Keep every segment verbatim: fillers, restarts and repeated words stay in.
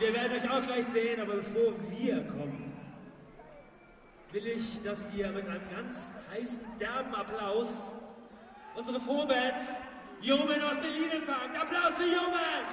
Und ihr werdet euch auch gleich sehen, aber bevor wir kommen, will ich, dass ihr mit einem ganz heißen, derben Applaus unsere Vorband Human aus Berlin empfangt. Applaus für Human!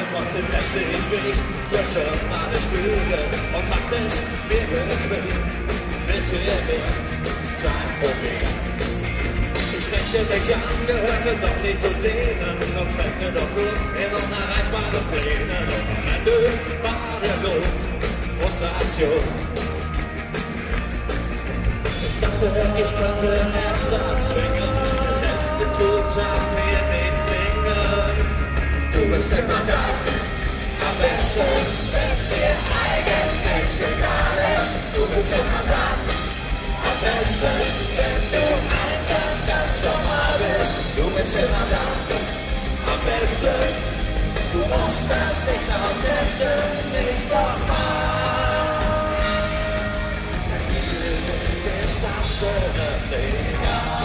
trotzdem setze ich mich zwischen meine Stühle und macht es mir bequem. Bisher wird kein Problem. Ich rechne mich an, gehörte doch nie zu denen und schreckte doch nur in unerreichbare Pläne. Und am Ende war der Lohn Frustration. Ich dachte, ich könnte es erzwingen, der Selbstbetrug tat mir nicht bringen. Du bist immer da, am besten, wenn's dir eigentlich egal ist. Du bist immer da, am besten, wenn du einfach ganz normal bist. Du bist immer da, am besten. Du musst das nicht austesten, nicht nochmal. Das Spielbild ist anderen egal.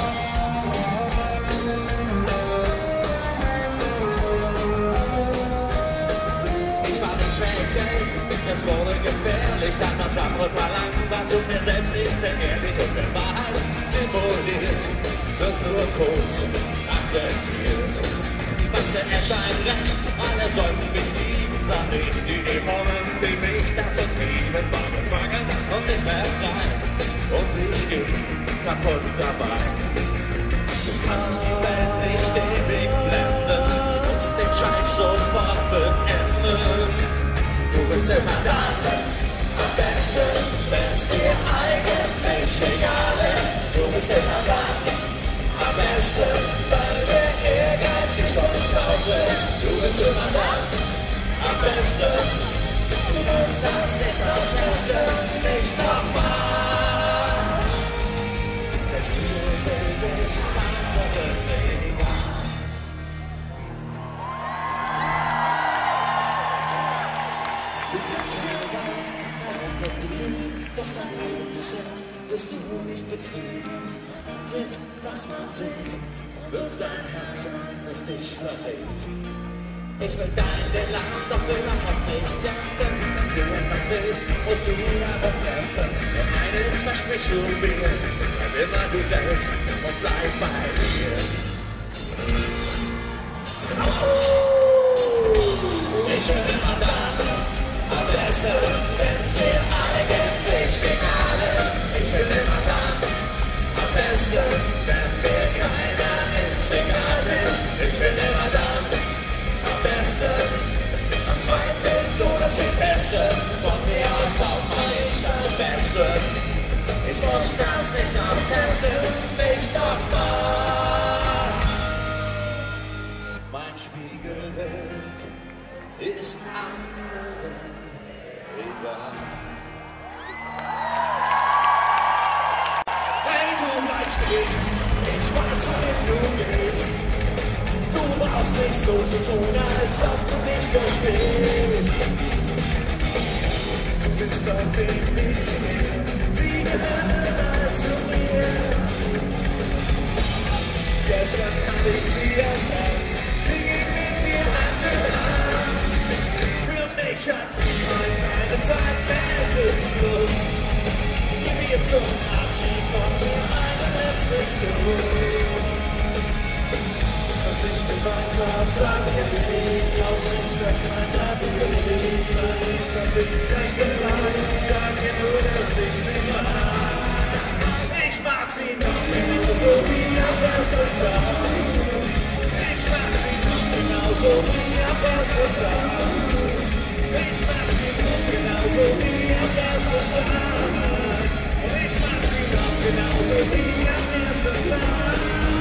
Ich war nicht fähig selbst, es wurde gefährlich, dann das andere Verlangen war zu mir selbst nicht mehr ehrlich und wenn Wahrheit simuliert, wird nur kurz akzeptiert. Ich machte es ein Recht, alle sollten mich lieben, sah nicht die Dämonen, die mich dazu trieben, war gefangen und nicht mehr frei und ich ging kaputt dabei. Du kannst die Welt nicht ewig blenden, du musst den Scheiß sofort beenden. Du bist immer da, am besten, wenn's dir eigentlich egal ist. Du bist immer da, am besten, weil der Ehrgeiz nicht sonst drauf ist. Du bist immer da, am besten. Du musst das nicht austesten, nicht nochmal. Der Spielbild ist anderen egal. Du kannst mir daran verdienen, doch dein Leben selbst wirst du nicht betrügen. Sieht, was man sieht, wird dein Herz sein, das dich verrät. Ich will dein Land, doch will überhaupt nicht kämpfen. Wenn du etwas willst, musst du darum kämpfen. Und eines versprichst du mir, bleib immer du selbst und bleib bei mir. Ich bin immer da, am besten, wenn's mir eigentlich egal ist. Ich bin immer da, am besten, wenn mir keiner ins Egal ist. Ich bin immer da, am besten, am zweiten oder zum Besten. Von mir aus kommt man nicht am besten. Ich muss das nicht austesten, nicht nochmal. Mein Spiegelbild ist anderen egal. Hey, du bleibst stehen, ich weiß, wohin du gehst. Du brauchst nicht so zu tun, als ob du mich verstehst. Du bist auf dem Weg zu mir, sie gehört all zu mir. Gestern hab ich sie erkannt, sie ging mit dir Hand in Hand. Für mich hat sie heute keine Zeit mehr, es ist Schluss. Gib ihr zum Abschied von mir einen letzten Kuss. Was ich geweint hab, sag mir nicht, glaub nicht, dass mein Herz zu liegt. Sag nicht, dass ich's rechtes war, sag mir nur, dass ich sie mag. Ich mag sie noch genauso wie am ersten Tag. Ich mag sie noch genauso wie am ersten Tag. Ich mag sie noch genauso wie am ersten Tag. Ich mag sie noch genauso wie am ersten Tag.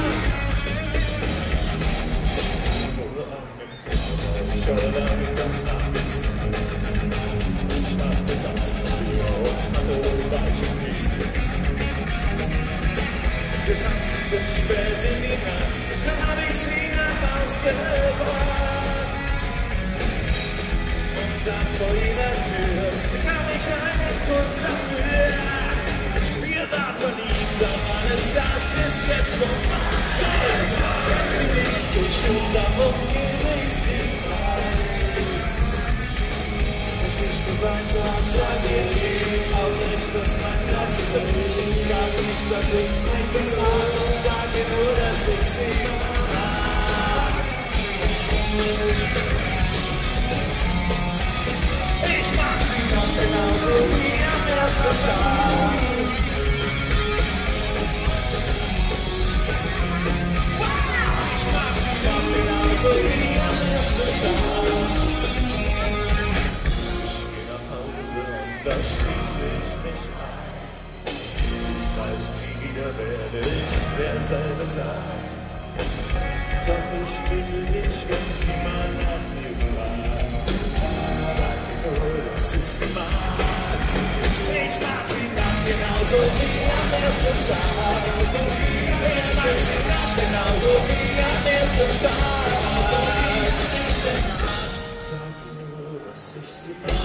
Ich höre lange ganz abends. Ich hab getanzt früher und hatte weiche Knie. Getanzt bis spät in die Nacht, dann hab ich sie nach Haus gebracht. Und dann vor ihrer Tür bekam ich einen Kuss dafür. Wir waren verliebt, doch alles das ist jetzt vorbei. Wenn sie nicht durch und darum gebe ich sie frei. Was ich geweint hab, sag ihr nicht, auch nicht, dass mein Herz zerbricht. Sag nicht, dass ich's nicht mag, sag ihr nur, dass ich sie mag. da schließe ich mich ein. Ich weiß, nie wieder werde ich derselbe sein. Doch ich bitte dich, wenn sie mal nach mir fragt, sag mir nur, dass ich sie mag. Ich mag sie nach genauso wie am ersten Tag. Ich mag sie nach genauso wie am ersten Tag. Sag mir nur, dass ich sie mag.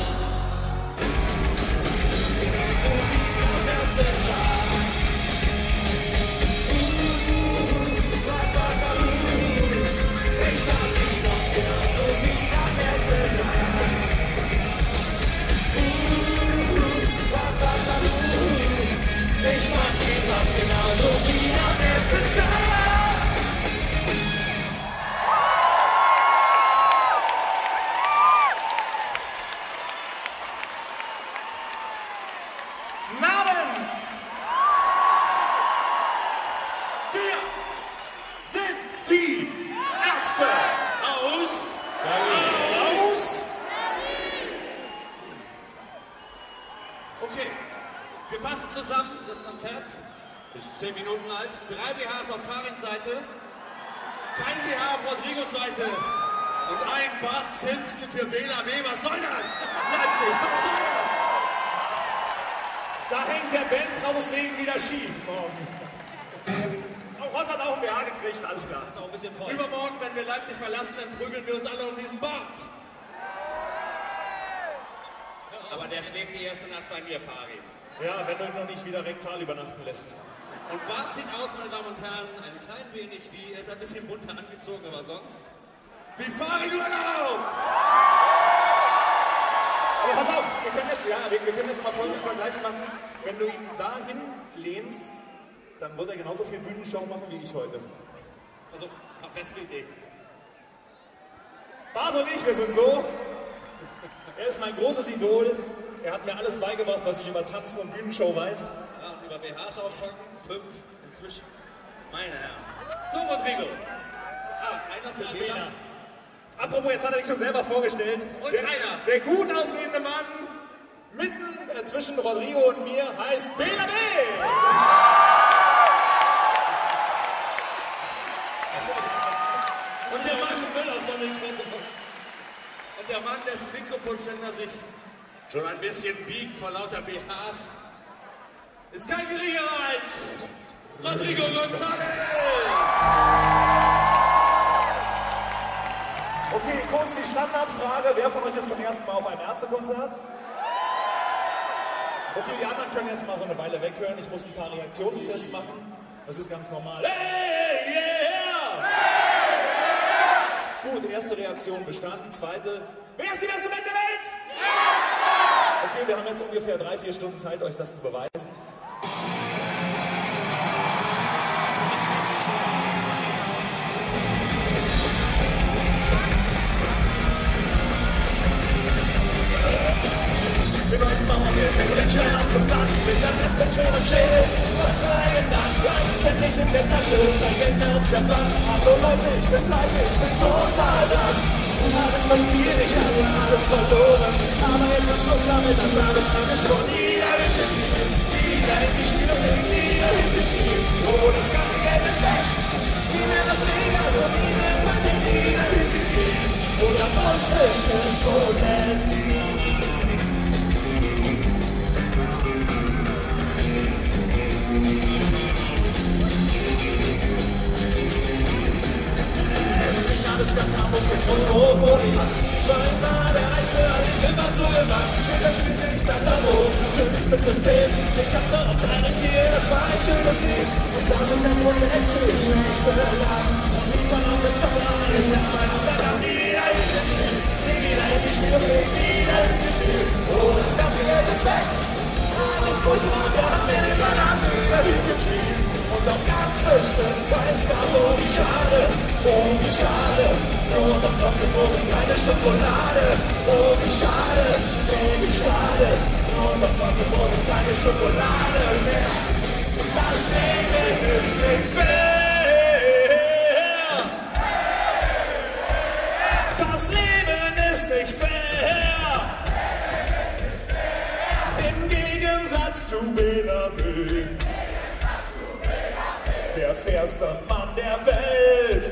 Am ersten Tag. Ich mag sie noch genauso wie am ersten Tag. Guten Abend! Wir sind die Ärzte aus aus Okay, wir fassen zusammen. Das Konzert ist zehn Minuten alt. Drei B Hs auf Farins Seite, kein B H auf Rodrigos Seite und ein Bart Simpson für Bela B. Was soll das? Leipzig, was soll das? Da hängt der Bandraussegen wieder schief morgen. Oh, Rott hat auch ein B H gekriegt, alles klar. Ist auch ein bisschen feucht. Übermorgen, wenn wir Leipzig verlassen, dann prügeln wir uns alle um diesen Bart. Aber der schläft die erste Nacht bei mir, Farin. Ja, wenn du ihn noch nicht wieder rektal übernachten lässt. Und Bart sieht aus, meine Damen und Herren, ein klein wenig wie, er ist ein bisschen bunter angezogen, aber sonst wie Farin Urlaub! Aber pass auf, wir können jetzt, ja, wir, wir können jetzt mal folgenden Vergleich machen. Wenn du ihn dahin lehnst, dann wird er genauso viel Bühnenshow machen wie ich heute. Also, hab bessere Idee. Bart und ich, wir sind so. Er ist mein großes Idol. Er hat mir alles beigebracht, was ich über Tanzen und Bühnenshow weiß. Ja, und über B Hs auffangen, fünf inzwischen. Meine Herren. So, Rodrigo. Ah, einer für Bela. Apropos, jetzt hat er sich schon selber vorgestellt. Und der, einer. Der gut aussehende Mann mitten äh, zwischen Rodrigo und mir heißt Bela B. Und der Mann Müll auf seine Toilette muss. Und der Mann, dessen Mikrofonständer sich schon ein bisschen biegt vor lauter B Hs, ist kein geringerer als Rodrigo González. Okay, kurz die Standardfrage. Wer von euch ist zum ersten Mal auf einem Ärztekonzert? Okay, die anderen können jetzt mal so eine Weile weghören. Ich muss ein paar Reaktionstests machen. Das ist ganz normal. Hey, yeah! Hey, yeah! Gut, erste Reaktion bestanden. Zweite, wer ist die beste Band der Welt? Okay, wir haben jetzt ungefähr drei, vier Stunden Zeit, euch das zu beweisen. Wir wollen Mauern, wir den Schein auf dem Platz, mit der Bett, den schönen Schädel, was für eine Nacht, ein Kind nicht in der Tasche, ein Geld auf der Bank. Hallo Leute, ich bin pleite, ich bin total blank. Alles verspielt, ich habe alles verloren, aber jetzt ist Schluss damit, das habe ich mir geschworen. Wieder hinterspielen, wieder in die Spielothek, wieder hinterspielen, oh, das ganze Geld ist weg. Wie mir das Vegas und wieder könnte wieder hinterspielen, oder muss ich es wohl nennen? Alles ganz harmlos mit Monopoly. Ich war immer der Reichste, ich immer so gemacht. Später spielte ich dann da so, natürlich mit dem Leben. Ich hab noch eine hier, das war ein schönes Leben. Und saß ich am Tisch, nicht belang. Und irgendwann auf der Zauber ist jetzt mein Untergang. Wieder in den Spiel, wieder in die Spielothek, wieder in die Spiel. Oh, das ganze Geld ist weg. Alles furchtbar, wir haben mir den Verlag wieder hingespielt. Und auch ganz bestimmt kein Skat, oh wie schade, oh wie schade. Nur noch Doppelbrot und keine Schokolade, oh wie schade, oh wie schade. Nur noch Doppelbrot und keine Schokolade mehr. Das Leben ist nicht fair. Das Leben ist nicht fair. Bela B. Der fairste Mann der Welt.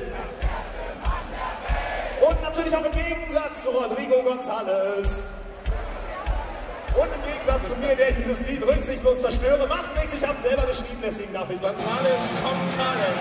Und natürlich auch im Gegensatz zu Rodrigo González. Und im Gegensatz zu mir, der ich dieses Lied rücksichtslos zerstöre, macht nichts, ich hab's selber geschrieben, deswegen darf ich das. González, González.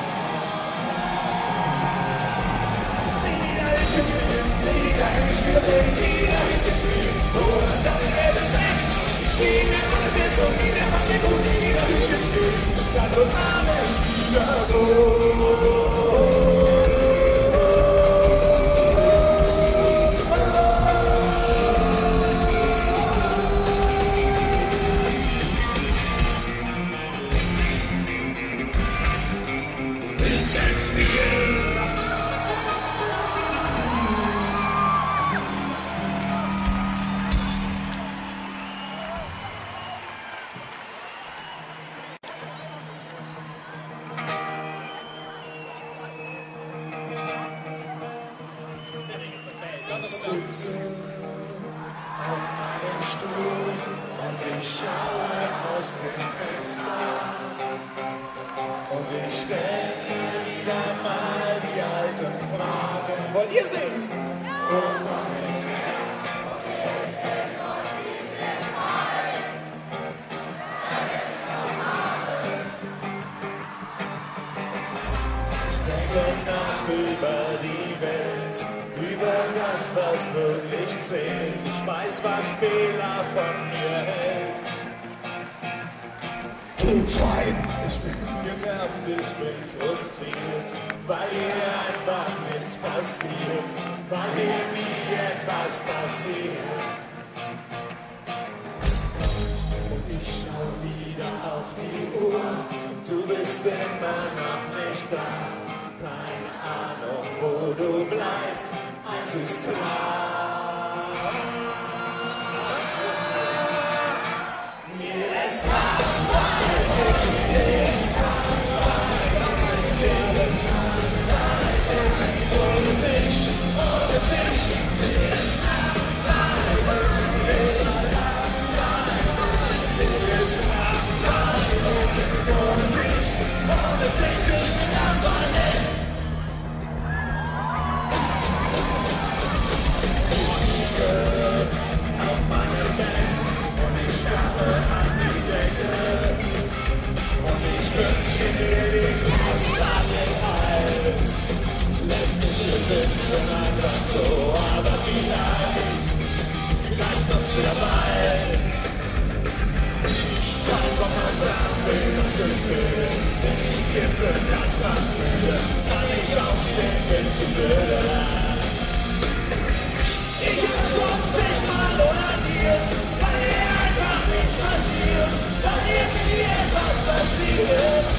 Ich sitze auf meinem Stuhl und ich schaue aus dem Fenster und ich stelle mir wieder mal die alten Fragen. Wollt ihr singen? Wo komm ich her? Ich kenn noch nie den Fall. Ich denke nach über die Welt, über das, was wirklich zählt. Ich weiß, was Bela von mir hält. Du Schwein, ich bin genervt, ich bin frustriert, weil hier einfach nichts passiert, weil hier nie etwas passiert. Und ich schau wieder auf die Uhr, du bist immer noch nicht da. Keine Ahnung, wo du bleibst, eins ist klar. Mir ist langweilig, mir ist langweilig, mir ist langweilig, ohne dich, ohne dich. Mir ist langweilig, mir ist langweilig, mir ist langweilig, ohne dich, ohne dich ist mir langweilig. Auf meine Welt und ich starre an die Decke und ich wünsche dir den Post an den Hals. Lässt mich hier sitzen einfach so, aber vielleicht, vielleicht kommst du dabei. Dann komm mal Fernsehen, das ist schön, wenn ich dir für das Land müde, kann ich aufstehen, bin zu müde. Ich hab zwanzigmal onaniert, weil hier einfach nichts passiert, weil hier nie etwas passiert.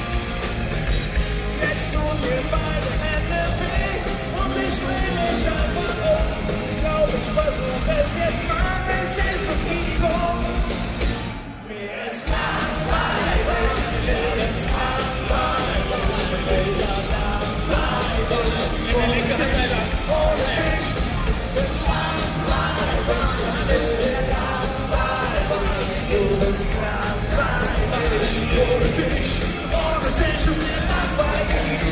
Jetzt tun mir beide Hände weh und ich dreh mich einfach um. Ich glaub, ich versuch es jetzt mal mit Selbstbefriedigung. Mir ist langweilig, mir ist langweilig, mir ist langweilig, ohne dich, ohne dich. Du bist langweilig, ohne dich, ohne dich ist mir langweilig.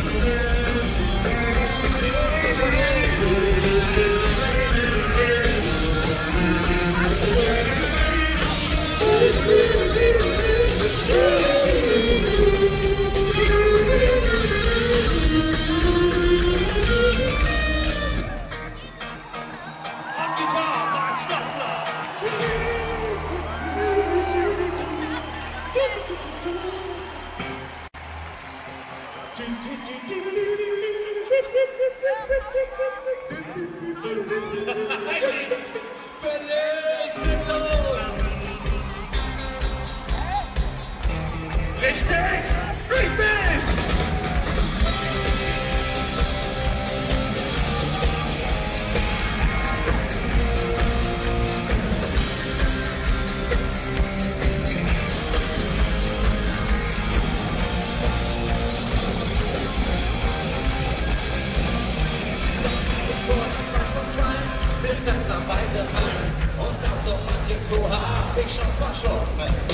Richtig! Richtig! Weise an und dann so manches so hab ich schon verschoben.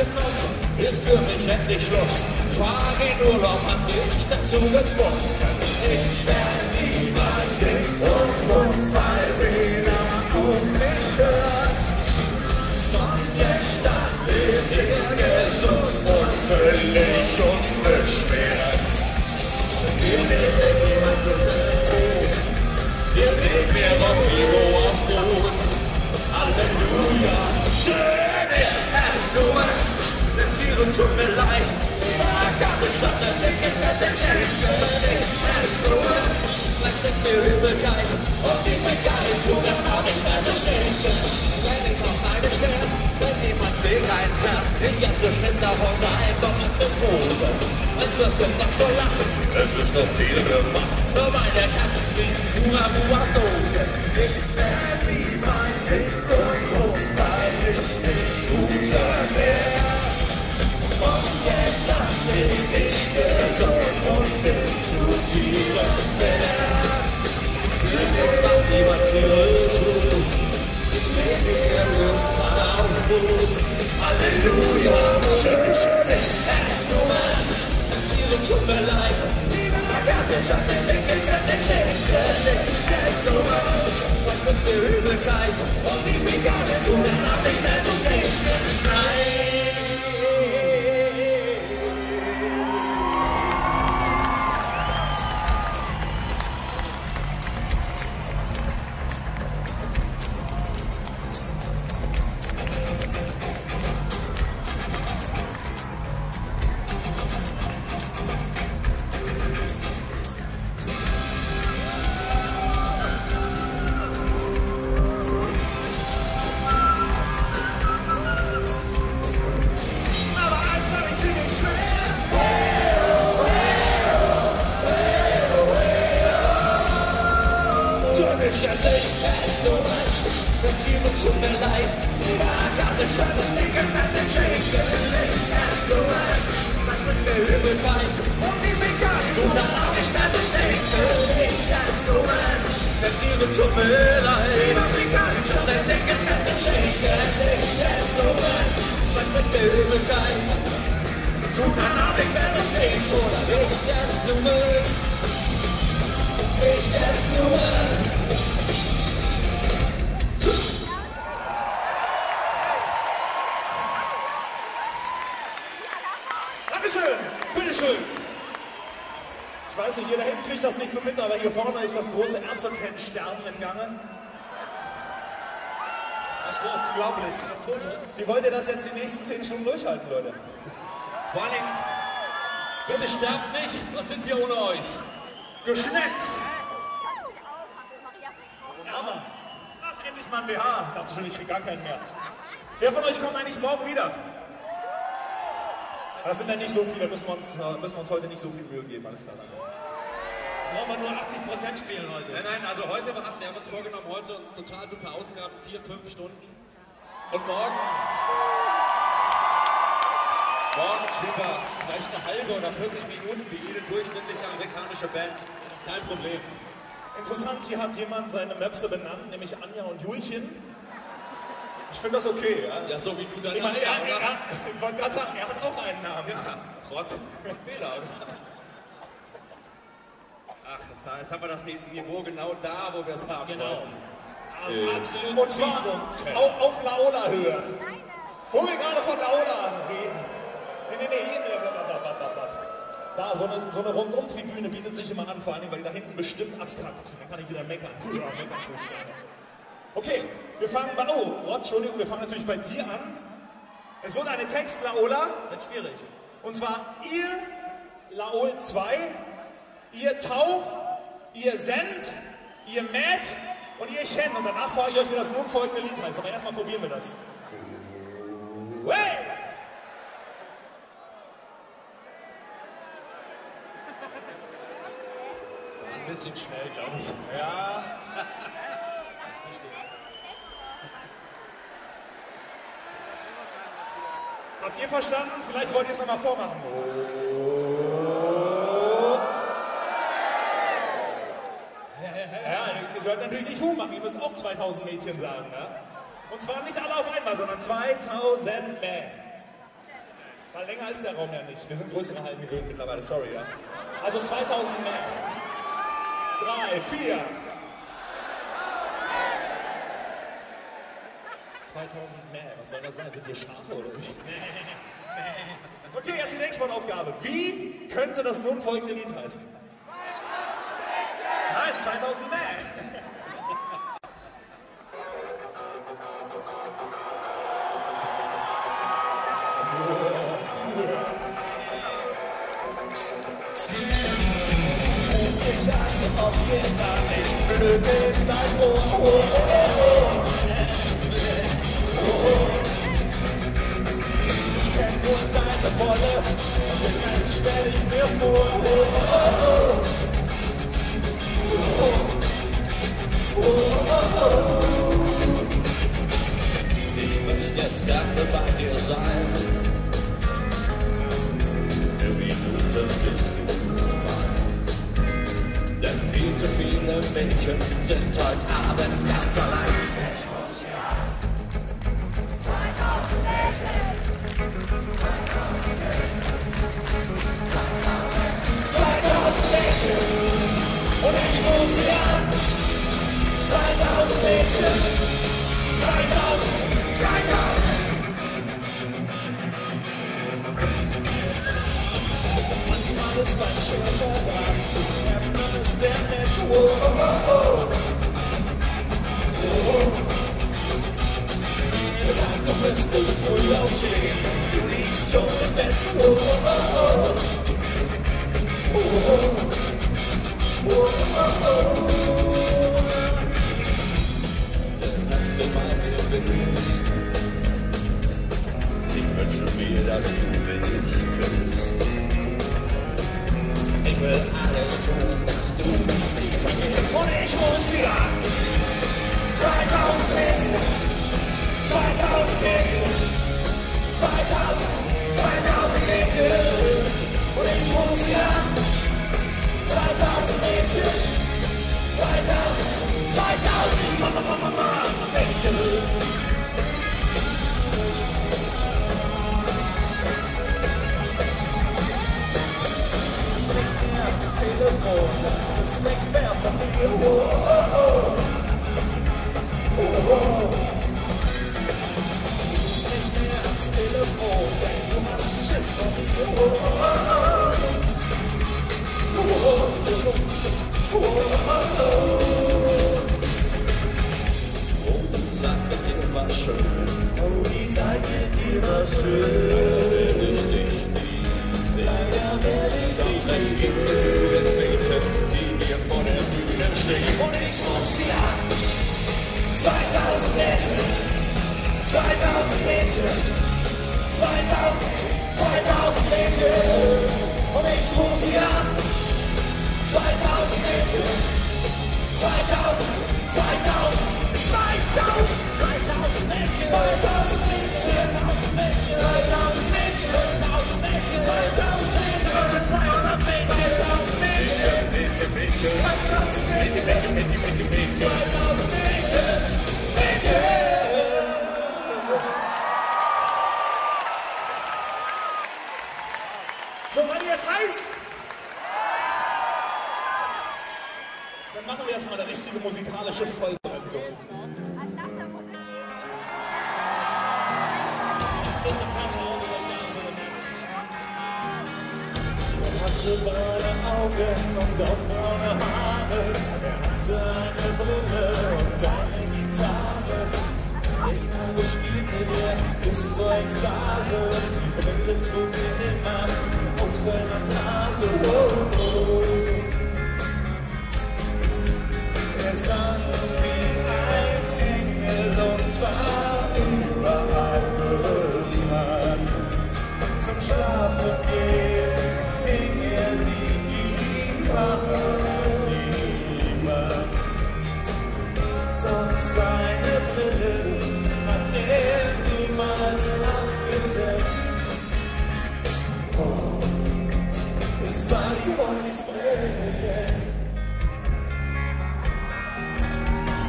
genoss, ist für mich endlich Schluss. Fahr in Urlaub, hat mich dazu gezwungen. Ich werde niemals den Unfall wieder auf mich hören. Von jetzt an bin ich gesund und völlig unbeschwert. Mir will niemand tun, ich leg mir Rockio aufs Boot. Halleluja, schön ist es nur, den Tieren tut mir leid. Die ganze Stadt, der Dicke, der Schenkel, ich es nur. Vielleicht mit mir Übelkeit und die Begeisterung tun mir auch nicht mehr so schenken. Wenn ich auf meine Stelle, wenn niemand will keinen Zahn, ich esse Schnitt davon einfach mit der Hose. Als wirst du noch so lachen, es ist doch viel gemacht. Nur meine Katzen kriegen Hua Hua Dose. Ich werde niemals hin und rum, weil ich nicht guter mehr. Und jetzt an bin ich gesund und bin zu Tieren fair. Ich mach niemand Tiere tut, ich leg mir Lufthansa aufs Boot. Halleluja, natürlich sind es Nummern. Tiere tut mir leid, die ganze Stadt mit Denken kann nicht schenken. Ich es Nummern, was mit der Übelkeit und die Veganen tun mir auch nicht mehr so schlecht. Nein. Wie wollt ihr das jetzt die nächsten zehn Stunden durchhalten, Leute? Vor allem, bitte sterbt nicht, was sind wir ohne euch? Geschnetzt! Ja, Mann. Ach, endlich mal ein B H. Dachte schon, ich krieg gar keinen mehr. Wer von euch kommt eigentlich morgen wieder? Das sind ja nicht so viele, müssen wir uns, müssen wir uns heute nicht so viel Mühe geben, alles klar. Brauchen wir nur achtzig Prozent spielen heute. Nein, nein, also heute, wir haben, wir haben uns vorgenommen, heute uns total zu verausgaben, vier, fünf Stunden. Und morgen, morgen spielen wir vielleicht eine halbe oder vierzig Minuten wie jede durchschnittliche amerikanische Band. Kein Problem. Interessant, hier hat jemand seine Möpse benannt, nämlich Anja und Julchen. Ich finde das okay, ja? Ja, so wie du deine ich meine, er, Namen er, er, ich wollte gerade sagen, er hat auch einen Namen. Ja, Rott und Bela, oder? Ach, das, jetzt haben wir das Niveau genau da, wo wir es haben. Genau. Wollten. Äh, Absolut. Und zwar auf, auf Laola-Höhe. Wo wir gerade von Laola reden. Nee, nee, nee, hier. Da, so eine, so eine Rundum-Tribüne bietet sich immer an, vor allem, weil die da hinten bestimmt abkackt. Dann kann ich wieder meckern. Ja, meckern zustimmen. Okay, wir fangen bei, oh, oh, Entschuldigung, wir fangen natürlich bei dir an. Es wird eine Text-Laola. Wird schwierig. Und zwar ihr Laol zwei, ihr Tau, ihr Send, ihr Matt und ihr Shen. Und danach frage ich euch, wie das nun folgende Lied heißt. Aber erstmal probieren wir das. Hey! Ein bisschen schnell, glaube ich. Ja. Habt ihr verstanden? Vielleicht wollt ihr es nochmal vormachen. Ja, ihr sollt natürlich nicht Hu machen, ihr müsst auch zweitausend Mädchen sagen, ne? Und zwar nicht alle auf einmal, sondern zweitausend Mäh. Weil länger ist der Raum ja nicht. Wir sind größere Hallen gewöhnt mittlerweile, sorry, ja. Also zweitausend mehr. Drei, vier. zweitausend mehr. Was soll das sein? Sind wir Schafe oder wie? Okay, jetzt die Denksportaufgabe. Wie könnte das nun folgende Lied heißen? Nein, zweitausend mehr. Auf jeden Fall nicht blöd in dein Ohr. Oh, oh, oh. Oh. Ich kenn nur deine Wolle und den Rest stell ich mir vor. Oh, oh, oh. Oh, oh, oh. Ich möchte jetzt gerne bei dir sein. Für Minuten bist du mein. Denn viel zu viele Mädchen sind heute Abend ganz allein. Ich ruf's hier an. zweitausend Mädchen. zweitausend Mädchen. zweitausend Mädchen. Und ich ruf sie an. zweitausend Mädchen. zweitausend. zweitausend. Manchmal ist mein Schöpfer dran zu treffen, ist der nett. Oh, oh, oh. Oh. Er sagt, du müsstest früh aufstehen, du liegst schon im Bett. Oh, oh, oh. Oh, oh, oh, oh. Dass du mal wieder bist. Ich wünsche mir, dass du mich küsst. Ich will alles tun, dass du mich nicht vergisst. Und ich muss sie an. zweitausend Mädchen. zweitausend Mädchen. zweitausend. zweitausend Mädchen. Und ich muss sie an. zweitausend Mädchen. zweitausend. zweitausend. Mama, Mama, Mama, Mädchen. Telefon, lass das nicht mehr von mir. Oh, oh, oh. Oh, oh. Du bist nicht mehr ans Telefon, denn du hast Schiss von mir. Oh, oh, oh. Oh, oh, oh. Oh, oh. Oh, die Zeit mit dir war schön. Oh, die Zeit mit dir war schön. Leider werde ich dich nie sehen. Leider werde ich dich nicht sehen. Die hier vor der Bühne stehen. Und ich ruf sie an. zweitausend Mädchen. zweitausend Mädchen. zweitausend. zweitausend Mädchen. Und ich ruf sie an. zweitausend Mädchen. zweitausend. zweitausend. zweitausend. dreitausend Mädchen. zweitausend Mädchen. zweitausend Mädchen. zweitausend Mädchen. zweitausend Mädchen. zweitausend Mädchen. zweihundert Mädchen. zweitausend Mädchen. Mädchen, Mädchen. zweitausend Mädchen. Mädchen, Mädchen, Mädchen, Mädchen. zweitausend Mädchen. Mädchen. So, seid ihr jetzt heiß? Dann machen wir jetzt mal eine richtige musikalische Vollbremsung. Braune Augen und auch braune Haare. Er hatte eine Brille und eine Gitarre. Die Gitarre spielte er bis zur Ekstase. Die Brille trug er immer auf seiner Nase. Oh, oh. Er sang wie ein Engel und war überall bekannt. Zum Schlafen gehen. Doch seine Brille hat er niemals abgesetzt. Oh, ist Buddy Hollys Brille jetzt.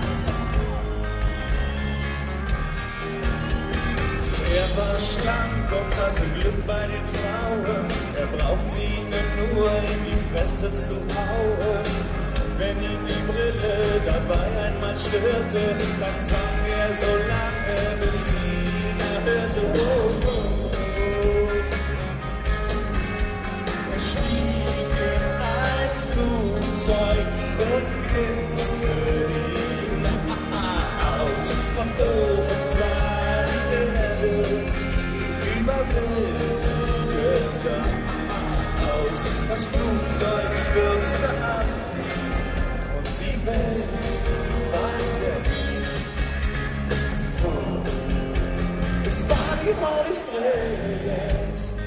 Er war schlank und hatte Glück bei den Frauen. Er braucht ihnen nur in die Fresse zu hauen. Wenn ihn die Brille dabei einmal störte, dann sang er so lange, bis sie ihn erhörte. Oh, oh, oh. Er stieg in ein Flugzeug und grinste ihn aus. Von oben sah die Erde überwältigend aus. Das Flugzeug stürzte ab. Die Welt weiß jetzt, wo ist Buddy Hollys Brille jetzt?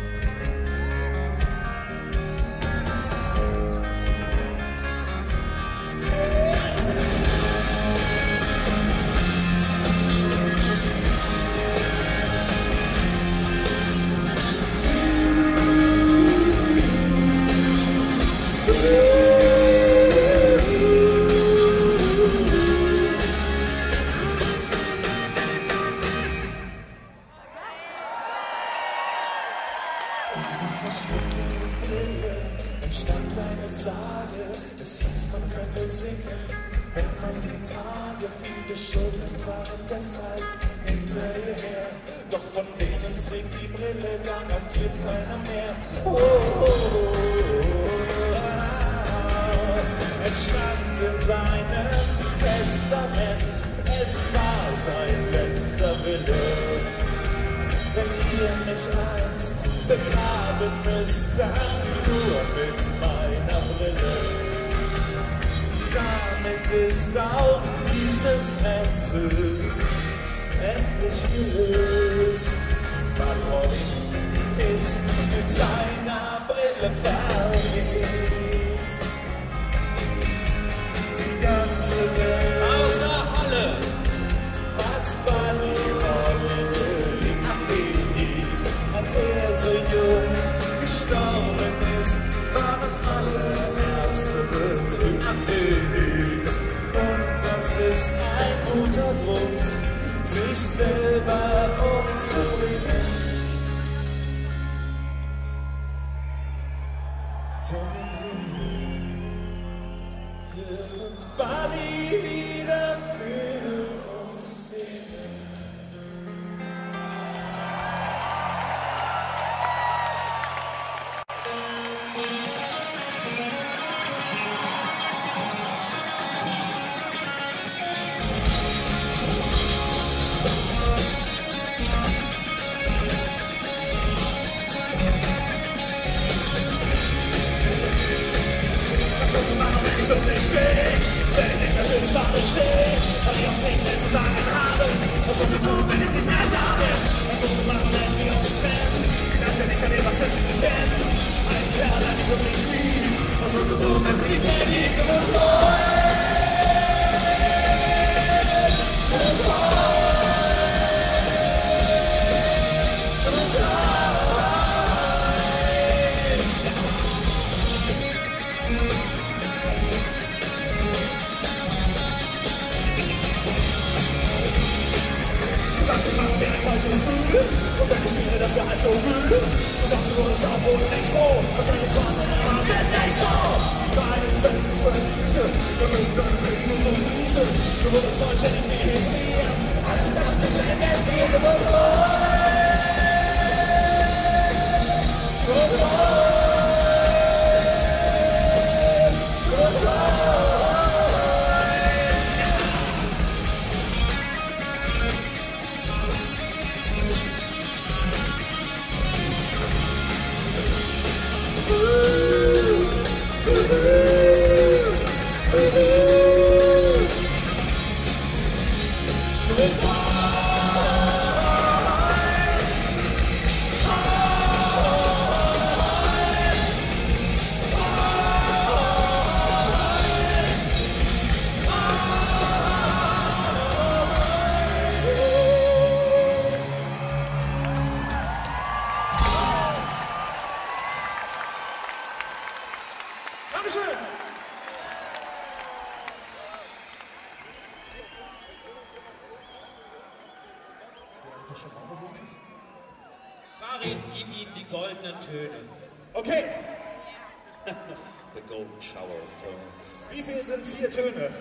Karin, gib ihm die goldenen Töne. Okay. The golden shower of tones. Wie viel sind vier Töne?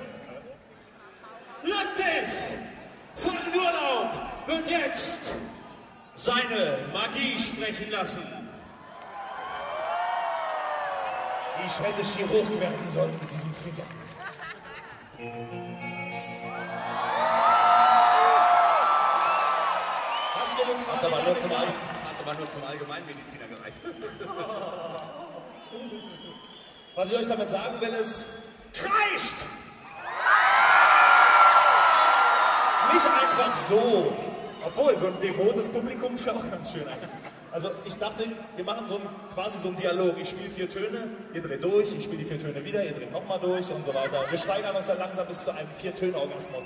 Lantis von Urlaub wird jetzt seine Magie sprechen lassen. Ich hätte Chirurg werden sollen mit diesem Finger. Was wird uns hat aber, nur zum hat aber nur zum Allgemeinmediziner gereicht. Was ich euch damit sagen will, ist, kreischt! Nicht einfach so. Obwohl, so ein devotes Publikum ist ja auch ganz schön eigentlich. Also ich dachte, wir machen so ein, quasi so einen Dialog. Ich spiele vier Töne, ihr dreht durch, ich spiele die vier Töne wieder, ihr dreht nochmal durch und so weiter. Wir steigern uns dann langsam bis zu einem Vier-Töne-Orgasmus.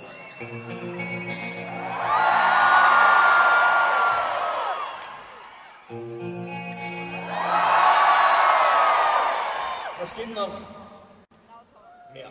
Das geht noch mehr.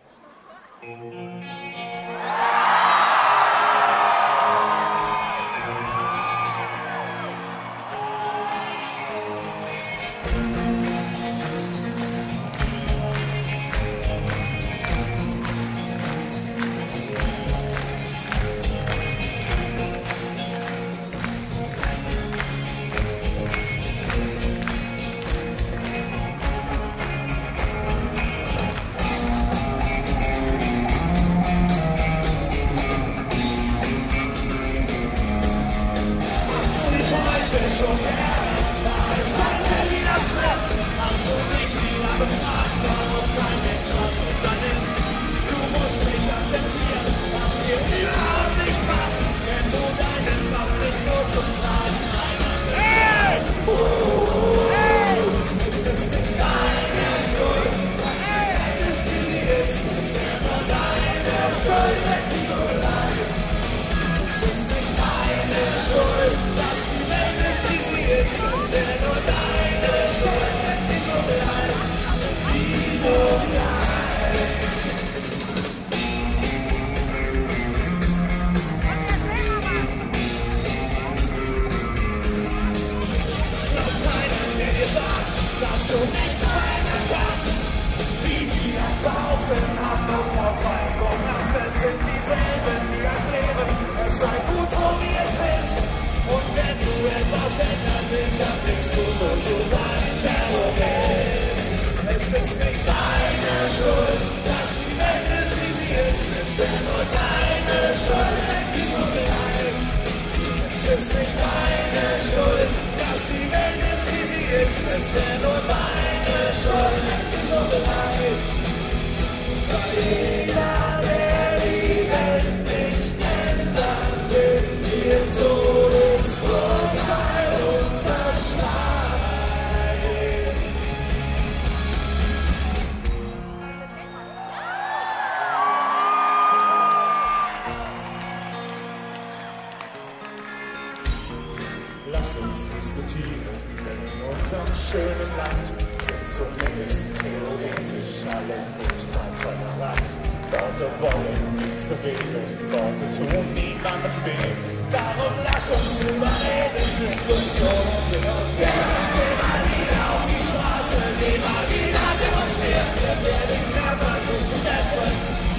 Lass uns diskutieren, denn in unserem schönen Land sind zumindest theoretisch alle furchtbar tolerant. Worte wollen nichts bewegen, Worte tun niemandem weh. Darum lass uns drüber reden, Diskussionen hin und her. Geh mal wieder auf die Straße, geh mal wieder demonstrieren. Wir werden nicht mehr versuchen zu treffen.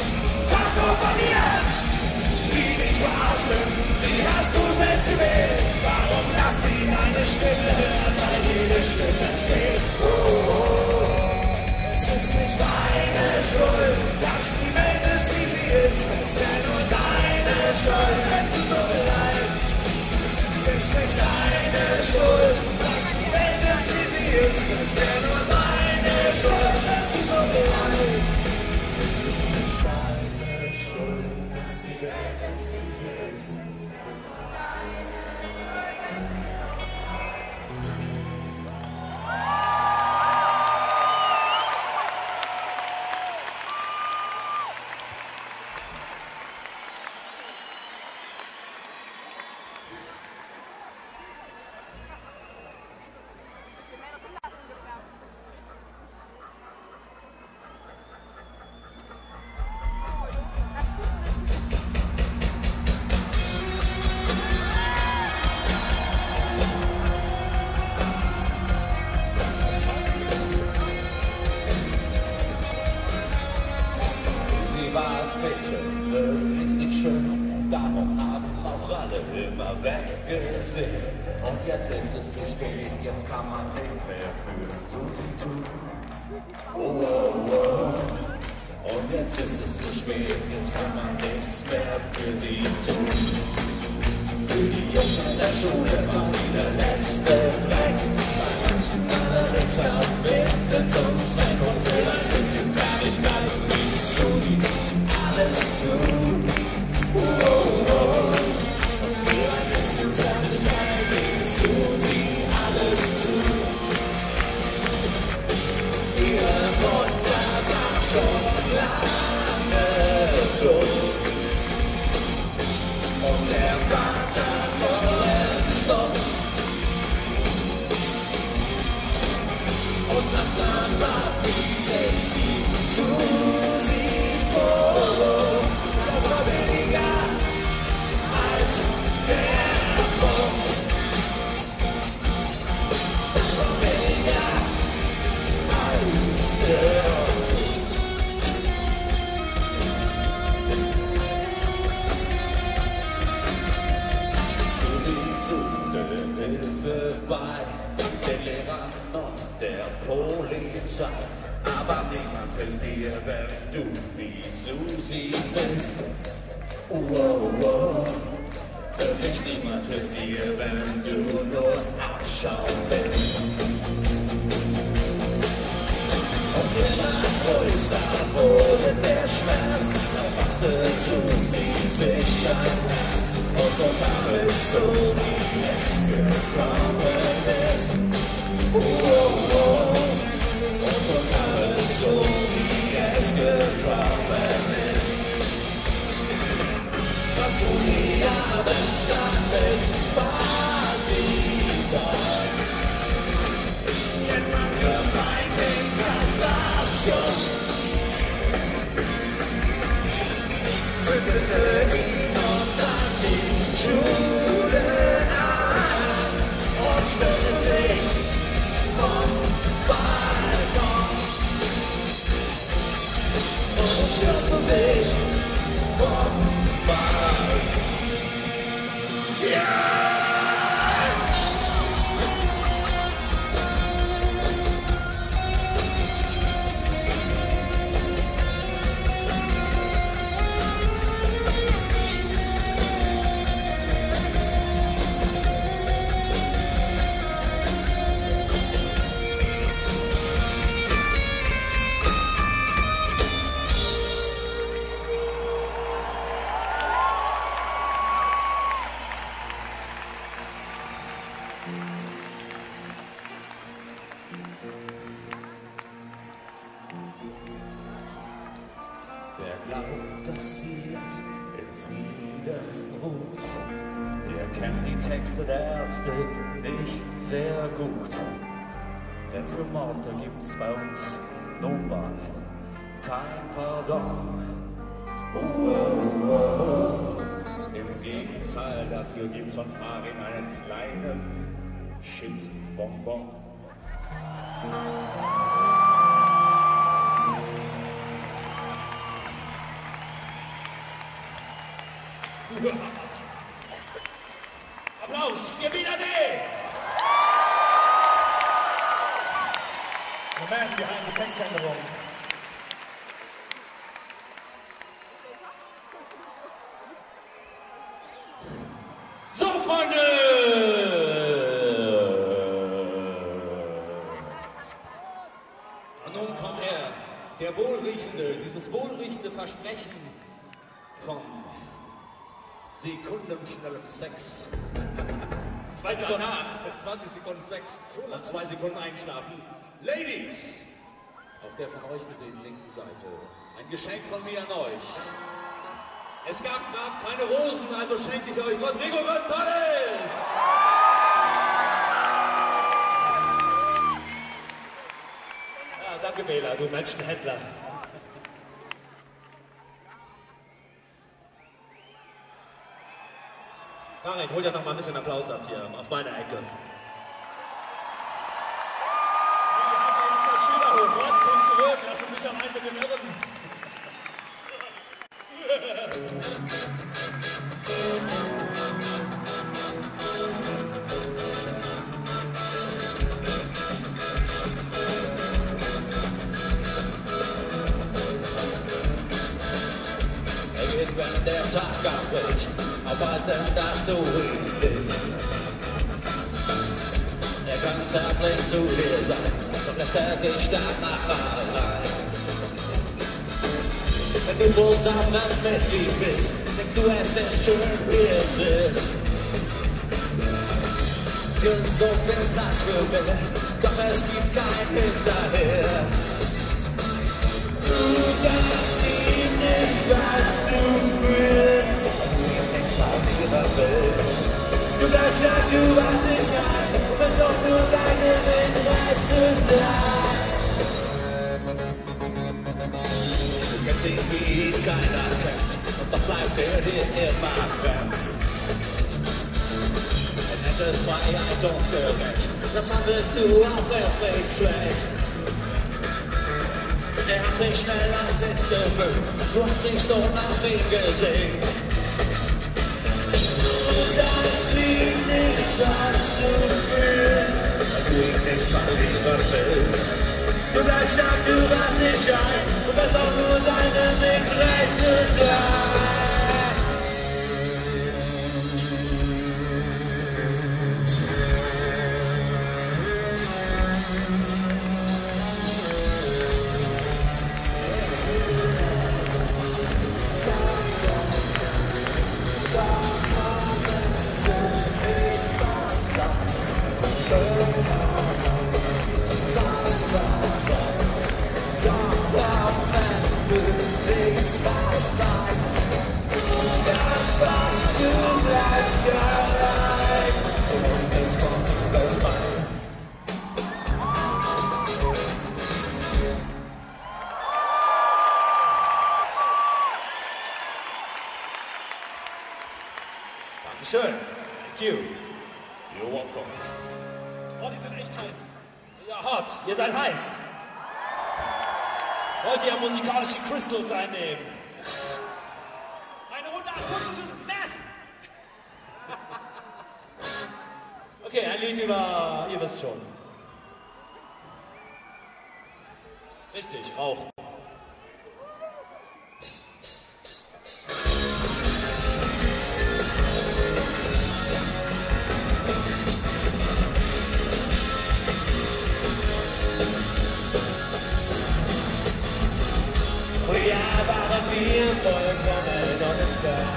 Taco von dir, die dich verarschen, die hast du selbst gewählt. Warum lass sie deine Stimme hören, weil jede Stimme zählt. Oh, oh, oh. Es ist nicht deine Schuld, dass die Welt ist, wie sie ist. Es wäre nur deine Schuld, wenn sie so bleibt. Es ist nicht deine Schuld, dass die Welt ist, wie sie ist. Es wäre nur deine Schuld, wenn sie so bleibt. Es ist nicht deine Schuld, dass die Welt ist, wie sie ist. immer weggesehen. Und jetzt ist es zu spät, jetzt kann man nichts mehr für Susi tun. Oh, oh, oh. Und jetzt ist es zu spät, jetzt kann man nichts mehr für sie tun. Für die Jungs in der Schule war sie der letzte Dreck. Bei manchen allerdings auch bitte zum Zweck. Und für ein bisschen Zärtlichkeit ließ Susi alles zu. Oh, oh, oh. Für ein bisschen Zärtlichkeit ließ Susi alles zu. Ihre Mutter war schon lange tot. Und der Vater vollends. Und langsam war wie sich die Susi vor. Das war weniger als der Bock. Das war weniger als der Hilfe bei den Lehrern und der Polizei. Aber niemand hilft dir, wenn du wie Susi bist. Oh, oh, oh. Wirklich niemand hilft dir, wenn du nur Abschau bist. Und immer größer wurde der Schmerz, da fasste Susi sich ein Herz. Und so kam es so, wie es gekommen ist. Oh, oh, oh. Und so kam es so, wie es gekommen ist. Was Susi abends dann mit Party-Tag in man gemeint in Station zündete ihn und dann die Schule an und stürzte sich vom Balkon und stürzte sich vom Balkon. Ja! Wer glaubt, dass sie jetzt in Frieden ruht, der kennt die Texte der Ärzte nicht sehr gut. Denn für Mord, da gibt's bei uns nun mal kein Pardon. Oh, oh, oh. Im Gegenteil, dafür gibt's von Farin einen kleinen Shit-Bonbon. Applaus, Gewinner D! The man behind the Textänderung. So, Freunde! Und nun kommt er, der wohlriechende, dieses wohlriechende Versprechen von sekundenschnellem Sex. Zwei Sekunden nach, zwanzig Sekunden Sex und zwei Sekunden einschlafen. Ladies, auf der von euch gesehenen linken Seite, ein Geschenk von mir an euch. Es gab gerade keine Rosen, also schenke ich euch Rodrigo González! Ja, danke Bela, du Menschenhändler. Farin, hol dir noch mal ein bisschen Applaus ab hier auf meiner Ecke. Die haben jetzt als Schüler hoch. Gott, komm zurück, lass uns nicht am einen mit dem Irren. Tag abbricht, aber dann darfst du ihn nicht. Er kann zärtlich zu dir sein, doch lässt er dich danach allein. Wenn du zusammen mit ihm bist, denkst du, es ist schön, wie es ist. Hier ist so viel Platz für mehr, doch es gibt kein Hinterher. Du sagst ihm nicht, was du willst, du bleibst ja, du hast dich ein, du willst doch nur seine Interesse sein. Du kennst ihn wie ihn keiner kennt, und doch bleibt er dir immer fremd. Er nennt es Freiheit und gerecht, das fandest du auch erst nicht schlecht. Er hat sich schnell an dich gewöhnt, du hast dich so nach ihm gesehnt. Du sagst ihm nicht, was du willst, du nicht mal lieber willst. Du bleibst stark, du warst nicht ein, du wirst auch nur seinem Interesse sein. Schön. Thank you. You're welcome. Oh, die sind echt heiß. Ja, hot. Ihr seid heiß. Wollt ihr musikalische Crystals einnehmen? Eine Runde akustisches Meth. Okay, ein Lied über, ihr wisst schon. Richtig, Rauchen. Vollkommen ungesperrt.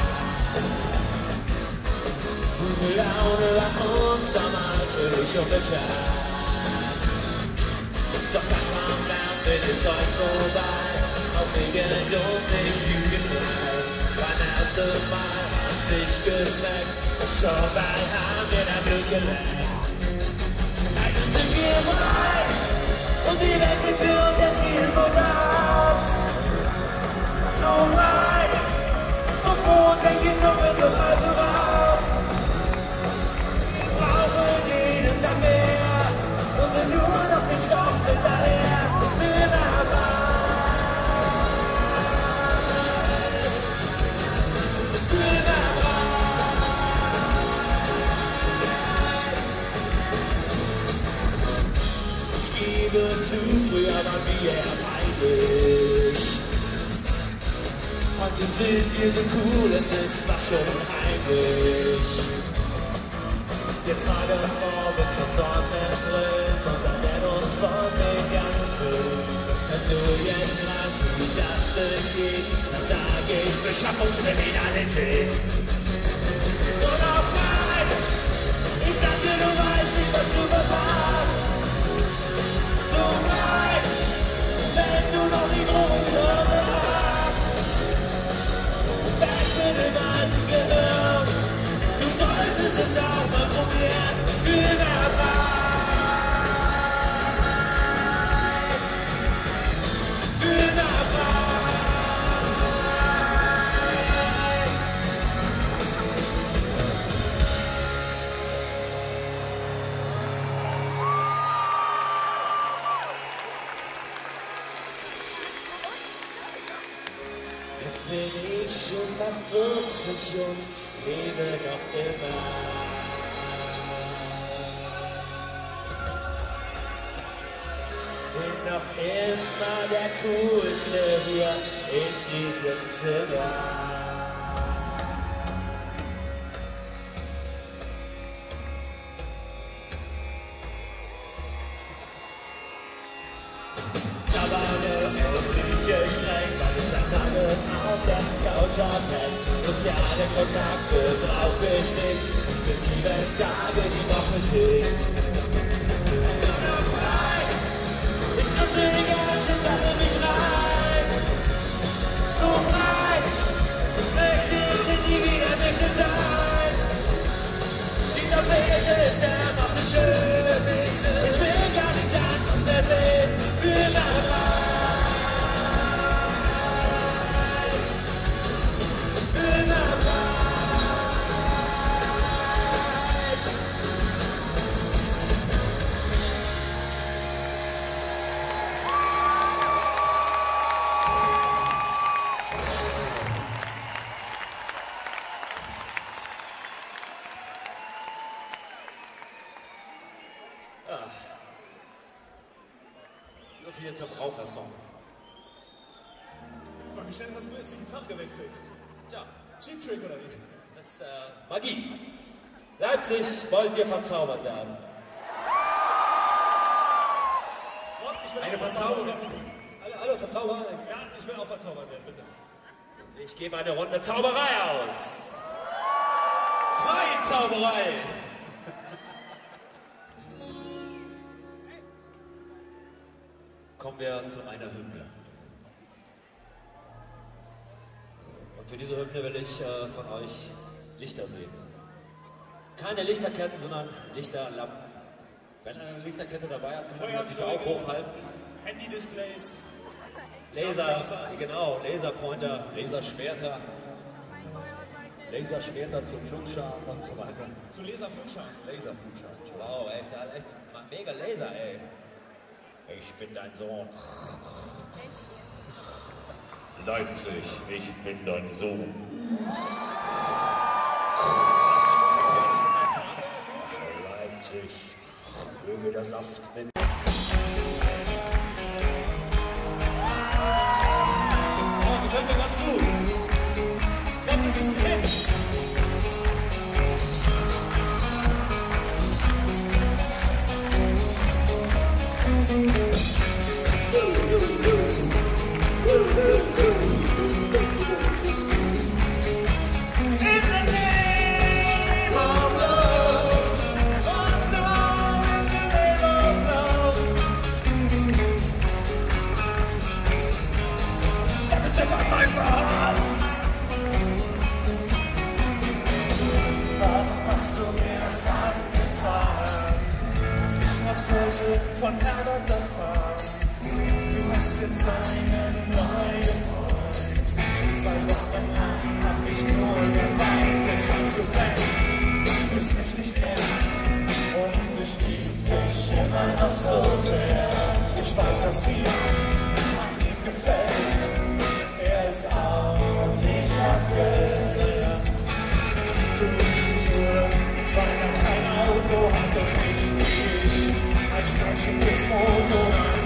Gute Laune war uns damals völlig unbekannt. Doch dann kam Lärm mit dem Zeug vorbei, aufregend und nicht jugendfrei. Beim ersten Mal hast dich geschmeckt, schon bald haben wir dein Blut geleckt. Eigentlich sind wir frei und die Welt sieht für uns jetzt irgendwo raus. So weit, so froh, denk jetzt so wird so also raus. Wir brauchen jeden Tag mehr und sind nur noch den Stoff hinterher. Für dabei, für dabei. Ich gebe zu, früher waren wir peinlich. Heute sind wir so cool, es ist fast schon heimlich. Jetzt mal der Morgen schon dort drin und dann wird uns von den ganzen Film. Wenn du jetzt weißt, wie das denn geht, dann sag ich Beschaffungskriminalität. Und auch nein, ich sag dir, du weißt nicht, was du verpasst. So weit, wenn du noch nie Drogen hast. Weg mit dem alten Gehirn, du solltest es auch mal probieren, für dabei, für dabei. Jetzt bin ich schon fast vierzig und lebe noch immer. Bin noch immer der Coolste hier in diesem Zimmer. Da war es wirklich streng, weil ich seit Tagen auf der Couch abhängt. Soziale Kontakte brauche ich nicht, bin sieben Tage die Woche dicht. Nur noch frei, ich kratze die ganze Tag in mich rein. So frei, möchte ich nie wieder nicht sein. Dieser Welt ist der Masse schön, ich will gar nichts anderes mehr sehen. Für meine Leid, für meine Leid. So viel zum Rauchersong. Ich war geschenkt, hast du jetzt die Gitarre gewechselt? Ja, Cheap Trick oder wie? Das ist äh, Magie. Leipzig, wollt ihr verzaubert werden? Und ich will Eine auch verzaubert Verzauberung. werden. Alle, alle verzaubern? Ja, ich will auch verzaubert werden, bitte. Ich gebe eine Runde Zauberei aus. Freie Zauberei. Kommen wir zu einer Hymne. Und für diese Hymne will ich äh, von euch Lichter sehen. Keine Lichterketten, sondern Lichterlampen. Wenn eine Lichterkette dabei hat, kann man die auch hochhalten. Handy-Displays. Laser, genau, Laserpointer, Laserschwerter. Laserschwerter zum Flugscharen und so weiter. Zu Laserflugscharen. Laserflugscharen. Wow, echt, echt mega Laser, ey. Ich bin dein Sohn. Leipzig, ich bin dein Sohn. Leipzig, möge der Saft mit. Oh, gefällt mir ganz gut. Ich glaube, das ist ein Hit. Von Herbert erfahren, du hast jetzt einen neuen Freund. Zwei Wochen lang hab ich nur geweint, jetzt scheinst du weg, du bist mich nicht mehr. Und ich lieb dich immer noch so sehr. Ich weiß, was dir an ihm gefällt. Er ist arm und ich hab Geld. Du liebst ihn nur, weil er kein Auto hat und ich nicht. Ein sprechendes Motorrad.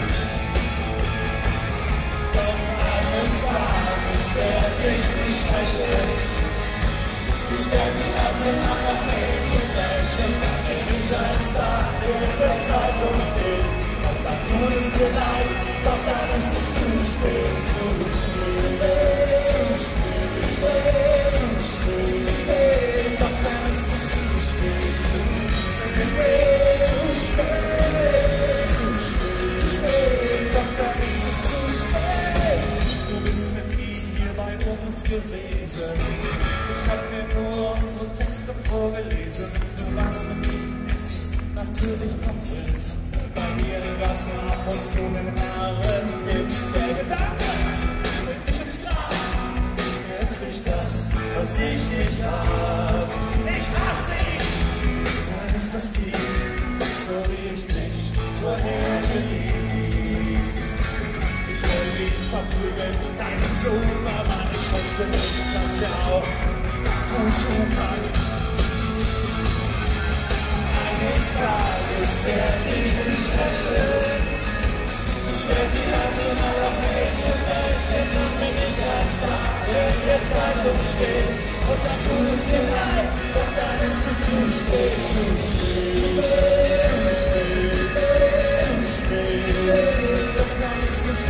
Doch eines Tages werd ich dich rächen. Ich werd die Herzen nach nach Mädchen lächeln, wenn ich ein Star in der Zeitung stehe. Und dann tut es dir leid, doch dann ist es zu spät, zu spät, zu spät, zu spät, zu spät, zu spät, doch dann ist es zu spät, zu spät, zu spät. Gewesen. Ich hab dir nur unsere Texte vorgelesen. Du warst mit ihm essen, natürlich Pommes. Bei mir gab's nur ab und zu einen Herrenwitz. Der Gedanke bringt mich ins Grab. Er kriegt das, was ich nicht hab. Ich hasse ihn, wenn es das gibt, so wie ich dich vorher geliebt. Ich will ihn verprügeln, deinen Sohn, aber ich wusste nicht, dass er auch Fußschuh kann. Eines Tages werd ich dich rächen. Ich werd die Herzen aller Mädchen rächen. Und wenn ich das sage, der Zeitung steht. Und dann tut es dir leid, doch dann ist es zu spät, zu spät, zu spät, zu spät, zu spät. Doch dann ist es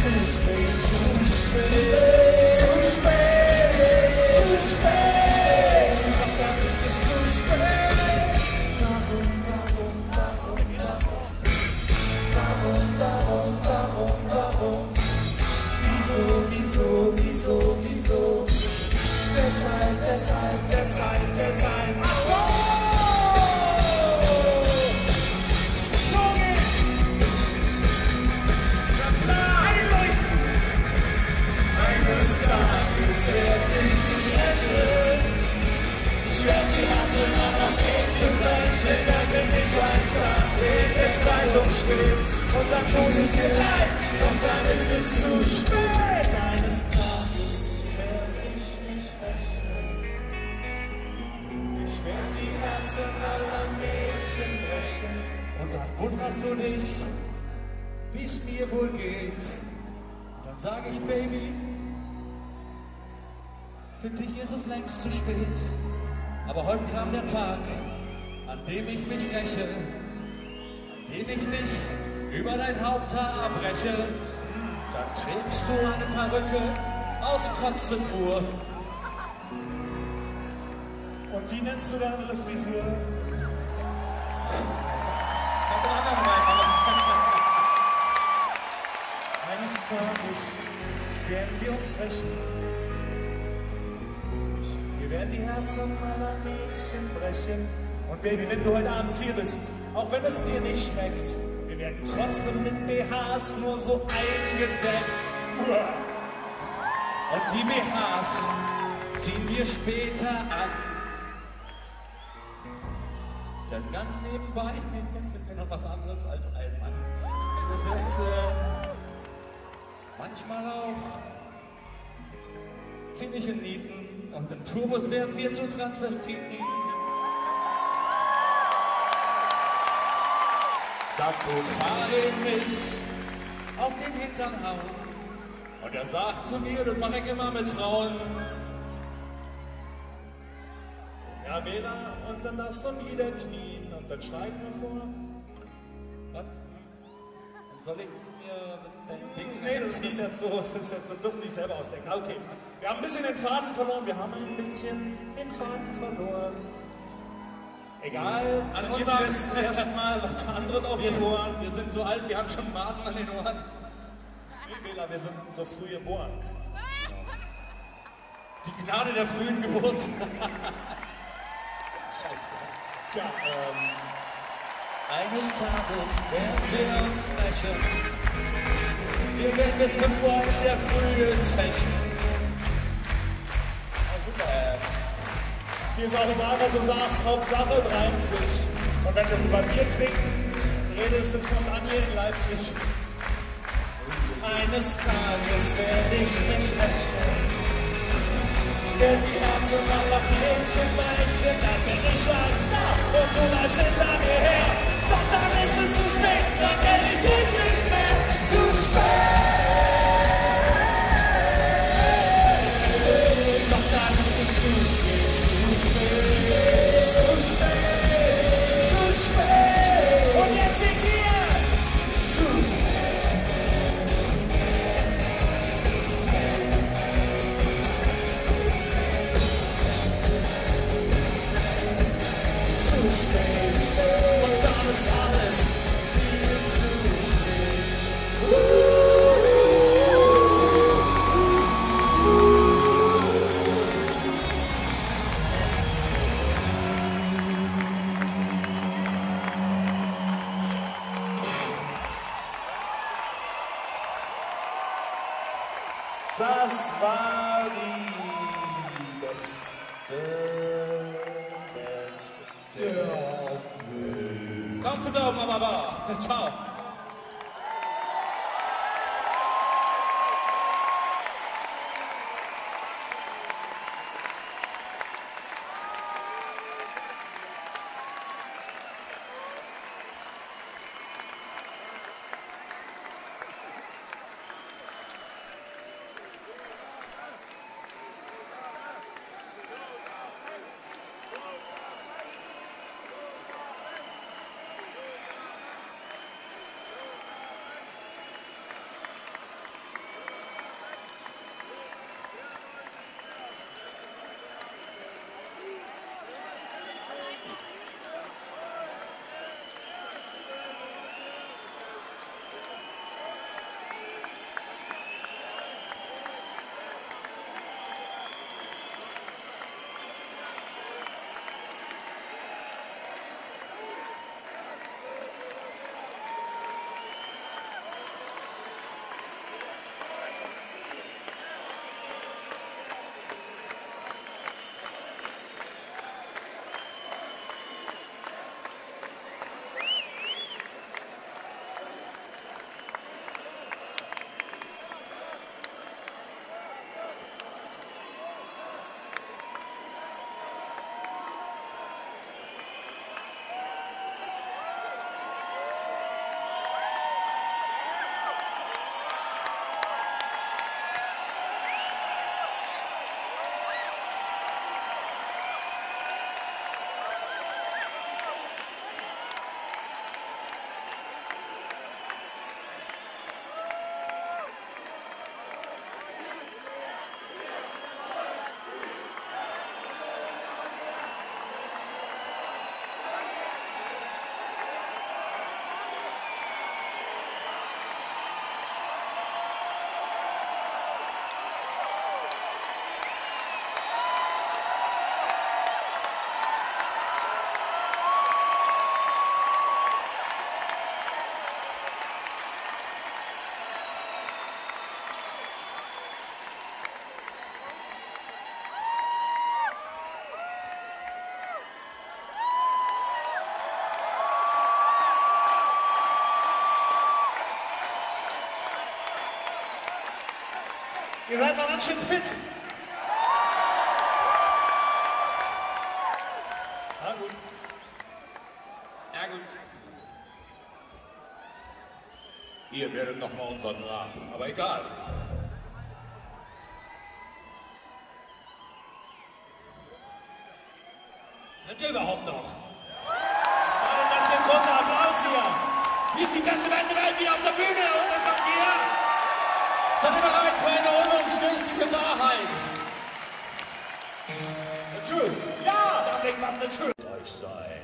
Luft schwebt und dann tut es dir leid, doch dann ist es zu spät. Eines Tages werd ich mich rächen. Ich werd die Herzen aller Mädchen brechen. Und dann wunderst du dich, wie es mir wohl geht. Und dann sag ich, Baby, für dich ist es längst zu spät. Aber heute kam der Tag, an dem ich mich räche, an dem ich mich über dein Haupthaar abbreche. Dann trägst du eine Perücke aus Kotze pur. Und die nennst du dann eine Frisur? Eines Tages werden wir uns rächen. Wir werden die Herzen aller Mädchen brechen. Und Baby, wenn du heute Abend hier bist, auch wenn es dir nicht schmeckt, wir werden trotzdem mit B Hs nur so eingedeckt. Und die B Hs ziehen wir später an. Denn ganz nebenbei sind wir noch was anderes als ein Mann. Wir sind äh, manchmal auch ziemliche Nieten. Und im Tourbus werden wir zu Transvestiten. Da tut Farin mich auf den Hintern hauen. Und er sagt zu mir, das mache ich immer mit Frauen. Ja, Bela, und dann darfst du niederknien und dann schneiden wir vor. Was? Dann soll ich mir mit deinem Ding... Nee, das ist jetzt so, das ist jetzt, das dürfen nicht selber ausdenken. Okay, wir haben ein bisschen den Faden verloren, wir haben ein bisschen den Faden verloren. Egal, An dann gibt's unserem- jetzt zum ersten Mal was anderes auf Wir, die Ohren. wir sind so alt, wir haben schon Maden an den Ohren. Nee, Bela, wir sind so früh geboren. Die Gnade der frühen Geburt. Scheiße. Tja, ähm, Eines Tages werden wir uns rächen. Wir werden bis fünf Uhr in der Früh zechen. ah, super. Dir ist auch egal, was du sagst, Hauptsache es reimt sich. Und wenn du über Bier trinken redest, dann kommt Anja in Leipzig. Eines Tages werde ich mich rächen. Ich werde die Herzen aller Mädchen brechen. Dann bin ich ein Star und du läufst hinter mir her. Doch dann ist es zu spät, dann kenn ich dich nicht mehr. Zu spät. Doch dann ist es zu spät. Zu spät. Zu spät. Zu spät. Und jetzt sing wir. Zu spät. Zu spät. Und dann ist alles viel zu spät. Das war die beste Band der Welt. Komm zu Daumen, aber aber. Ciao. Ihr seid noch ganz schön fit. Na gut. Ja gut. Ihr werdet noch mal unser Grab, aber egal. Könnt ihr überhaupt noch? Was war denn das für ein kurzer Applaus hier? Hier ist die beste Band der Welt wieder auf der Bühne und was macht ihr? Seid ihr bereit für eine unumstößliche Wahrheit? The truth. Ja, nothing but the truth. Euch sein.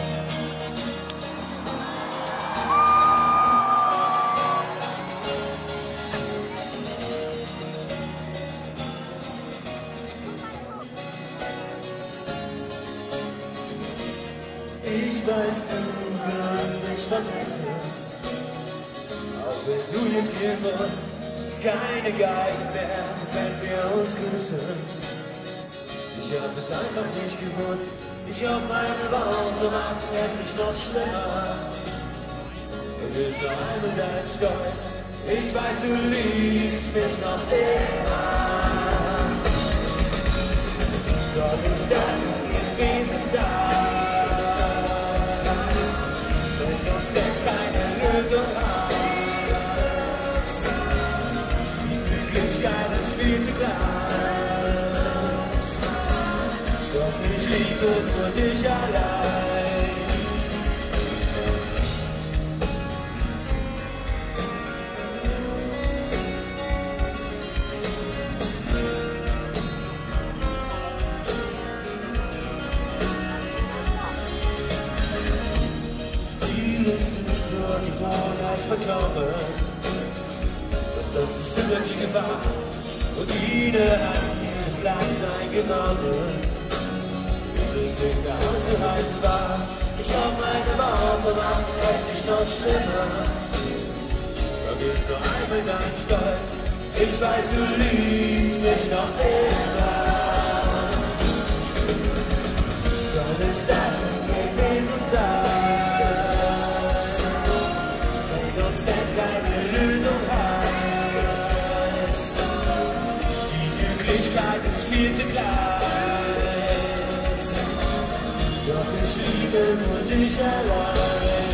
Ich weiß, du wirst mich vergessen, auch wenn du jetzt gehen musst. Keine Geigen mehr, wenn wir uns küssen. Ich hab es einfach nicht gewusst. Ich hab meine Worte machen es nicht noch schlimmer. Und ich noch einmal dein Stolz. Ich weiß, du liebst mich noch immer. Doch ist das gewesen da? Keine Lösung hat. Die Möglichkeit ist viel zu klein. Doch ich liebe nur dich allein. Gewohnheit verkaufen, doch das ist immer die Gefahr. Routine hat ihren Platz eingenommen, bis es nicht mehr auszuhalten war. Ich hab meine Worte machen es nicht noch schlimmer. Vergiss nur einmal dein Stolz. Ich weiß, du liebst mich noch immer. Soll es das gewesen sein? Keine Lösung hat. Die Möglichkeit ist viel zu klein. Doch ich liebe nur dich allein.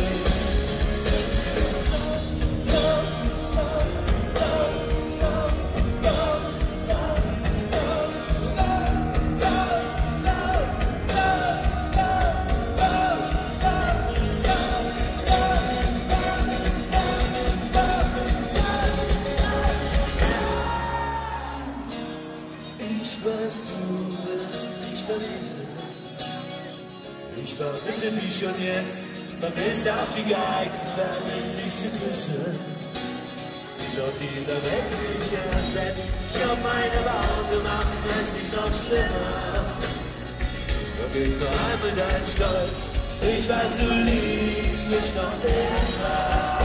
Ich vermisse dich schon jetzt, vermisse auch die Geigen, vermisse dich zu küssen. Bis auf dieser Welt ist dich ersetzt. Ich hab meine Worte, machen es nicht noch schlimmer. Vergiss nur einmal deinen Stolz. Ich weiß, du liebst mich noch immer.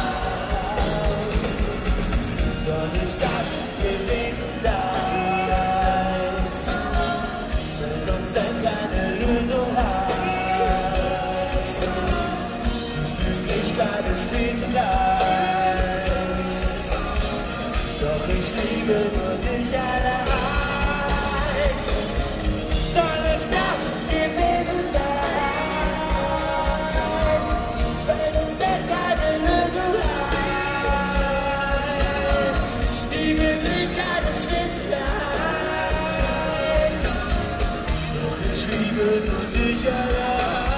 Soll es das gewesen sein? Wenn uns denn keine Lösung hat. Das steht gleich. Doch ich liebe nur dich allein. Soll es das gewesen sein? Wenn uns denn keine Lösung hat. Die Möglichkeit ist steht gleich. Doch ich liebe nur dich allein.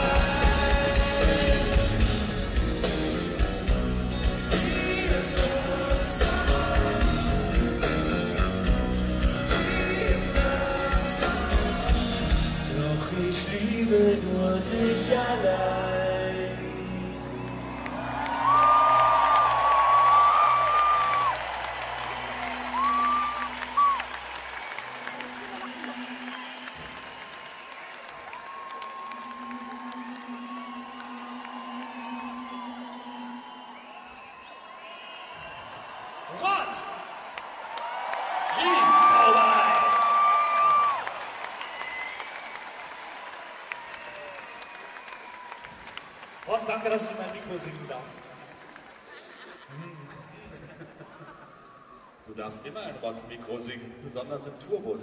Nur dich allein. Rot! Lieb, Zauberei! Und danke, dass ich in mein Mikro singen darf. Du darfst immer ein Rotzmikro singen, besonders im Tourbus.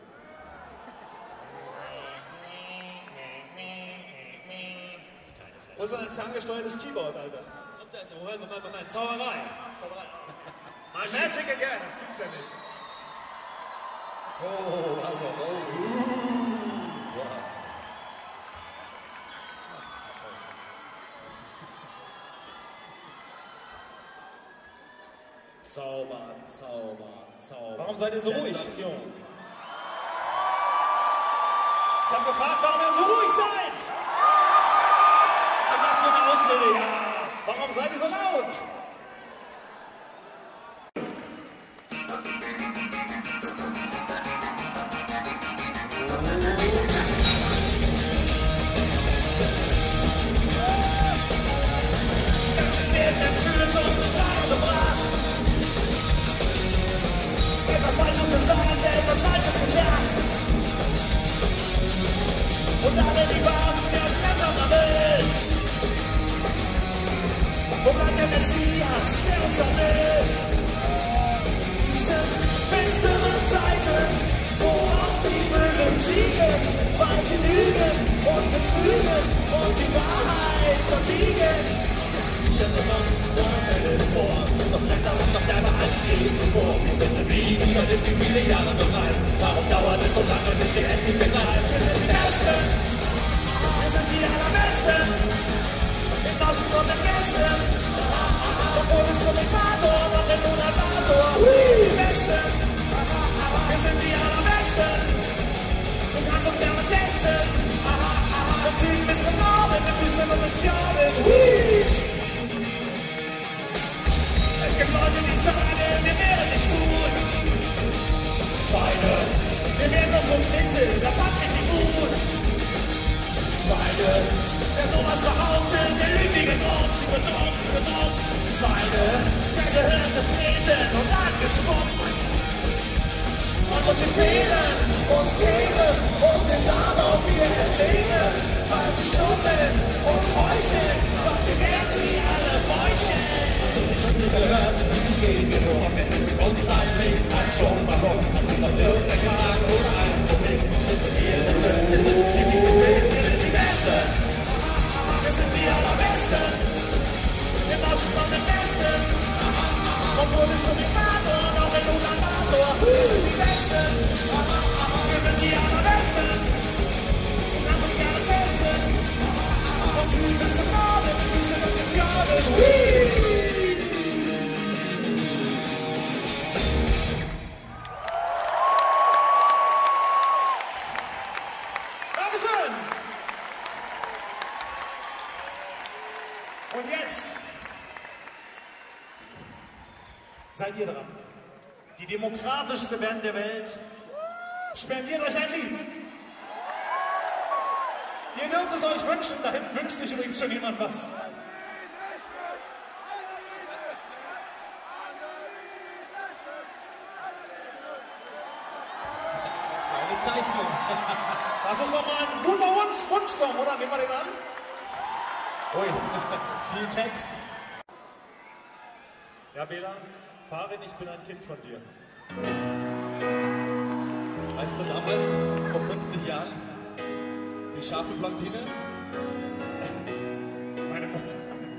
Wo ist ein ferngesteuertes Keyboard, Alter? Kommt da jetzt, Moment, Moment, Moment, Zauberei. Zauberei. Magic again, das gibt's ja nicht. Oh, Alter, oh. Uh, wow. Zaubern, zaubern, zaubern. Warum seid ihr so ruhig? Sensation. Ich habe gefragt, warum ihr so ruhig seid. Was ist denn das für eine Ausrede? Ja, warum seid ihr so laut? Etwas Falsches gesagt, etwas Falsches gedacht. Und alle die Wahrheit der Grenzer Welt. Wo bleibt der Messias, der uns erlöst? Dies sind finstere Zeiten, wo auch die Bösen siegen, weil sie lügen und betrügen und die Wahrheit verbiegen. Wir sind uns Fälle vor, noch besser und noch derber als je zuvor. Wir wissen wie, niemand ist wie viele Jahre bereit. Warum dauert es so lange, bis ihr endlich begreift? Wir sind die Besten, wir sind die Allerbesten, im Osten und im Westen, obwohl es zum Äquator und im Lunator. Wir sind die Besten, wir sind die Allerbesten, du kannst uns gerne testen, vom Süden bis zum Norden, im Wüsten und im Fjorden. Es gibt Leute, die sagen, wir wären nicht gut. Schweine, wir wären doch so Flinte, da fand ich nicht gut. Schweine, wer sowas behauptet, der lügt wie gedrückt, gedrückt, gedrückt. Schweine, der gehört getreten und angeschrubbt. Man muss sie fehlen und zählen und den darauf wieder erlegen, weil sie schummeln und heucheln, doch wir werden sie alle räucheln. Gehört, ich gehe genug mit uns ein Leben hat schon verloren. Das ist doch irgendeine Frage oder ein Problem. Wir sind hier in der wir sind ziemlich bequem. Wir sind die Besten, wir sind die Allerbesten, im Osten und im Westen, obwohl es zum Äquator noch in Ulaanbaatar. Wir sind die Besten, wir sind die Allerbesten, du kannst uns gerne testen, vom Süden bis zum Norden, im Wüsten und im Fjorden. Und jetzt seid ihr dran. Die demokratischste Band der Welt spendiert euch ein Lied. Ihr dürft es euch wünschen, da hinten wünscht sich übrigens schon jemand was. Eine Zeichnung. Das ist doch mal ein guter Wunsch, Wunschsong, oder? Nehmen wir den an? Ui, viel Text. Ja, Bela, Farin, ich bin ein Kind von dir. Weißt du damals, vor fünfzig Jahren, die scharfe Blondine? Meine Mutter.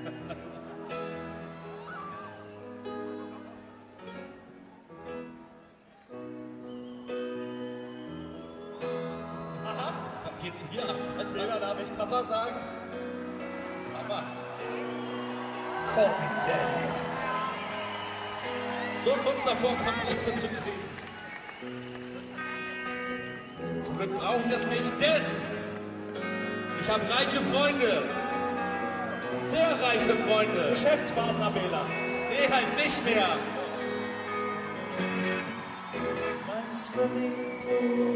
Aha, was geht denn hier ab? Bela, darf ich Papa sagen? Papa. Call me Daddy. So kurz davor, Komplexe zu kriegen. Zum Glück brauche ich das nicht, denn ich habe reiche Freunde. Sehr reiche Freunde. Geschäftspartner, Bela. Nee, halt nicht mehr. Mein Swimmingpool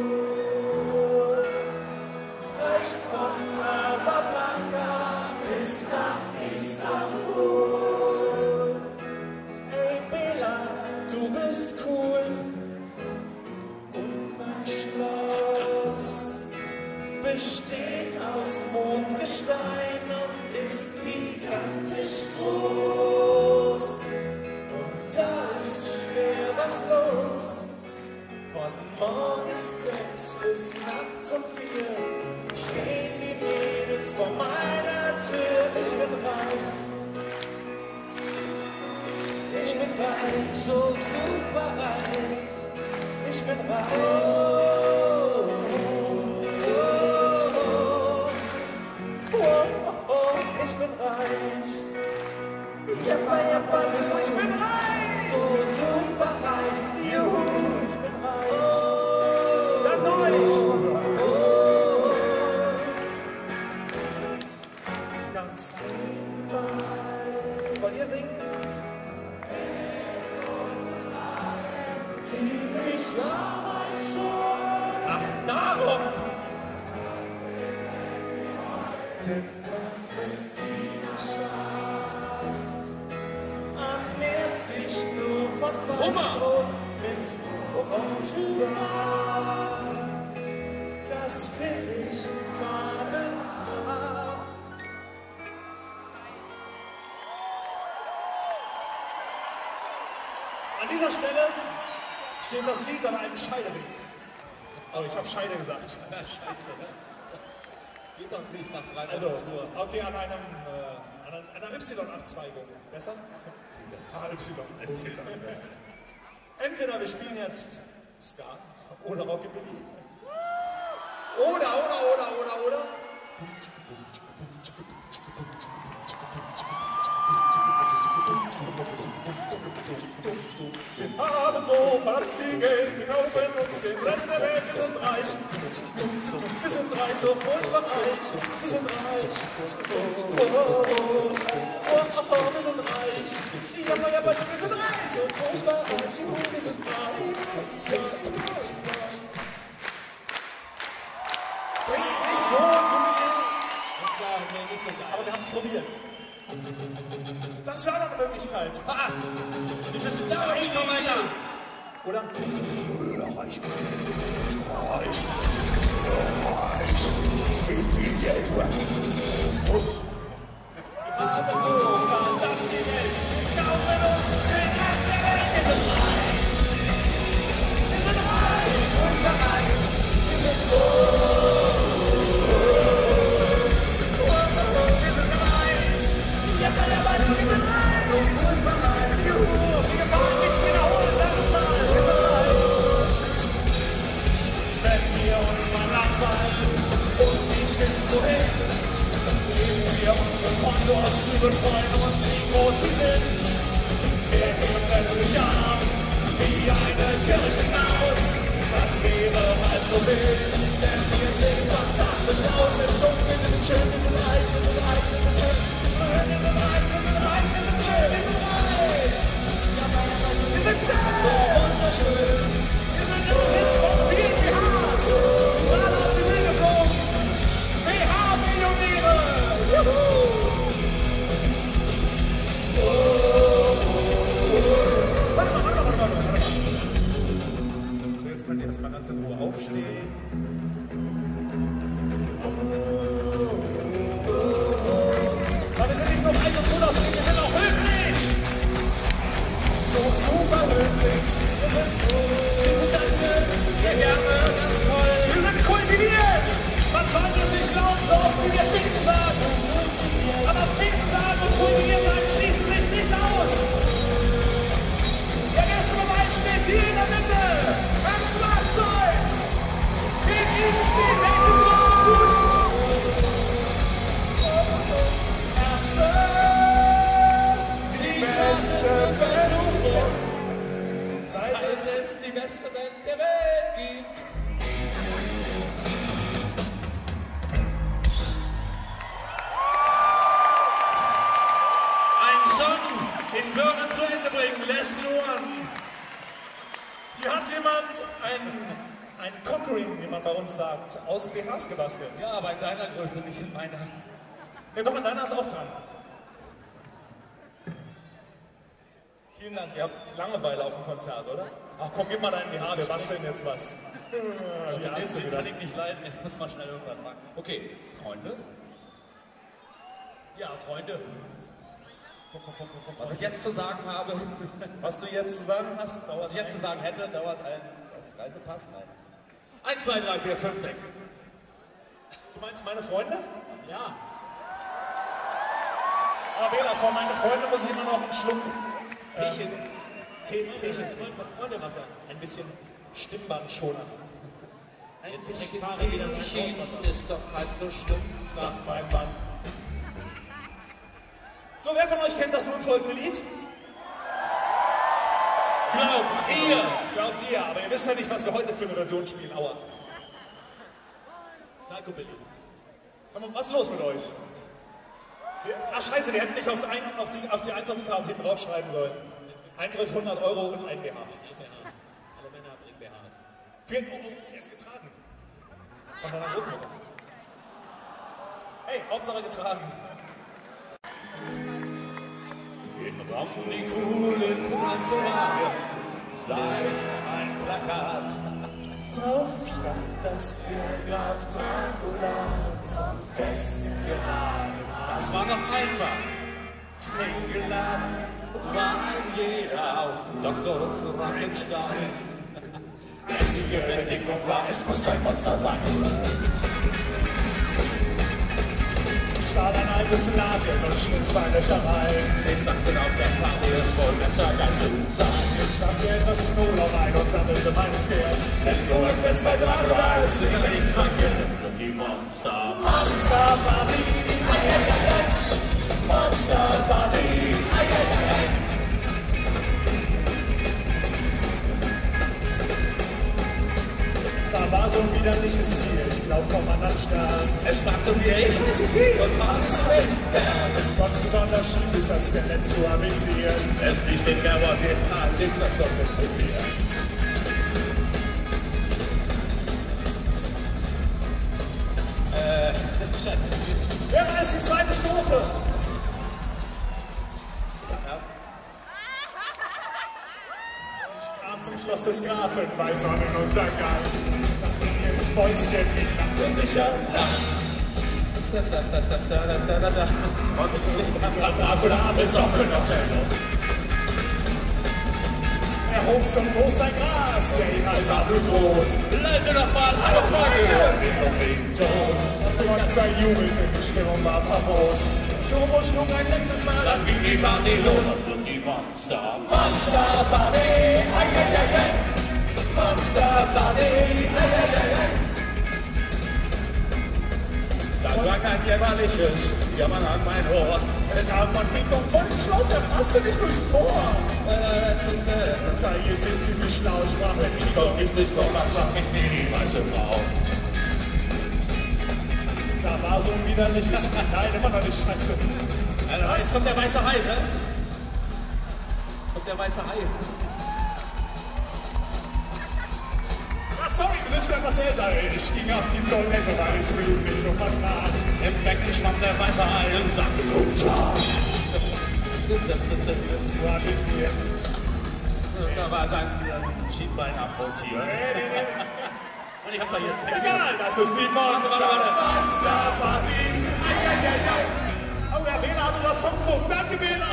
reicht von Casablanca bis nach Istanbul. Hey Bela, du bist cool. Und mein Schloss besteht aus Mondgestein und ist gigantisch groß. Und da ist schwer was los. vor meiner Tür. Ich bin reich. Ich bin reich, so super reich. Ich bin reich. Oh, oh, oh, oh, oh, ich bin reich. Jappa, jappa, ich bin reich. So super reich. Juhu, ich bin reich. Dann euch. Ganz nebenbei. Wollt ihr singen? Die mich damals schon. Ach, darum! Denn man mit Dienerschaft ernährt sich nur von Weißbrot mit Orangensaft. Das finde ich fabelhaft. An dieser Stelle steht das Lied an einem Scheideweg. Oh, ich habe Scheide gesagt. Na, scheiße, ne? Geht doch nicht nach drei Also, Tour. okay, an einem, äh, an einer, einer Y-Abzweigung. Besser? Ah, Y. Entweder wir spielen jetzt Ska oder Rockabilly. Oder, oder, oder, oder, oder. Wir haben so verdammt viel Geld, wir kaufen uns den Rest der Welt, wir sind reich. Wir sind reich, so furchtbar reich. Wir sind reich. Oh, oh, oh, oh, oh, oh, wir sind reich. Ja, ja, ja, wir sind reich, so furchtbar reich. Wir sind reich. Bringt's nicht so zu Beginn. Das war mir nicht so geil. Aber wir haben es probiert. Das war eine Möglichkeit. Ah, wir müssen da rein, komm weiter. Oder? Reich. Reich. Reich. Viel, viel Geld. Wir haben so verdammt viel Geld. Wir kaufen uns den Rest der Welt. Wir sind reich. Wir sind reich. Und bereit. Wir sind Freunde und sehen, wo sie sind. Wir heben plötzlich an, wie eine Kirchenmaus. Das wäre halt so wild, denn wir sehen fantastisch aus. Im Dunkeln, wir sind schön, wir sind reich, wir sind reich, wir sind schön. Wir sind reich, wir sind reich, wir sind schön, wir sind reich. Wir sind schön, so wunderschön. Wir sind im Besitz von vielen B Hs. Gerade auf die Bühne geflogen. B H-Millionäre. Juhu. So, jetzt könnt ihr erstmal ganz in Ruhe aufstehen. Aber wir sind nicht nur reich und gut aussehen, wir sind auch höflich. So super höflich. Wir sind so. Danke. Sehr gerne. Ganz toll. Wir sind kultiviert. Man sollte es nicht glauben, so oft wie wir Ficken sagen. Aber Ficken sagen und kultiviert sein schließen sich nicht aus. Der erste Beweis steht hier in der Mitte. Am Schlagzeug. Gegen ihn steht welches war gut. Ärzte. Die beste Band. Seit es die beste Band der Welt gibt. In Würde zu Ende bringen, lässt Luan. Hier hat jemand einen, einen Cockring, wie man bei uns sagt, aus B Hs gebastelt. Ja, aber in deiner Größe, nicht in meiner. Ne, doch, in deiner ist auch dran. Vielen Dank, ihr habt Langeweile auf dem Konzert, oder? Ach komm, gib mal deinen B H, wir basteln jetzt was. Die Ärzte kann ich nicht leiden, ich muss mal schnell irgendwas machen. Okay, Freunde? Ja, Freunde. Was ich jetzt zu sagen habe, was du jetzt zu sagen hast, dauert was ich jetzt zu sagen hätte, dauert ein das Reisepass? Nein. eins, zwei, drei, vier, fünf, sechs. Du meinst meine Freunde? Ja. Aber Bela, vor meine Freunde muss ich immer noch einen Schluck Teechen, Tee, Teechen, Freundewasser. Ein bisschen Stimmband-Schoner. Jetzt Teechen ist doch halb so schlimm, sagt mein Mann. So, wer von euch kennt das nun folgende Lied? Glaubt ihr! Glaubt ihr, aber ihr wisst ja nicht, was wir heute für eine Version spielen. Aua. Psychobilly. Sag mal, was ist los mit euch? Ach scheiße, wir hätten nicht aufs Ein auf, die, auf die Eintrittskarte hinten draufschreiben sollen. Eintritt hundert Euro und ein B H. Alle Männer bringen B Hs. Vielen Euro, er ist getragen. Von deiner Großmutter. Hey, Hauptsache getragen. In Raum die coolen Transformation sah ich ein Plakat. Drauf stand, dass der Graf Dracula zum Fest geladen hat. Das war noch einfach. Eingeladen war ein jeder auf Doktor Frankenstein. Einzige Bedingung war, es muss ein Monster sein. Stahl ein altes Lager und schnitt zwei Löcher rein. Ich dachte auf der Party, es wohl besser das zu sein. Ich schnapp mir etwas Knoblauch ein und sammelte mein Pferd. Denn so ein Fest bei Dracula ist sicher nicht verkehrt. Und die Monster. Monster Party, ei, ei, ei, ei. Monster Party, ei, ei, ei, ei. Da war so ein widerliches Ziel, ich glaub vom anderen Stern. Es sprach zu mir, ich weiß nicht wie und war es nicht. Ganz besonders schien sich das Skelett zu amüsieren. Es liegt in der Wort, den Tag, den Verstoffen zu mir. Äh, Scheiße. Ja, das ist die zweite Strophe. Ich kam zum Schloss des Grafen bei Sonnenuntergang. Ins Fäustchen die Nacht und sicher Da, da, da, da, da, da, da. und ich kam grad Dracula besoffen auf der Luft. Er hob zum Groß sein Gras, der ihn einmal bedroht. Leute doch mal, alle Frage! Und Monster jubelte, die Stimmung war famos. Turbo schlug ein letztes Mal. Dann ging die Party los, das wird die Monster. Monster Party, ei, ei, ei, ei. Monster Party, ei, ei, ei, ei. Das war kein jämmerliches Jammern an mein Ohr. Es kam von hinten und von dem Schloss, er passte nicht durchs Tor. Da hielt sich ziemlich schlau, sprach er nie. Komm ich nicht vor, mach mich nie die weiße Frau. Da war so ein widerliches, nein, immer noch nicht scheiße. Also, jetzt kommt der weiße Hai, ne? Kommt der weiße Hai. Ach, sorry, du bist schon etwas älter. Ich ging auf die Toilette, weil ich Blut nicht so vertrag. Im Becken schwamm der weiße Hai und sagte Guten Tag. Du hattest mir. Da war dann ein Schienbein amputiert. Und ich hab da jetzt Text. Egal, das ist die Monster, Warte, warte. Monster Party. Ei, ei, ei, ei. Oh, der Bela hat unser Songbook. Danke, Bela.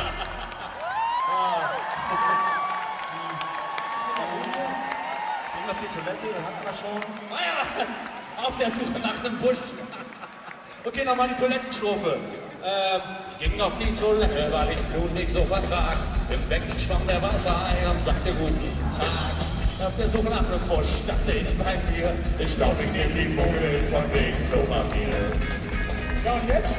Ging auf die Toilette, da hatten wir schon. Ah ja, auf der Suche nach dem Busch. Okay, nochmal die Toilettenstrophe. Ähm, ich ging auf die Toilette, weil ich Blut nicht so vertrag. Im Becken schwamm der weiße Hai und sagte Guten Tag. Auf der Suche nach dem Busch dachte ich bei mir, ich glaub, ich nehm die Muggel von wegen Klopapier. Ja, und jetzt?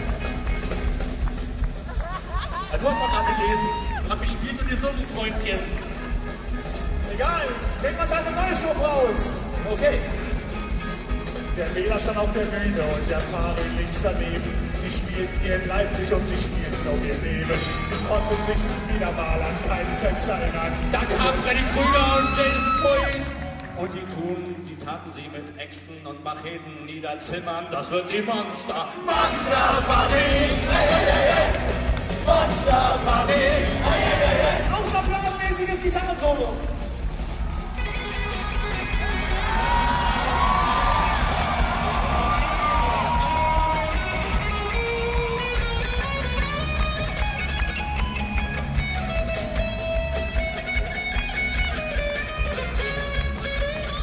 Du hast doch gerade gelesen. Hab gespielt und gesungen, Freundchen. Egal, denk mal seine neue Strophe aus. Okay. Der Bela stand auf der Bühne und der Farin links daneben. Sie spielten hier in Leipzig und sie spielten um ihr Leben. Sie konnten sich wieder mal an keinen Text erinnern. Da kam Freddy Krüger und Jason Voorhees. Und die tun, die taten sie mit Äxten und Macheten niederzimmern. Das wird die Monster. Monster Party! Ei, ei, ei, ei. Monster Party! Ei, ei, ei, ei. Außerplanmäßiges Gitarrensolo.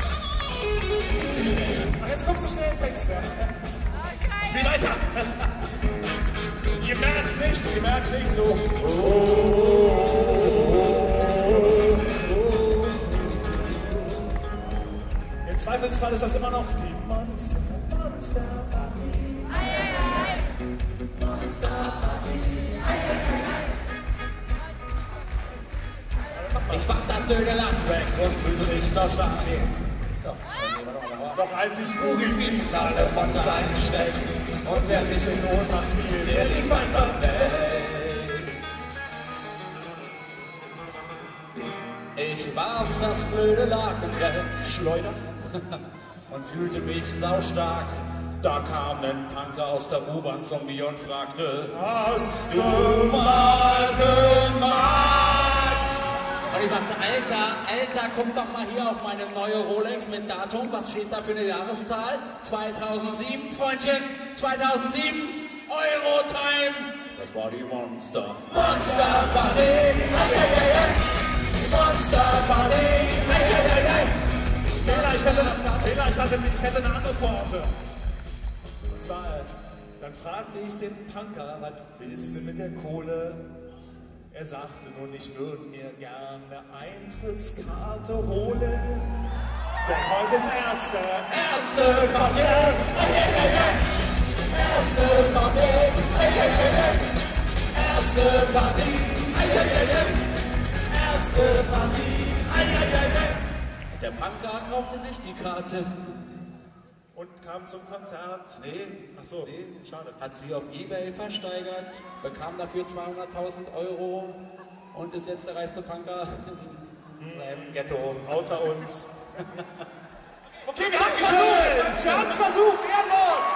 Ach, jetzt guckst du schnell den Text, ja? Wie weiter? Seid nicht so. Oh, oh, oh, oh. Im Zweifelsfall ist das immer noch die Monster, Monster Party. Monster Party. Ich mach das blöde Land weg und fühle mich noch stark. Doch, Doch als ich Google fiel, alle Monster eingeschreckt. Und wer mich in Ohnmacht fiel, der lief einfach weg. ich warf das blöde Laken weg Schleuder. und fühlte mich saustark. Da kam ein Punker aus der U-Bahn zu mir und fragte, Hast du mal gemerkt? Und ich sagte, Alter, Alter, guck doch mal hier auf meine neue Rolex mit Datum. Was steht da für eine Jahreszahl? zweitausendsieben, Freundchen, zweitausendsieben, Eurotime. Das war die Monster. Monster Party. Hey, hey, hey, hey. Monster Party. Hey, hey, hey, hey. Fehler, ich hätte, Fehler, ich, hatte, ich hätte eine andere Pointe. Und zwar, dann fragte ich den Punker, was willst du mit der Kohle? Er sagte nun, ich würde mir gerne eine Eintrittskarte holen. Denn heute ist Ärzte, Ärzte-Konzert. Hey, hey, hey, hey. Ärzte-Party. Hey, hey, hey, hey. Ärzte-Party. Hey, hey, hey, hey. Ärzte-Party. Hey, hey, hey, hey. Der Punker kaufte sich die Karte. Und kam zum Konzert. Nee, Achso, nee, schade. hat sie auf eBay versteigert, bekam dafür zweihunderttausend Euro und ist jetzt der reichste Punker in seinem Ghetto. Außer uns. Okay, wir haben es versucht! Wir haben es versucht! Ehrenwort!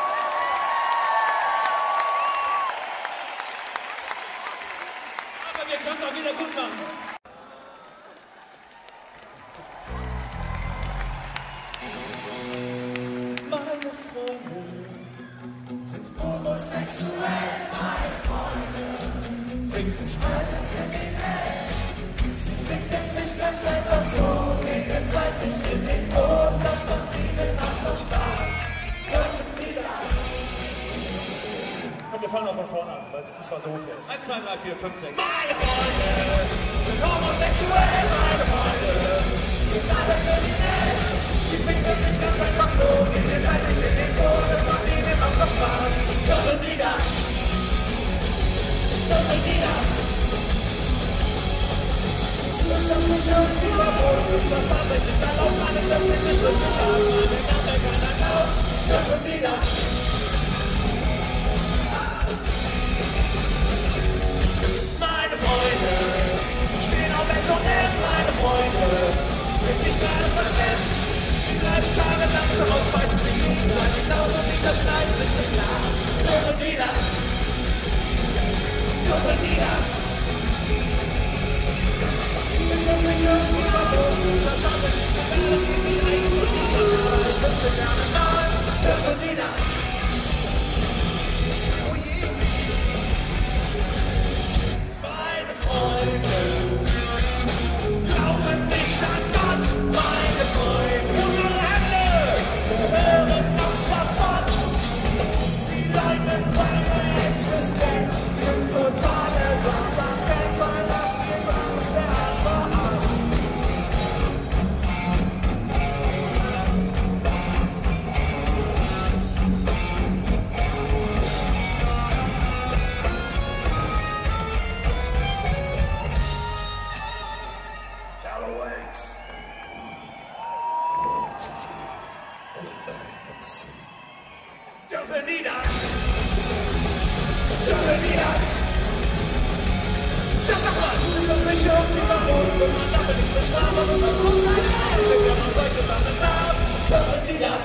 Aber wir können es auch wieder gut machen. Meine Freunde sind homosexuell. Meine Freunde ficken alle kriminell. Sie ficken sich ganz einfach so gegenseitig in den Boden. Das macht ihnen einfach Spaß. Dürfen die das? Komm, wir fangen auch von vorne an, weil das war doof jetzt. eins, zwei, drei, vier, fünf, sechs. Meine Freunde sind homosexuell. Meine Freunde sind alle kriminell. Sie ficken sich ganz einfach so gegenseitig in den Boden. Das macht ihnen einfach Spaß. Dürfen die das? Dürfen die das? Ist das nicht irgendwie verboten? Ist das tatsächlich erlaubt? Kann ich das bitte schriftlich haben? Meine Karte keiner glaubt. Dürfen die das? Meine Freunde stehen auf S und M. Meine Freunde sind nicht gerade verkehrt. Sie bleiben tagelang zu Hause, beißen sich gegenseitig aus und die zerschneiden sich mit Glas. Dürfen die das? Dürfen die das? Ist das nicht irgendwie verboten? Ist das tatsächlich legal? Es gibt die eigentlich nicht so nah. Ich wüsste gerne mal. Dürfen die das? Oh je. Meine Freunde glauben nicht an Gott. Meine Freunde, unsere Hände hören auf Schafott. Sie leugnen seine Existenz, sind totale Satan-Fans. Einer spielt Angst, der andere Ass. Hell awaits. Dürfen die das? Dürfen die das? Ja, sag mal, ist das nicht irgendwie verboten? Wenn man dafür nicht bestraft, was ist das bloß eine Erde? Wenn man solche Sachen darf, dürfen die das?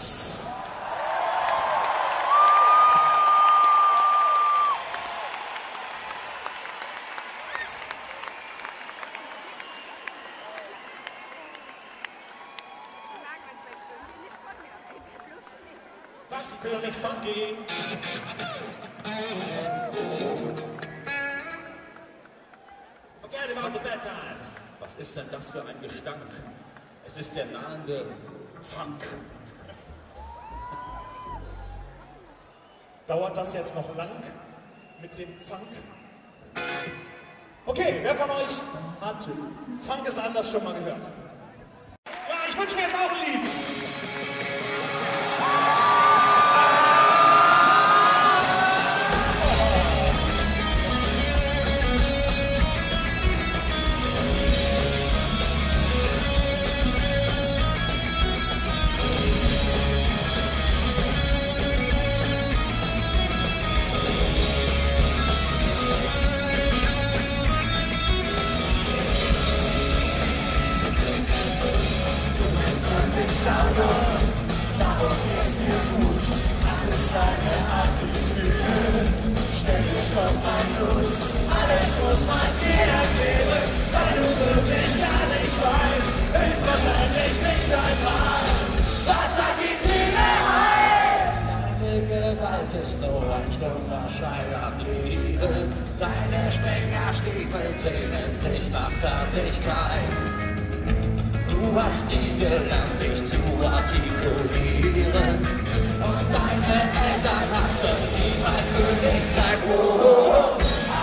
Was für nicht funky? Forget about the bad times. Was ist denn das für ein Gestank? Es ist der nahende Funk. Dauert das jetzt noch lang mit dem Funk? Okay, wer von euch hat Funk ist anders schon mal gehört? Ja, ich wünsche mir jetzt auch ein Lied. Darum geht's mir gut, das ist deine Attitüde. Ständig kommt ein Blut, alles muss man dir erklären, weil du wirklich gar nichts weißt, ist wahrscheinlich nicht einmal, was Attitüde heißt. Deine Gewalt ist nur ein stummer Schrei nach Liebe, deine Springerstiefel sehnen sich nach Zärtlichkeit. Du hast nie gelernt, dich zu artikulieren. Und deine Eltern hatten niemals für dich Zeit. Oh, oh, oh.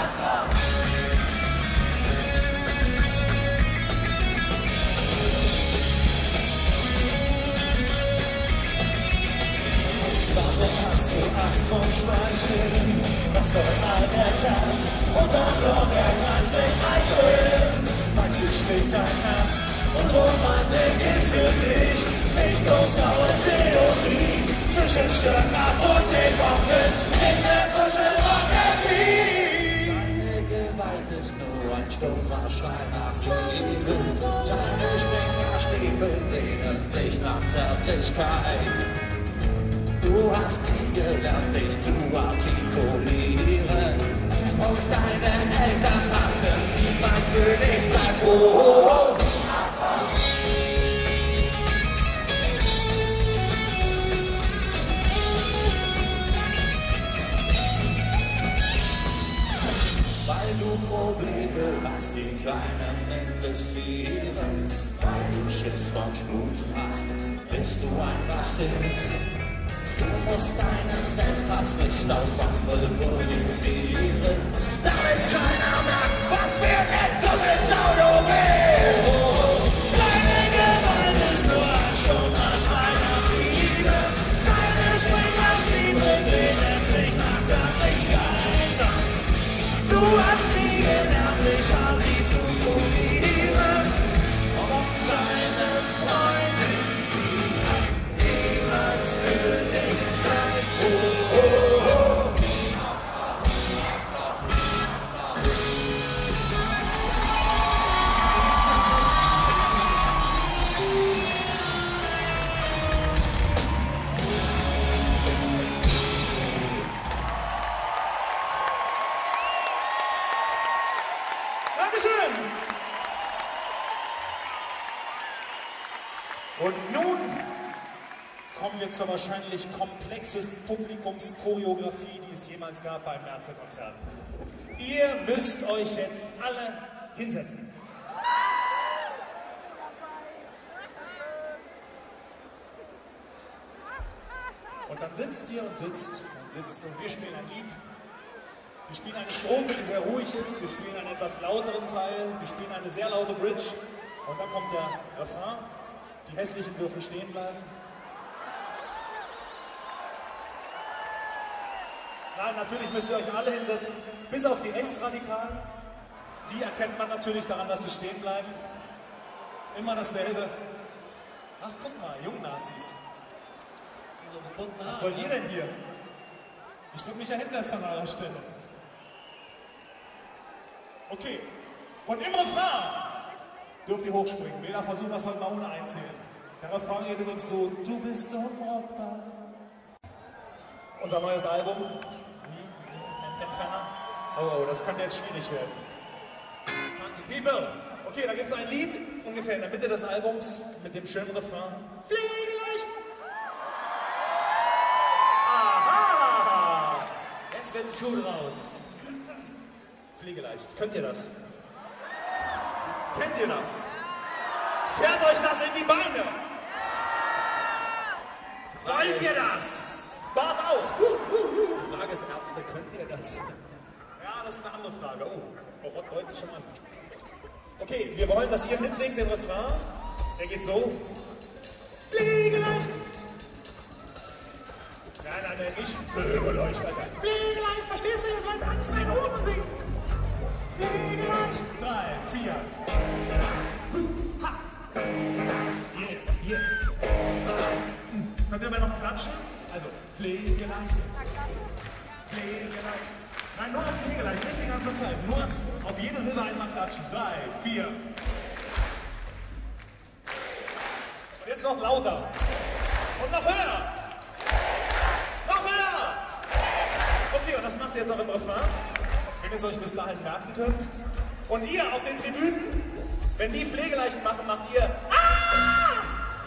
Warum hast du Angst vor Schweichen? Was soll all der Tanz? Und dann noch er kann's mich eichern. Weißt du, schlägt dein Herz? Und Romantik ist für dich nicht bloß graue Theorie zwischen Störkraft und den Pockets in der frischen Rockerie. Deine Gewalt ist nur ein stummer Schrei nach Liebe. Deine Springerstiefel sehnen sich nach Zärtlichkeit. Du hast nie gelernt, dich zu artikulieren. Und deine Eltern hatten niemals für dich Zeit. Oh, oh, oh. Weil du Probleme hast, die keinen interessieren. Weil du Schiss vom Schmusen hast, bist du ein Rassist. Du musst deinen Selbsthass nicht auf andere politisieren, damit keiner merkt, was für ein dummes Auto bist. Deine Gewalt ist nur ein stummer Schrei nach Liebe. Deine Springerstiefel sehnen sich nach Zärtlichkeit. Du hast nie gelernt, dich artikulieren. Und deine Freundin, die hat niemals für dich Zeit. Oh, oh, oh. Dankeschön! Und nun kommen wir zur wahrscheinlich komplexesten Publikumschoreografie, die es jemals gab beim Ärztekonzert. Ihr müsst euch jetzt alle hinsetzen. Und dann sitzt ihr und sitzt und sitzt und wir spielen ein Lied. Wir spielen eine Strophe, die sehr ruhig ist. Wir spielen einen etwas lauteren Teil. Wir spielen eine sehr laute Bridge. Und dann kommt der Refrain. Die Hässlichen dürfen stehen bleiben. Nein, natürlich müsst ihr euch alle hinsetzen. Bis auf die Rechtsradikalen. Die erkennt man natürlich daran, dass sie stehen bleiben. Immer dasselbe. Ach, guck mal, Jungnazis. Was wollt ihr denn hier? Ich würde mich ja hinsetzen an eurer Stelle. Okay. Und im Refrain dürft ihr hochspringen. Wir versuchen das heute mal ohne einzählen. Der Refrain geht übrigens so: Du bist unrockbar. Unser neues Album. Kennt keiner? Oh, das kann jetzt schwierig werden. Funky People. Okay, da gibt es ein Lied ungefähr in der Mitte des Albums mit dem schönen Refrain. Pflegeleicht. Aha! Jetzt wird ein Schuh raus. Pflegeleicht. Könnt ihr das? Kennt ihr das? Fährt euch das in die Beine? Wollt ihr das? Bart auch. Die Frage ist, Ärzte, könnt ihr das? Ja, das ist eine andere Frage. Oh, Frau Rott deutet schon an. Okay, wir wollen, dass ihr mitsingt den Refrain. Der geht so. Fliege leicht. Nein, nein, nein, nicht Flügel leicht, Alter. Fliege leicht, verstehst du? Ihr sollt an zwei Noten singen. Fliege leicht. Drei, vier. Ha. Yes, yeah. Hm. Könnt ihr mal noch klatschen? Also, Fliege leicht. Fliege leicht. Nein, nur auf Fliege leicht, nicht die ganze Zeit. Nur auf jede Silbe einmal klatschen. Drei, vier. Und jetzt noch lauter. Und noch höher. Noch höher. Okay, und das macht ihr jetzt auch im Refrain, wenn ihr es euch bis dahin merken könnt. Und ihr auf den Tribünen, wenn die Pflegeleichen machen, macht ihr Ah!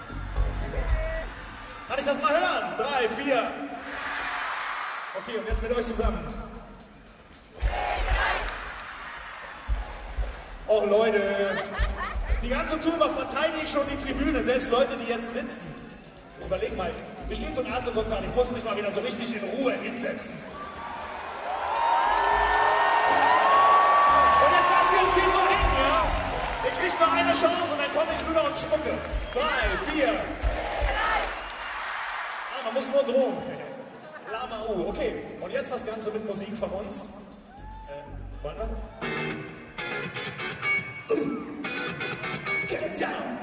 Kann ich das mal hören? Drei, vier. Okay, und jetzt mit euch zusammen. Oh Leute, die ganze Tour verteidige ich schon die Tribüne, selbst Leute, die jetzt sitzen. Überleg mal, ich gehe zum Ärztekonzert, ich muss mich mal wieder so richtig in Ruhe hinsetzen. Und jetzt lasst ihr uns hier so hängen, ja? Ihr kriegt noch eine Chance und dann komme ich rüber und spucke. Drei, vier. Ah, man muss nur drohen. Lama U, okay. Und jetzt das Ganze mit Musik von uns. Äh, wollen wir? Get down!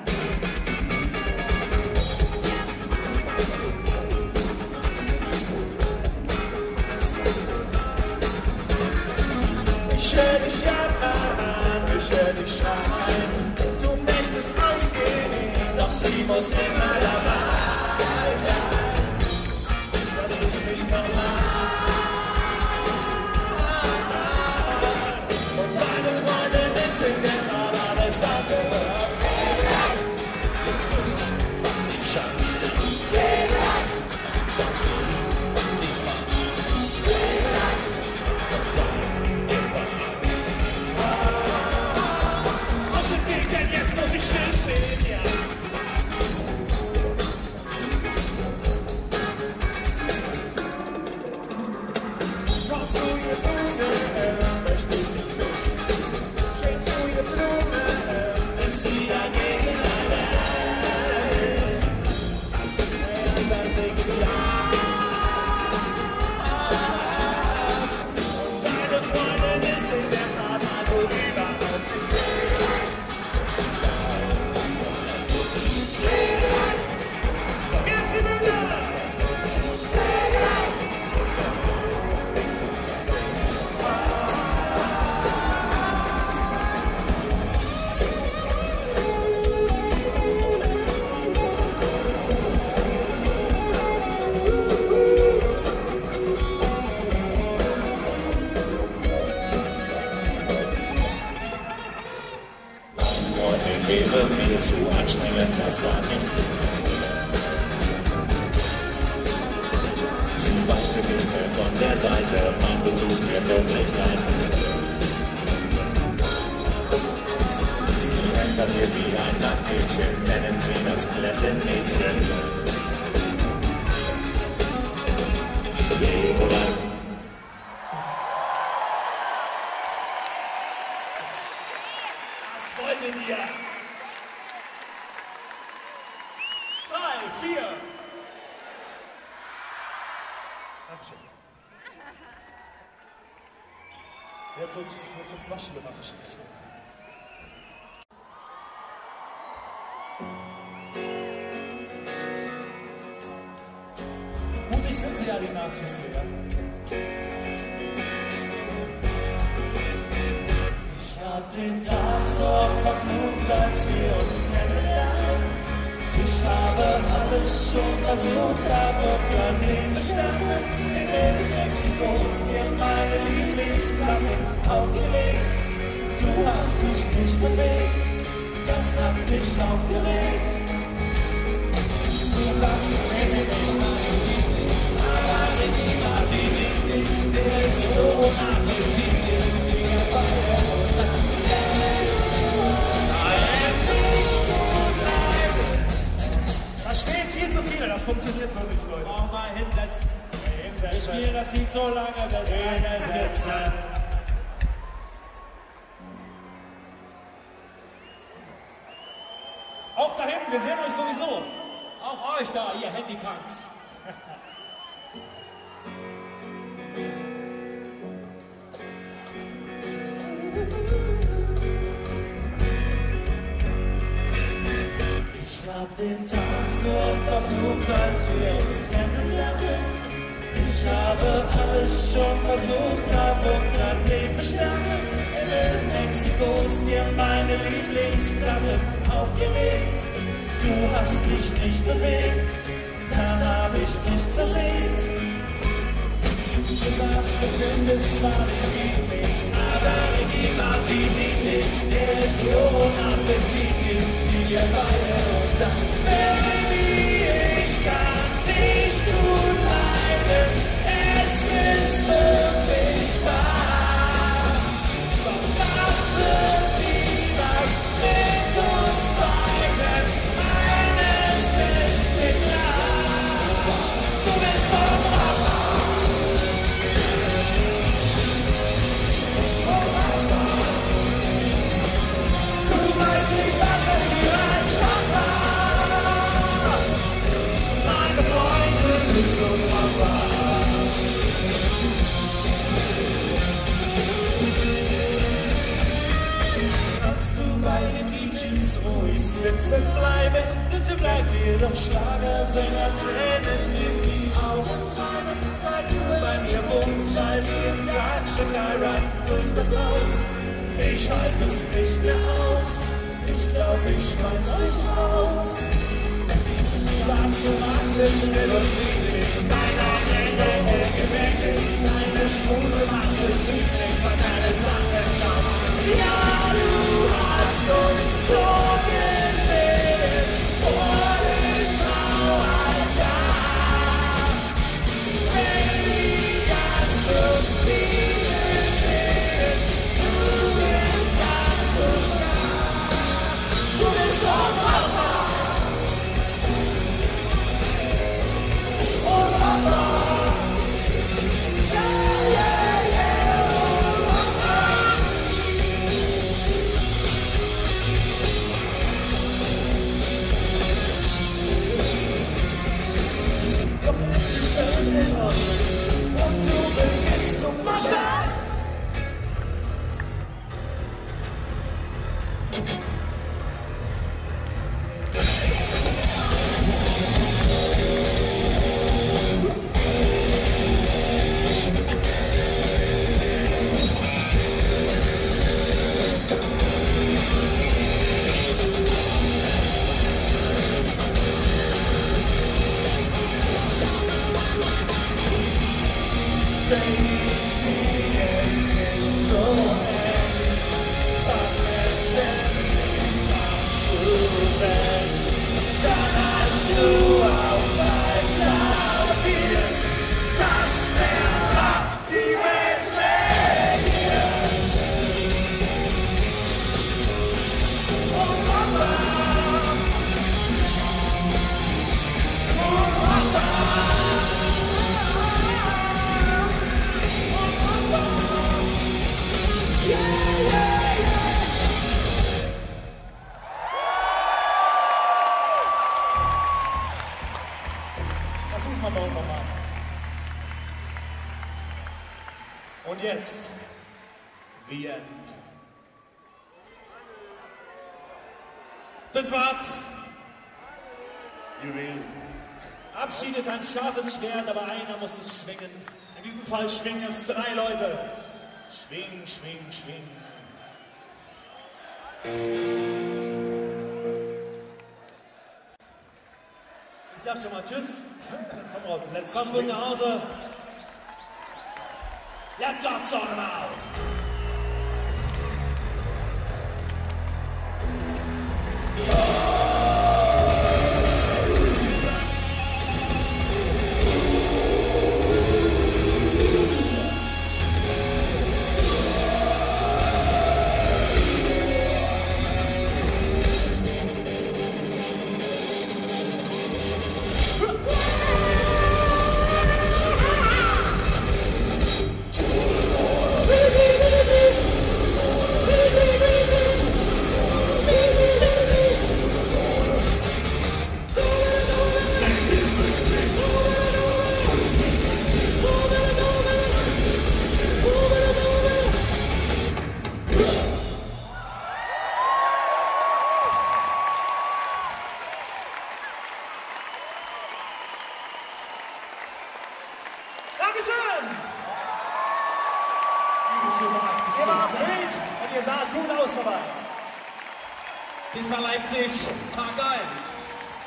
Ich höre dich an, ich höre dich schreien. Du möchtest ausgehen, doch sie muss immer dabei sein. Das ist nicht normal. Und deine Freundin ist in der Tat alles angehört. Was sie schafft. Wäre mir zu anstrengend, das sag ich. Sie weichte nicht mehr von der Seite, Mann, du tust mir wirklich leid. Sie hängt an mir wie ein Nacktmädchen, nennen sie das Klettenmädchen. Legoland. Was wolltet ihr? Drei, vier. Dankeschön. Jetzt wird's, jetzt wird's noch schlimmer. Mutig sind sie ja, die Nazis hier. Ich hab den Tag so oft verflucht, als wir uns kennenlernten. Ich habe alles schon versucht, hab Unternehmen gestartet. In Mexiko ist dir meine Lieblingsplatte aufgelegt. Du hast dich nicht bewegt, das hat mich aufgeregt. Du sagst, du kennst meine Lieblingsplatte, aber wenn niemand die liebt, der ist so unappetitlich, wie er feiert. Da stehen viel zu viele, das funktioniert so nicht, Leute. Auch mal hinsetzen. Ich spiele das Lied so lange, bis einer sitzt. wir sehen euch sowieso. Auch euch da, ihr Handypunks. Ich hab den Tag so verflucht, als wir uns kennenlernten. Ich habe alles schon versucht, hab unter dem bestanden. In Mexiko ist dir meine Lieblingsplatte aufgelegt. Du hast dich nicht bewegt, dann hab ich dich zersägt. Du sagst, du findest zwar den Weg nicht, aber Ricky Martin liebt dich. Der ist so unappetitlich wie wir beide. Und dann, Baby, ich kann dich gut leiden. Es ist wirklich wahr. Doch das wird nie was mit uns beiden. Eines ist mir klar. Du bist vom Papa. Du weißt nicht, was das für ein Schock war. Meine Freundin ist so Papa. Kannst du bei den Beaches ruhig sitzen bleiben? Sitzen bleibt dir doch Schlagersänger Tränen in die Augen treiben. Seit du bei mir wohnst, schallt jeden Tag Shakira durch das Haus. Ich halte es nicht mehr aus. Ich glaub, ich schmeiß dich raus. Sagst du magst es schnell und friedlich. Deiner Bläser ungewöhnlich. Deine Schmusemasche zieht mich bei deinen Sachen schauen. Ja, du hast uns schon gesehen. Vor dem Traualtar. Baby, das wird nie geschehen. Du bist ganz und gar. Du bist doch Papa. Oh Papa. Yeah, yeah, yeah. Oh Papa. Doch endlich fällt der Groschen und du beginnst zu maschen. Baby, sieh es nicht so eng. Fang es endlich an zu brennen. Dann hast du auch bald kapiert, dass der Rock die Welt regiert. Oh Papa. Oh Papa. Versuchen wir mal nochmal. Und jetzt, the end. Das war's. Juwel. Abschied ist ein scharfes Schwert, aber einer muss es schwingen. In diesem Fall schwingen es drei Leute. Schwing, schwing, schwing. Ich sag schon mal Tschüss. Komm auf, let's Kommt gut nach Hause. Let God sort him out. Baby! Ihr wart wild und ihr saht gut aus dabei. Dies war Leipzig, Tag eins.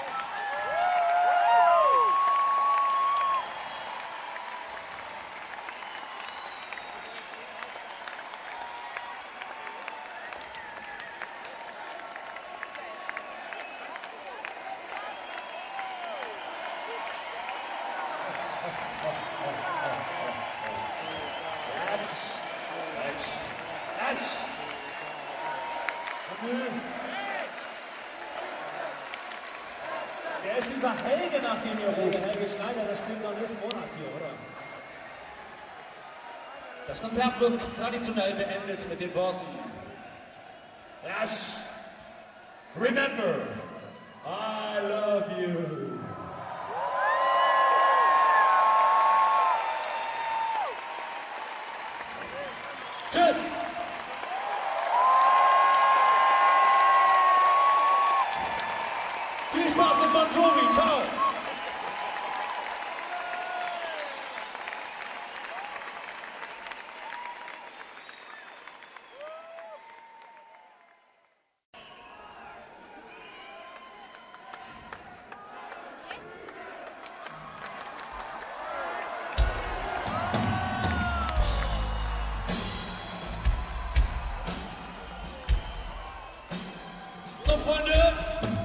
Wer ist dieser Helge, nach dem ihr ruft? Helge Schneider, der spielt doch nächsten Monat hier, oder? Das Konzert wird traditionell beendet mit den Worten: Yes, remember, I love you. Tschüss! Viel Spaß mit Bon Jovi, ciao! So, Freunde!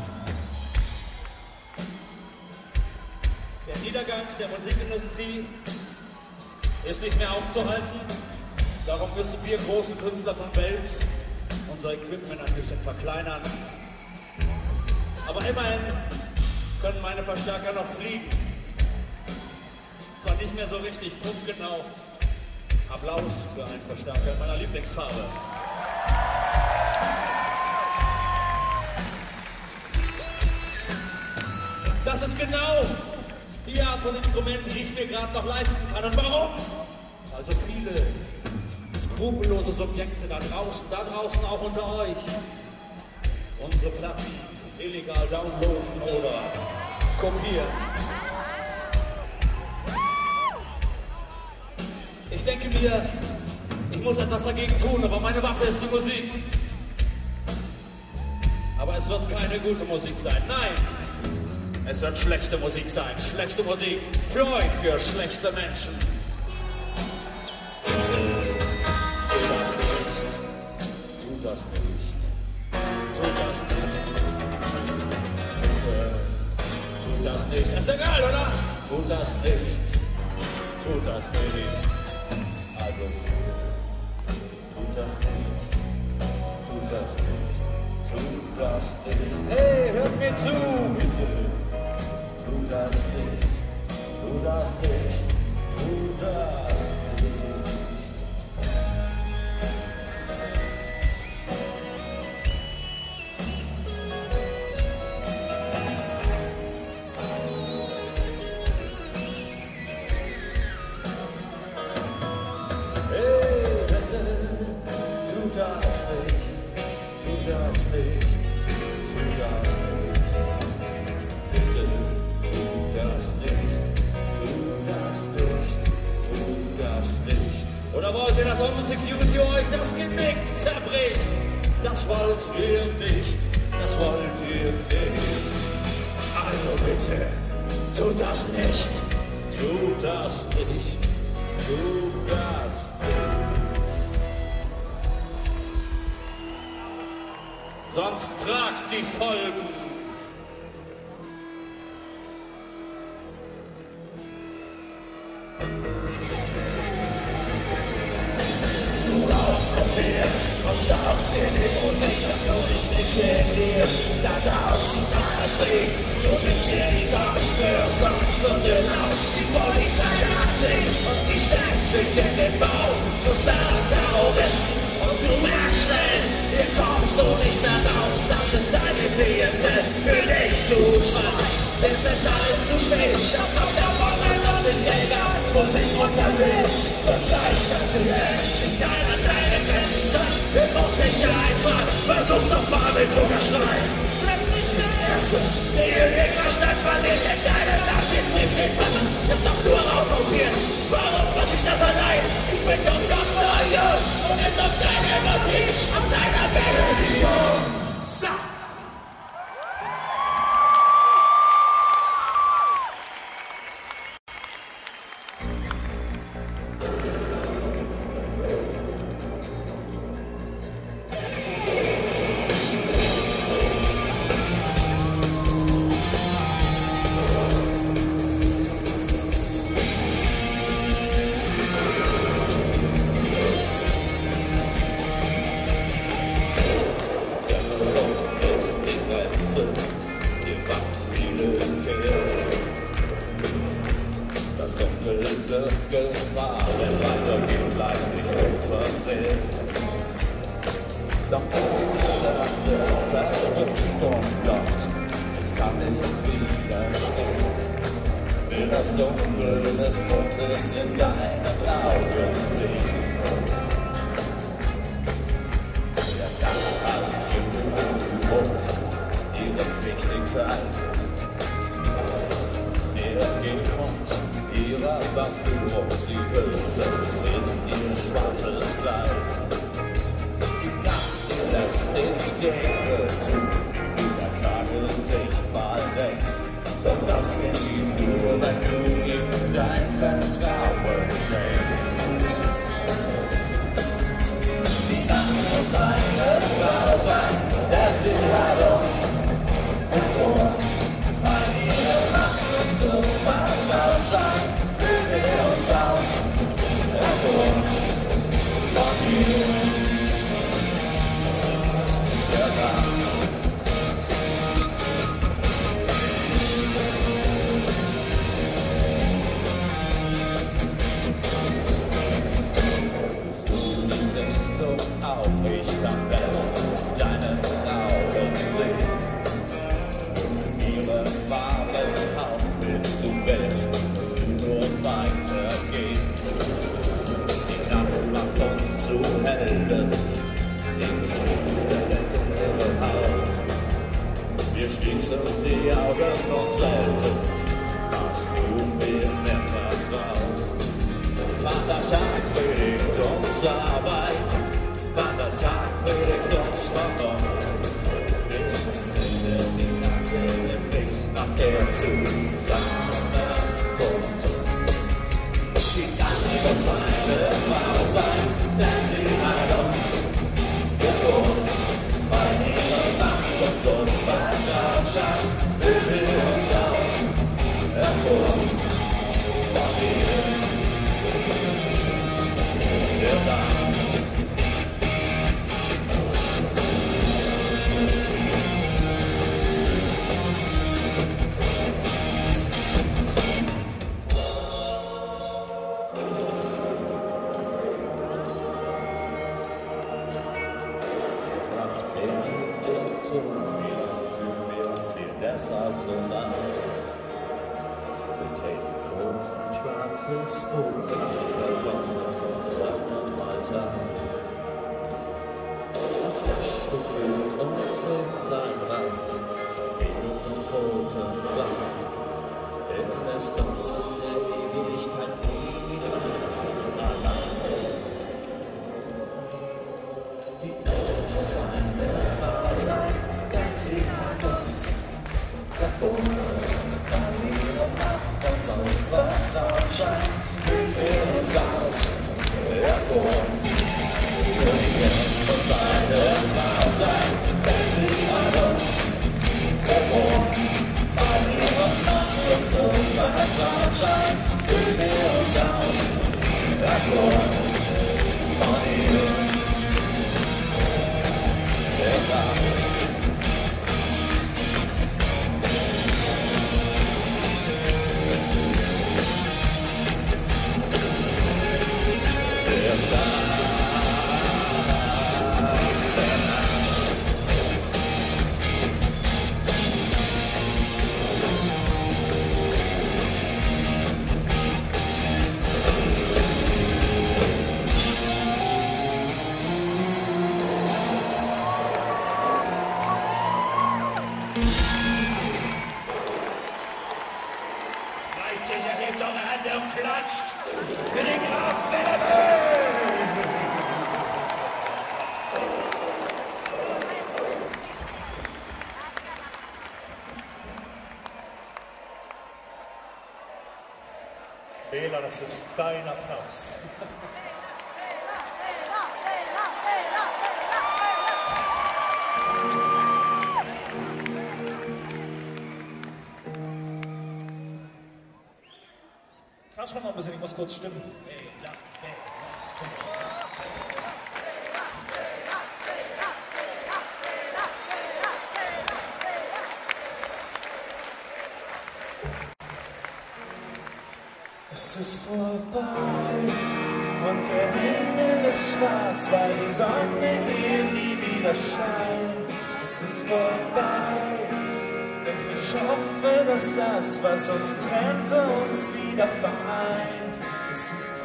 Der Niedergang der Musikindustrie ist nicht mehr aufzuhalten. Darum müssen wir großen Künstler von Welt unser Equipment ein bisschen verkleinern. Aber immerhin können meine Verstärker noch fliegen. Zwar nicht mehr so richtig punktgenau. Applaus für einen Verstärker in meiner Lieblingsfarbe. Das ist genau die Art von Instrumenten, die ich mir gerade noch leisten kann. Und warum? Also viele skrupellose Subjekte da draußen, da draußen auch unter euch, unsere Platten illegal downloaden oder kopieren. Ich denke mir, ich muss etwas dagegen tun, aber meine Waffe ist die Musik. Aber es wird keine gute Musik sein, nein! Es wird schlechte Musik sein. Schlechte Musik für euch, für schlechte Menschen. Tu das nicht. Tu das nicht. Bitte. Tu das nicht. Ist egal, oder? Tu das nicht. Tu das nicht. Also, tu das nicht. Tu das nicht. Tu das nicht. Hey, hört mir zu, bitte. Tu das nicht, tu das nicht, tu das nicht. Hey, bitte, tu das nicht, tu das nicht, tu das nicht. Bitte. Das nicht, tu das nicht, tu das nicht. Oder wollt ihr, dass unsere Security euch das Genick zerbricht? Das wollt ihr nicht, das wollt ihr nicht. Also bitte, tu das nicht, tu das nicht, tu das nicht. Sonst tragt die Folgen. Und sagst dir die Musik, dass du dich nicht neben dir da draußen verstehst. Du nimmst dir die Songs für umsonst und genau die Polizei hat dich und die steckt dich in den Bau zum Terroristen. Und du merkst schnell, hier kommst du nicht mehr raus, das ist deine Klientel, für dich du Schwein. Ist es alles zu spät, das kommt davon an und den Jäger, Musik unterwegs. Wird Zeit, dass du endlich an deine Grenzen zeigst. Wir brauchen sicher einfach, versuch's doch mal mit Hungerschrei. Lass mich der Erste, die in ihrer Stadt verliert, in deiner Nacht jetzt nicht mitmachen. Ich hab doch nur Raum kopiert, warum mach ich das allein? Ich bin doch Gast, ja. es in deinen Augen sehen. Der Dank hat Humor, ihre Wichtigkeit. Wir geben uns ihrer Verführung, sie hüllen in ihr schwarzes Kleid. Die Nacht, sie lässt dich gehen, der Tag ist nicht mal recht. Doch das geschieht nur, wenn du ihm dein Vertrauen schenkst. Die Nacht muss eine Frau sein, denn sie hat uns geboren. Weil ihre Macht und so Vertrauen scheint, fühlen wir uns aus, erboren von ihr. Der Tag. Wir schließen die Augen und selten hast du mir mehr vertraut. Wann der Tag predigt uns Arbeit, wann der Tag predigt uns Vernunft. Ich sende die Nacht in den Blick nach der Zusammenkunft. Die Nacht muss eine Frau sein, denn sie hat uns geboren. Weil ihre Macht uns so vertraut scheint, fühlen wir uns aus, erboren von ihr. Der Dank. Vielleicht fühlen wir uns hier deshalb so nah. Wir treten kurz ein schwarzes Buch, der Job von seinem Alltag. Der Stück fühlt uns in sein Reich, verbindet uns roten Bach. Er lässt uns in der Ewigkeit niemals allein. Die Erde ist eine Frau sein, denn sie hat uns geboren. Weil ihre Macht uns so vertraut scheint, fühlen wir uns aus, erboren. Königin muss eine Frau sein, denn sie hat uns geboren. Weil ihre Macht uns so vertraut scheint, fühlen wir uns aus, erboren. Von ihr. Der Tag. Leipzig erhebt eure Hände und klatscht für den Graf Bellevue! Bela, das ist dein Applaus. Klatsch mal ein bisschen, ich muss kurz stimmen. Bela, Bela, Es ist vorbei und der Himmel ist schwarz, weil die Sonne hier nie wieder scheint. Es ist vorbei, denn ich hoffe, dass das, was uns trennte, uns wieder vereint.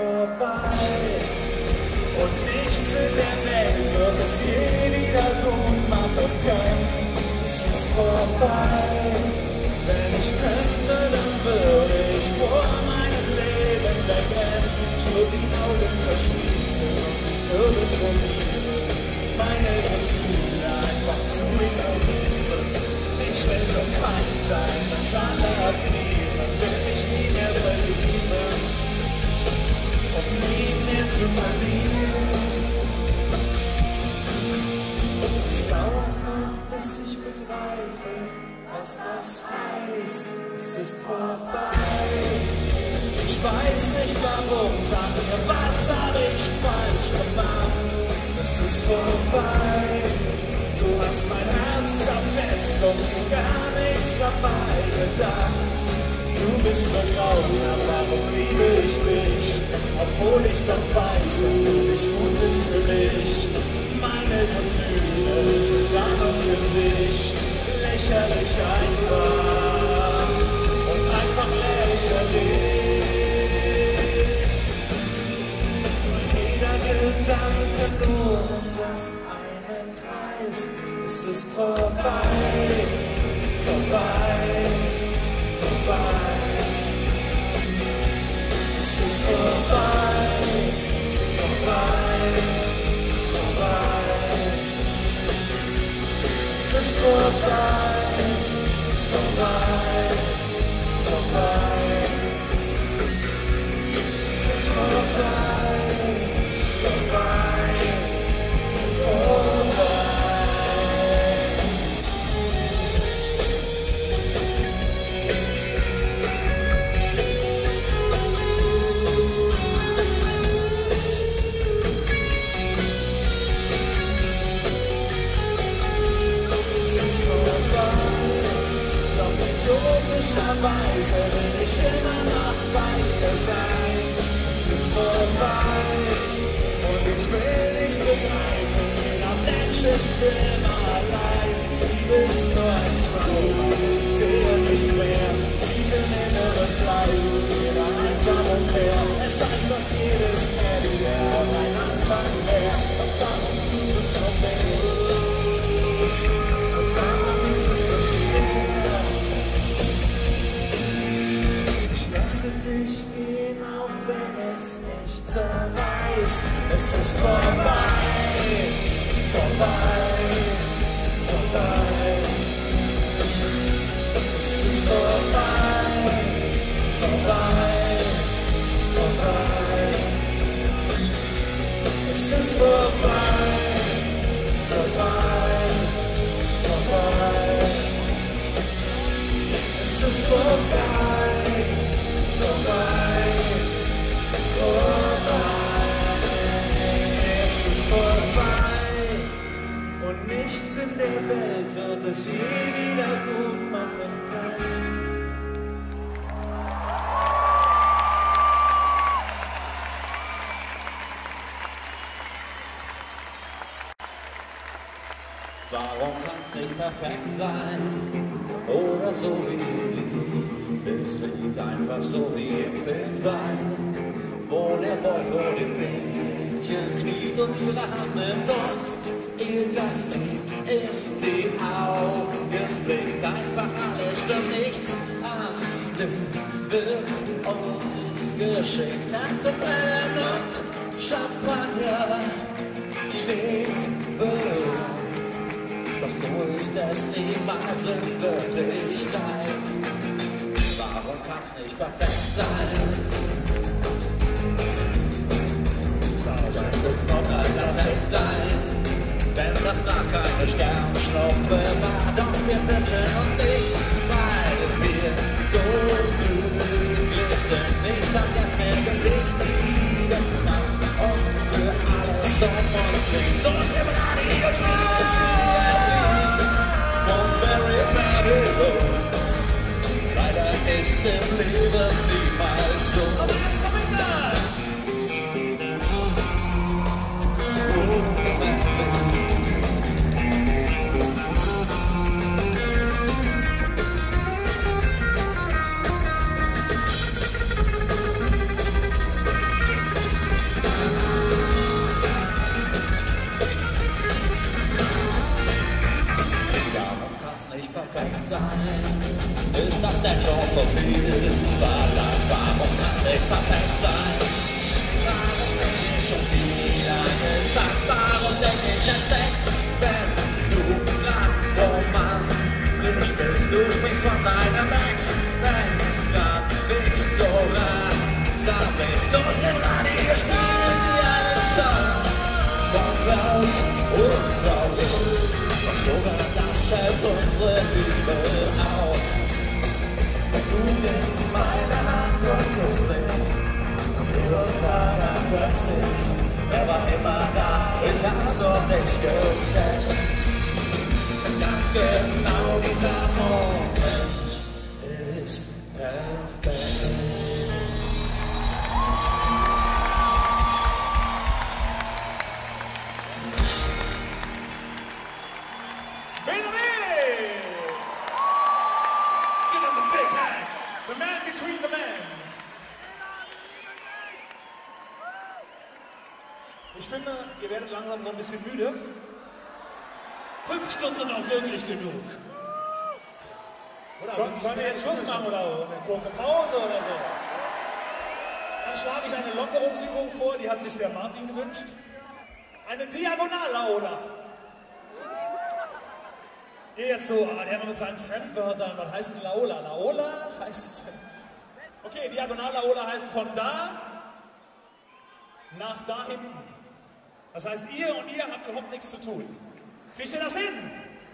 vorbei. Und nichts in der Welt wird es je wieder gut machen können. Es ist vorbei. Wenn ich könnte, dann würde ich vor meinem Leben wegrennen. Ich würde die Augen verschließen und ich würde probieren, meine Gefühle einfach zu ignorieren. Ich will so kalt sein, dass andere frieren, will mich nie mehr verlieben, um nie mehr zu verlieren. Es dauert noch, bis ich begreife, was das heißt. Es ist vorbei. Ich weiß nicht warum, sag mir, was hab ich falsch gemacht? Es ist vorbei. Du hast mein Herz zerfetzt und dir gar nichts dabei gedacht. Du bist so grausam, warum liebe ich dich? Obwohl ich doch weiß, dass du nicht gut bist für mich. Meine Gefühle sind an und für sich lächerlich einfach und einfach lächerlich. Jeder Gedanke nur um das eine Kreis. Es ist vorbei, vorbei, vorbei. Es ist vorbei, vorbei, vorbei. Es ist vorbei, vorbei, vorbei. Es ist vorbei, vorbei, vorbei. Idiotischerweise will ich immer noch bei dir sein. Es ist vorbei und ich will nicht begreifen, jeder Mensch ist für immer allein. Liebe ist nur ein Traum, der nicht mehr tief im Inneren bleibt. Jeder einsam und leer, es heißt, dass jedes Ende ein Anfang wäre. Und warum tut es so weh? Und warum ist es so schwer? Dich gehen, auch wenn es mich zerreißt. Es ist vorbei, vorbei, vorbei. Es ist vorbei, vorbei, vorbei. Es ist vorbei, vorbei, vorbei. Es ist vorbei. Vorbei, vorbei, es ist vorbei und nichts in der Welt wird es je wieder gut machen können. Warum kann's nicht perfekt sein oder so wie im Lied? Es liegt einfach so wie im Film sein, wo der Boy vor dem Mädchen kniet und ihre Hand nimmt und ihr ganz tief in die Augen blickt. Einfach alles stimmt, nichts an dem wird ungeschickt. Herz und Brennen und Champagner steht bereit. Doch so ist es niemals in Wirklichkeit. Warum kann's nicht perfekt sein? Warum wird's noch perfekt sein? Wenn das nach keine Sternschnuppe war, doch wir wünschen uns nicht, weil wir so glücklich sind. Nichts hat jetzt mehr Gewicht, Liebe macht und für alles um uns bringt. Und im Radio spielt von Barry Manilow. Leider ist im Leben niemals so. Aber jetzt komm ich da! sein? Ist das denn schon so viel verlangt? Warum kann's nicht perfekt sein? Warum bin ich schon wieder gesagt? Warum denk ich an Sex? Wenn du grad romantisch bist, du sprichst von deinem Ex. Wenn grad nicht so ratsam bist und im Radio spielen die einen Song von Klaus und Klaus. Doch sogar das hält unsere Liebe aus. Wenn du nimmst meine Hand und küsst dich, das war ganz plötzlich. Er war immer da, ich hab's noch nicht gecheckt. Ganz genau dieser Moment ist perfekt. The man between the men. Ich finde, ihr werdet langsam so ein bisschen müde. Fünf Stunden auch wirklich genug. Oder sollen wir jetzt Schluss machen oder eine kurze Pause oder so? Dann schlage ich eine Lockerungsübung vor, die hat sich der Martin gewünscht. Eine Diagonal-Laola. Geh jetzt so, ah, der mit seinen Fremdwörtern, was heißt denn Laola? Laola heißt, okay, Diagonal-Laola heißt von da nach da hinten. Das heißt, ihr und ihr habt überhaupt nichts zu tun. Kriegt ihr das hin?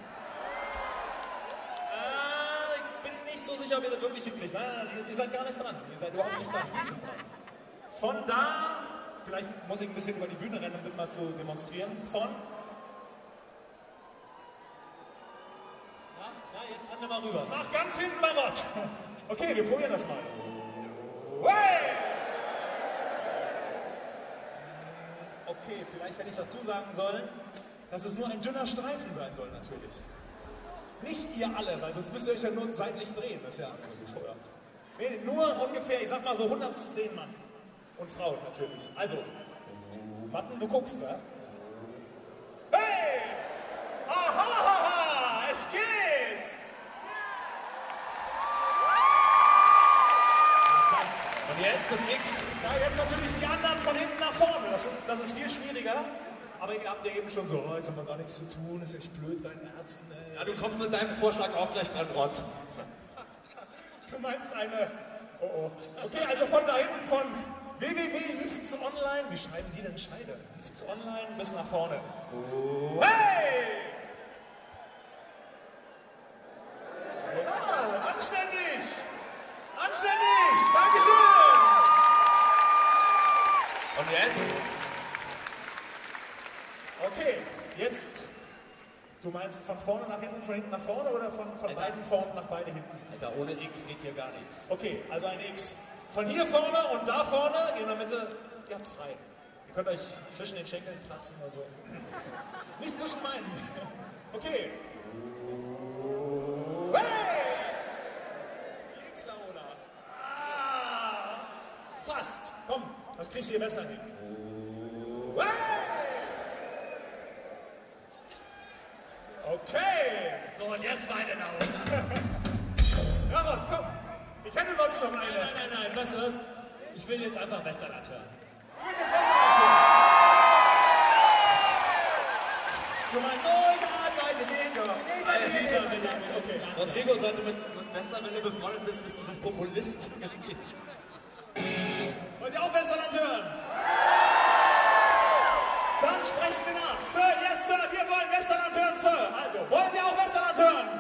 Äh, ich bin nicht so sicher, ob ihr das wirklich hinkriegt. Nein, nein, nein, ihr seid gar nicht dran. Ihr seid überhaupt nicht dran. Die sind dran. Von da, vielleicht muss ich ein bisschen über die Bühne rennen, um das mal zu demonstrieren. Von Jetzt rennen wir mal rüber. Nach ganz hinten Marott. Okay, wir probieren das mal. Hey! Okay, vielleicht hätte ich dazu sagen sollen, dass es nur ein dünner Streifen sein soll, natürlich. Nicht ihr alle, weil sonst müsst ihr euch ja nur seitlich drehen. Das ist ja bescheuert. Nee, nur ungefähr, ich sag mal so hundertzehn Mann. Und Frauen natürlich. Also, Matten, du guckst, wa? Hey! Aha! Es geht! Und jetzt das X. Ja, jetzt natürlich die anderen von hinten nach vorne. Das, das ist viel schwieriger. Aber ihr habt ja eben schon so, oh, jetzt haben wir gar nichts zu tun, ist echt blöd bei den Ärzten. Ey. Ja, du kommst mit deinem Vorschlag auch gleich dran, Rott. Du meinst eine... Oh oh. Okay, also von da hinten, von w w w punkt liftsonline, wie schreiben die denn Scheide? Liftsonline bis nach vorne. Oh. Hey! Ja, anständig! Anständig! Dankeschön! Und jetzt? Okay, jetzt. Du meinst von vorne nach hinten, von hinten nach vorne oder von, von beiden vorne nach beide hinten? Alter, ohne X geht hier gar nichts. Okay, also ein X. Von hier vorne und da vorne, in der Mitte, ihr habt frei. Ihr könnt euch zwischen den Schenkeln kratzen oder so. Nicht zwischen meinen. Okay. Hey! Die X-Laola. Ah! Fast. Komm, das kriegst du hier besser hin. Hey! Okay. So, und jetzt meine Laola. Ja, Rott, komm. Ich hätte sonst noch eine. Nein, nein, nein, nein, weißt du was? Ich will jetzt einfach Westerland hören. Du willst jetzt Westerland hören? Du meinst, oh, ja, Seite, Digga. Nein, bitte, bitte, okay. Rodrigo sollte mit, mit Western, wenn du befreundet bist, bist du so ein Populist. Wollt ihr auch Westerland hören? Dann sprechen wir nach. Sir, yes, Sir, wir wollen Westerland hören, Sir. Also, wollt ihr auch Westerland hören?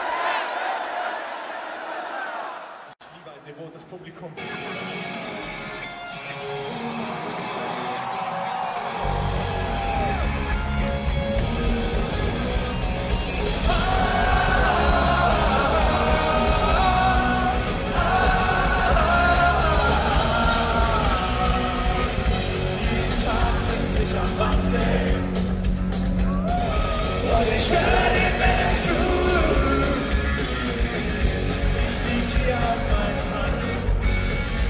Ich liebe ein devotes Publikum. Ich höre den Männern zu. Ich lieg hier auf meinem Hand.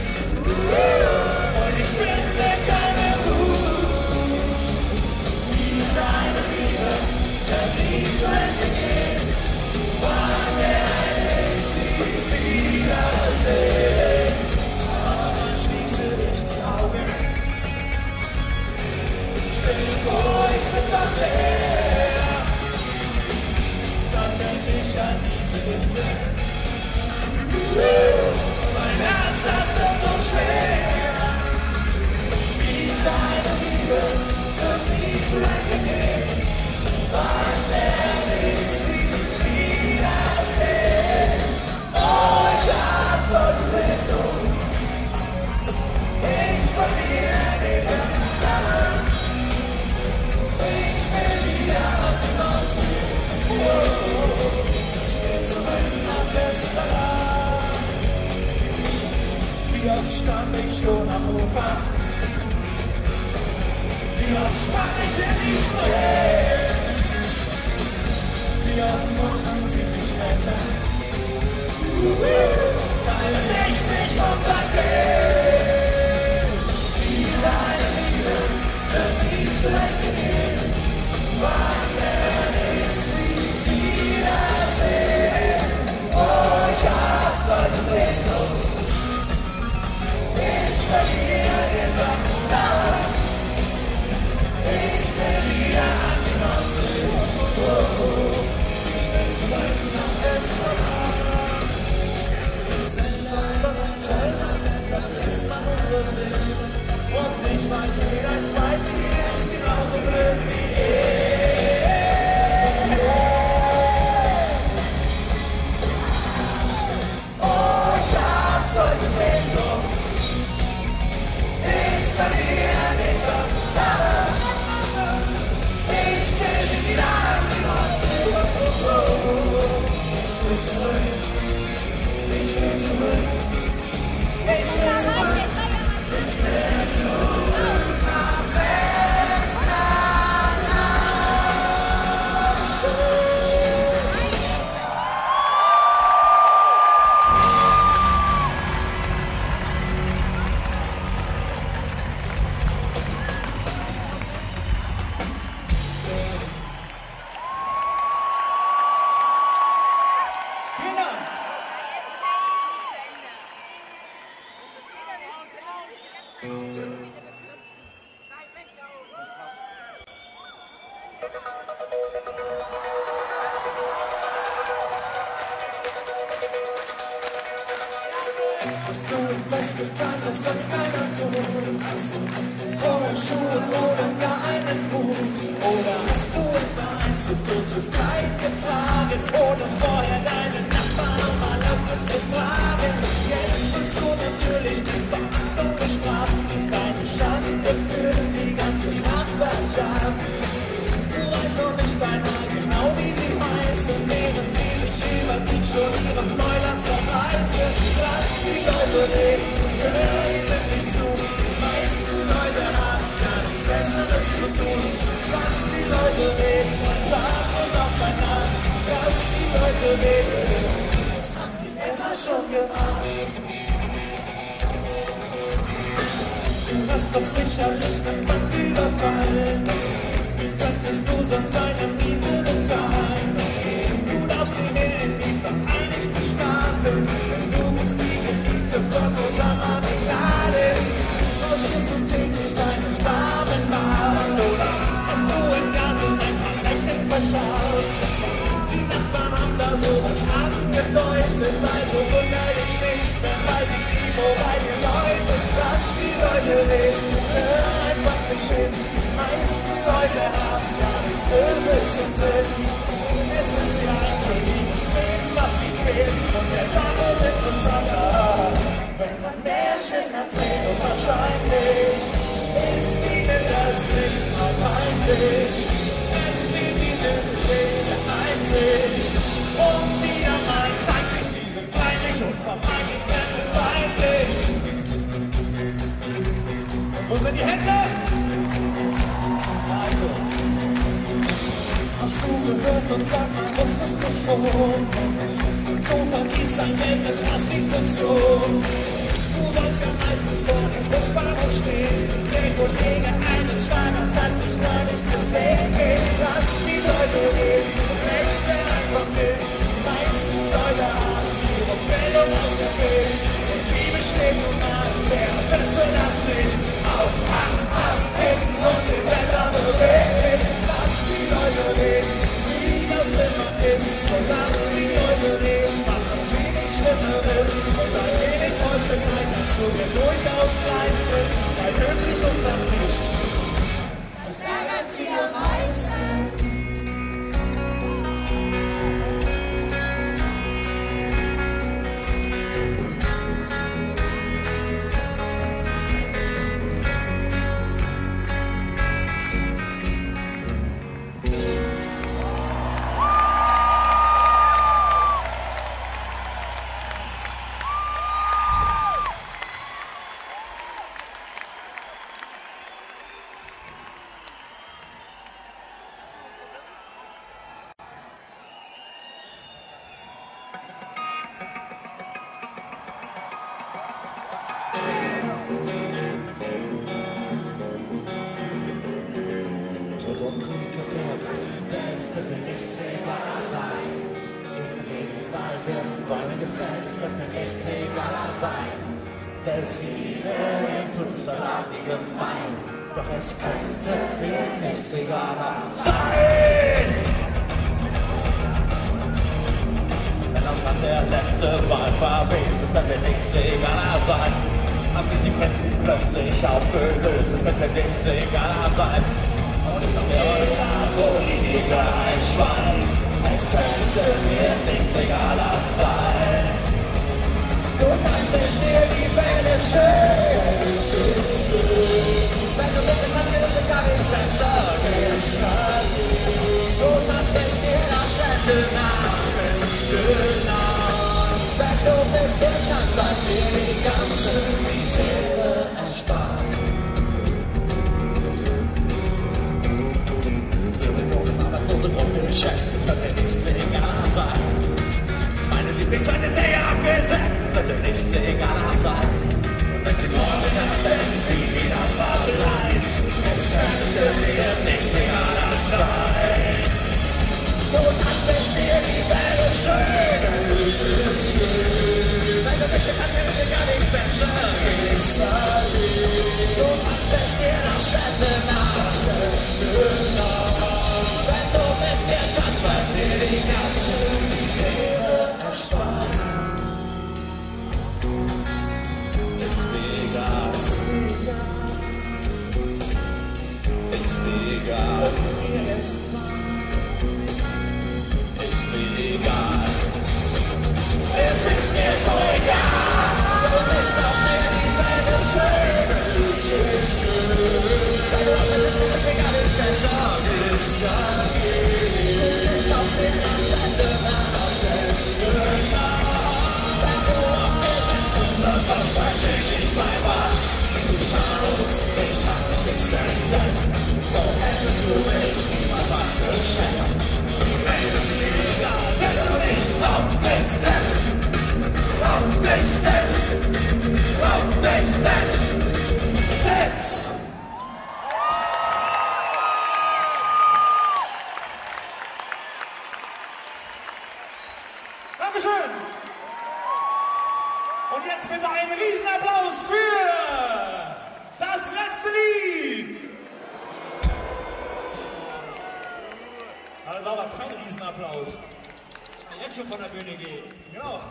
zu Ende geht, wann werde ich sie wiedersehen? Oh, ich hab solche Sehnsucht, ich verliere den Verstand, ich will wieder an die Nordsee, oh, ich will zurück nach Westerland. Wie oft stand ich schon am Ufer, wie oft sprach ich in die Spree, wie oft mussten sie mich retten, damit ich nicht untergehe. Diese eine Liebe wird nie zu Ende gehen, wann werde ich sie wiedersehen? Oh, ich hab solche Sehnsucht, ich verliere den Verstand, ich will wieder an die Nordsee, oh, oh, ich will zurück nach Westerland. Es ist etwas toller, dann ist man unser Sinn, und ich weiß, jeder Zweite hier ist genauso blöd wie ich. Oh, ich hab solche Sehnsucht, ich verliere den Verstand, ich will wieder an die Nordsee, oh, oh, oh. Ich will zurück, ich will zurück, ich will zurück, ich will zurück nach Westerland. Vielen Dank. Hast du etwas getan, das sonst keiner tut? Hast du hohe Schuhe oder gar einen Hut? Oder hast du etwa ein zu kurzes Kleid getragen, ohne vorher deinen Nachbarn um Erlaubnis zu fragen? Jetzt bist du natürlich die Verachtung bestraft, ist eine Schande für die ganze Nachbarschaft. Du weißt doch nicht einmal genau, wie sie heißen, während sie sich über dich schon ihrem Neuland zerreißen. Lass die Leute reden, hör ihnen nicht zu. Die meisten Leute haben gar nichts Besseres zu tun. Lass die Leute reden, Tag und auch bei Nacht. Lass die Leute reden, das haben die immer schon gemacht. Du hast doch sicherlich eine Bank überfallen. Wie könntest du sonst deine Miete bezahlen? Du darfst nicht mehr in die Vereinigten Staaten, denn du bist die Geliebte von Osama Bin Laden. Rosierst du täglich deinen Damenbart oder hast du im Garten ein paar Lächeln verschaut? Die Nachbarn haben da sowas angedeutet, also wundere dich nicht, wenn bald die Liebe bei den Leuten. Lass die Leute reden, hör einfach nicht hin. Die meisten Leute haben gar nichts Böses im Sinn. Es ist ja ein tolles Leben, was sie fehlen, und der Tag wird interessanter, wenn man Märchen erzählt, und wahrscheinlich ist ihnen das nicht mal peinlich. Es geht ihnen jede Einsicht, und wieder mal zeigt sich, sie sind peinlich und vermeintlich fremdenfeindlich. Und wo sind die Hände? Also, hast du gehört und sag mal, wusstest du schon? Du verdienst ein Geld mit Prostitution. Du sollst ja meistens vor dem Busbahnhof stehen. Der Kollege eines Schlagers hat dich neulich gesehen. Lass die Leute reden und möchte einfach mit. Die meisten Leute haben ihre Bildung aus der Welt, und die besteht nun mal, wer wüsste das nicht? Aus Angst, Hass, Ticken und dem Wetter bewegt. Lass die Leute reden, wie das immer ist. Solange die Leute reden, machen sie nichts Schlimmeres. Und ein wenig Freundlichkeit kannst du dir durchaus leisten, weil höflich und sagt nichts. Das ärgert sie und wird mir nichts egaler sein. Im Regenwald werden Bäume gefällt, es wird mir nichts egaler sein. Delfine im Tunnelsalat wie gemein, doch es könnte mir nichts egaler sein. Wenn am Land der letzte Wald verwest, es wird mir nichts egaler sein. Haben sich die Grenzen plötzlich aufgelöst, es wird mir nichts egaler sein. Und ist doch der Politiker ein Schwein, es könnte mir nichts egaler sein. Du kannst mit mir, die Welt ist schön, ist schön. Wenn du mit mir kannst, kann ich besser gehen. Du kannst mit mir nach Stände nach Stände nach. Wenn du mit mir kannst, dann mir die ganze Misere erspart. Geschäft, es wird mir nichts egaler sein. Meine Lieblingsweise ist ja abgesetzt, es wird mir nichts egaler sein. Und wenn sie morgen ist, wenn sie wieder verbleibt, es könnte mir nichts egaler sein. Du kannst mit mir, die Welt ist schön, es ist schön. Wenn du mit mir kannst, kann ich gar nicht besser gehen. Du kannst mit mir nach Stände nach Stände nach. Wenn du mit mir kannst, weil mir die ganze Misere erspart. It's bigger, it's bigger, it's bigger. Es ist mir so egal, du siehst auf mir, die Welt ist schön, ist schön. Sei du auf mir, ist egal, ist besser, ist ja. Was weiß ich, ich bleib wach. Du schaust mich an, bist entsetzt. So hättest du mich niemals angeschätzt. Hey, das ist mir egal, wenn du nicht auf mich setzt. Auf mich setzt. Auf mich setzt. Setz! Dankeschön! Und jetzt bitte einen Riesenapplaus für das letzte Lied! Aber das war aber kein Riesenapplaus. Jetzt schon von der Bühne gehen. Genau.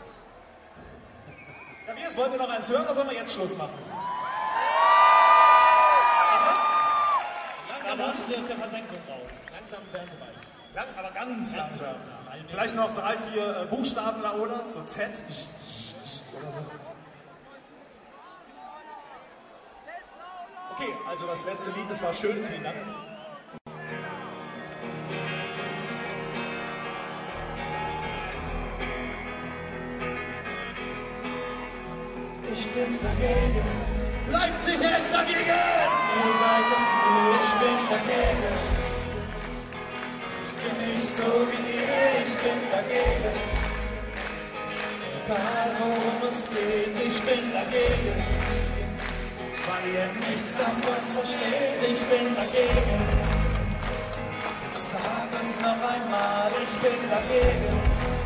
Ja, wie ist, wollt ihr noch eins hören oder sollen wir jetzt Schluss machen? Aha. Langsam holst du sie aus der Versenkung raus. Langsam werden sie weich. Lang, aber ganz langsam. Vielleicht noch drei, vier äh, Buchstaben da oder so Z. Oder so. Okay, also das letzte Lied, das war schön, vielen Dank. Ich bin dagegen, Leipzig ist dagegen! ihr seid dafür, ich bin dagegen. Ich bin nicht so wie ihr, ich bin dagegen. Egal worum es geht, ich bin dagegen. Weil ihr nichts davon versteht, ich bin dagegen. Ich sag es noch einmal, ich bin dagegen.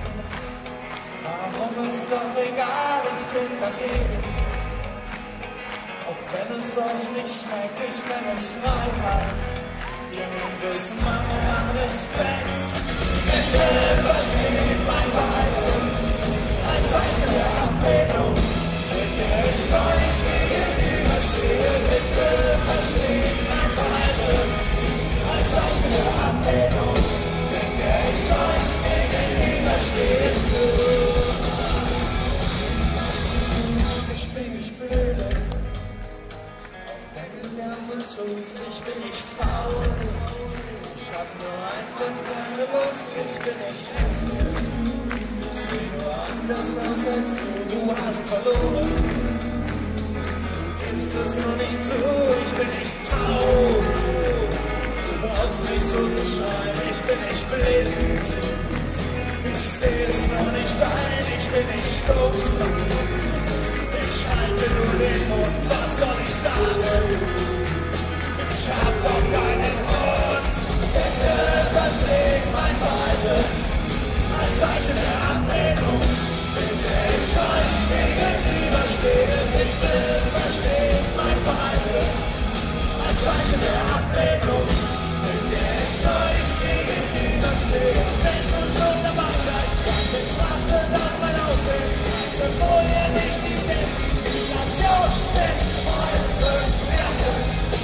Warum ist doch egal, ich bin dagegen. Auch wenn es euch nicht schmeckt, ich nenne es Freiheit. Ihr nehmt es Mangel an Respekt. Bitte versteht mein Verhalten als Zeichen der Ablehnung, mit der ich euch gegenüberstehe. Bitte versteht mein Verhalten als Zeichen der Ablehnung, mit der ich euch gegenüberstehe. Ich bin nicht blöde, auch wenn du gern so tust, ich bin nicht faul. Ich hab nur einfach keine Lust, ich bin nicht hässlich. Ich seh nur anders aus als du, du hast verloren. Du gibst es nur nicht zu, ich bin nicht taub. Du brauchst nicht so zu schreien, ich bin nicht blind. Ich seh es nur nicht ein, ich bin nicht stumm. Ich halte nur den Mund, was soll ich sagen? Ich hab doch keinen Mund, bitte versteh Weise, als Zeichen der Ablehnung, mit der ich euch gegenüberstehe. Bitte versteht mein Verhalten, als Zeichen der Ablehnung, mit der ich euch gegenüberstehe. Wenn du schon dabei seid, dann betrachtet auch mein Aussehen, als obwohl ihr nicht die Identifikation mit euren Werten.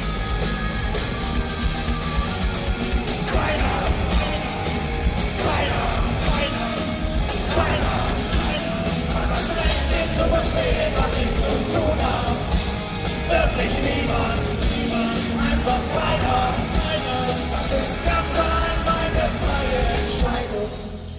Keiner, keiner, keiner, keiner, hat das Recht, dir zu befehlen, was ich zu tun habe. Wirklich niemand, niemand, einfach keiner, keiner. Das ist ganz allein meine freie Entscheidung.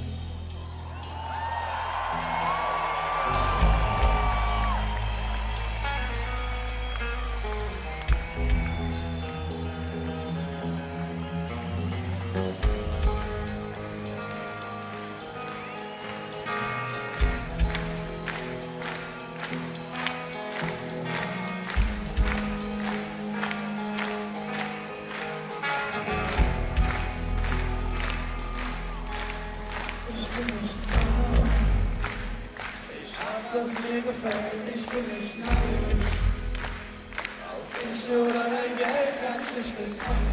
Das mir gefällt, ich bin nicht neidisch auf dich oder dein Geld, herzlich willkommen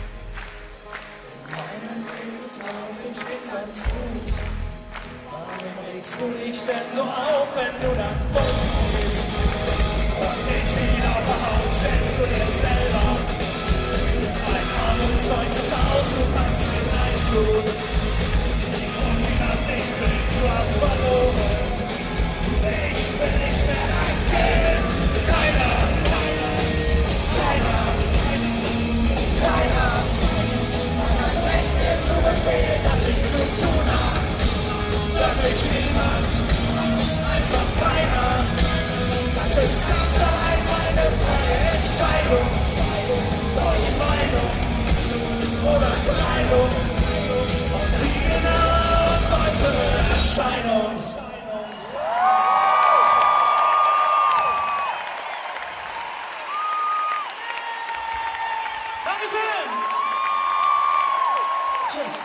in meinem Lebenslauf, ich bin ganz ruhig. Warum regst du dich denn so auf, wenn du dann Bus gehst und nicht wieder auf der Haus, stellst du dir selber ein armutszeugnis aus, du kannst mir leid tun, die Grund sie nach dich bringt, du hast verloren. Ich will nicht mehr dein Kind. Keiner, keiner, keiner, keiner hat das Recht, mir zu befehlen, dass ich zu tun habe. Wirklich niemand, einfach keiner. Das ist ganz allein meine freie Entscheidung. Neue Meinung oder Kleidung und die innere und äußere Erscheinung. Tschüss.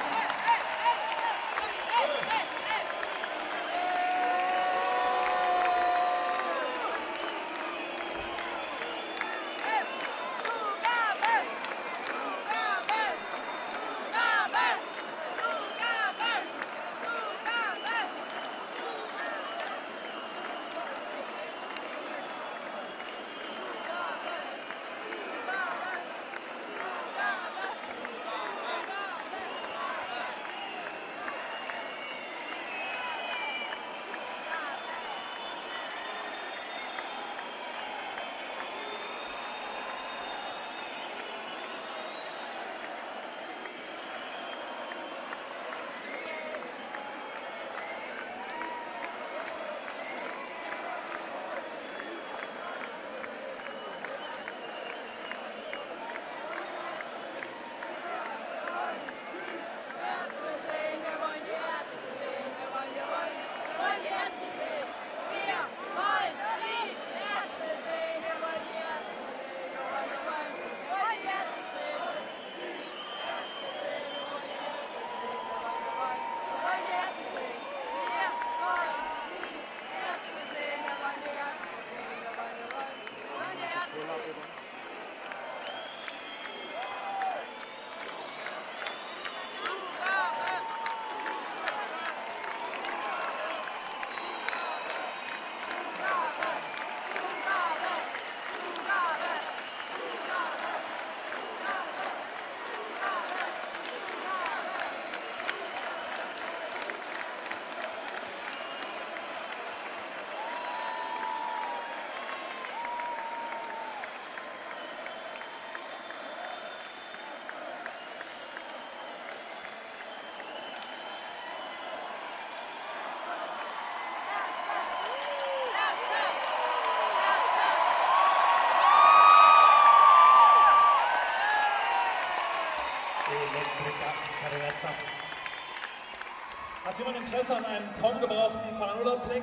Hat jemand Interesse an einem kaum gebrauchten Fahrradblick?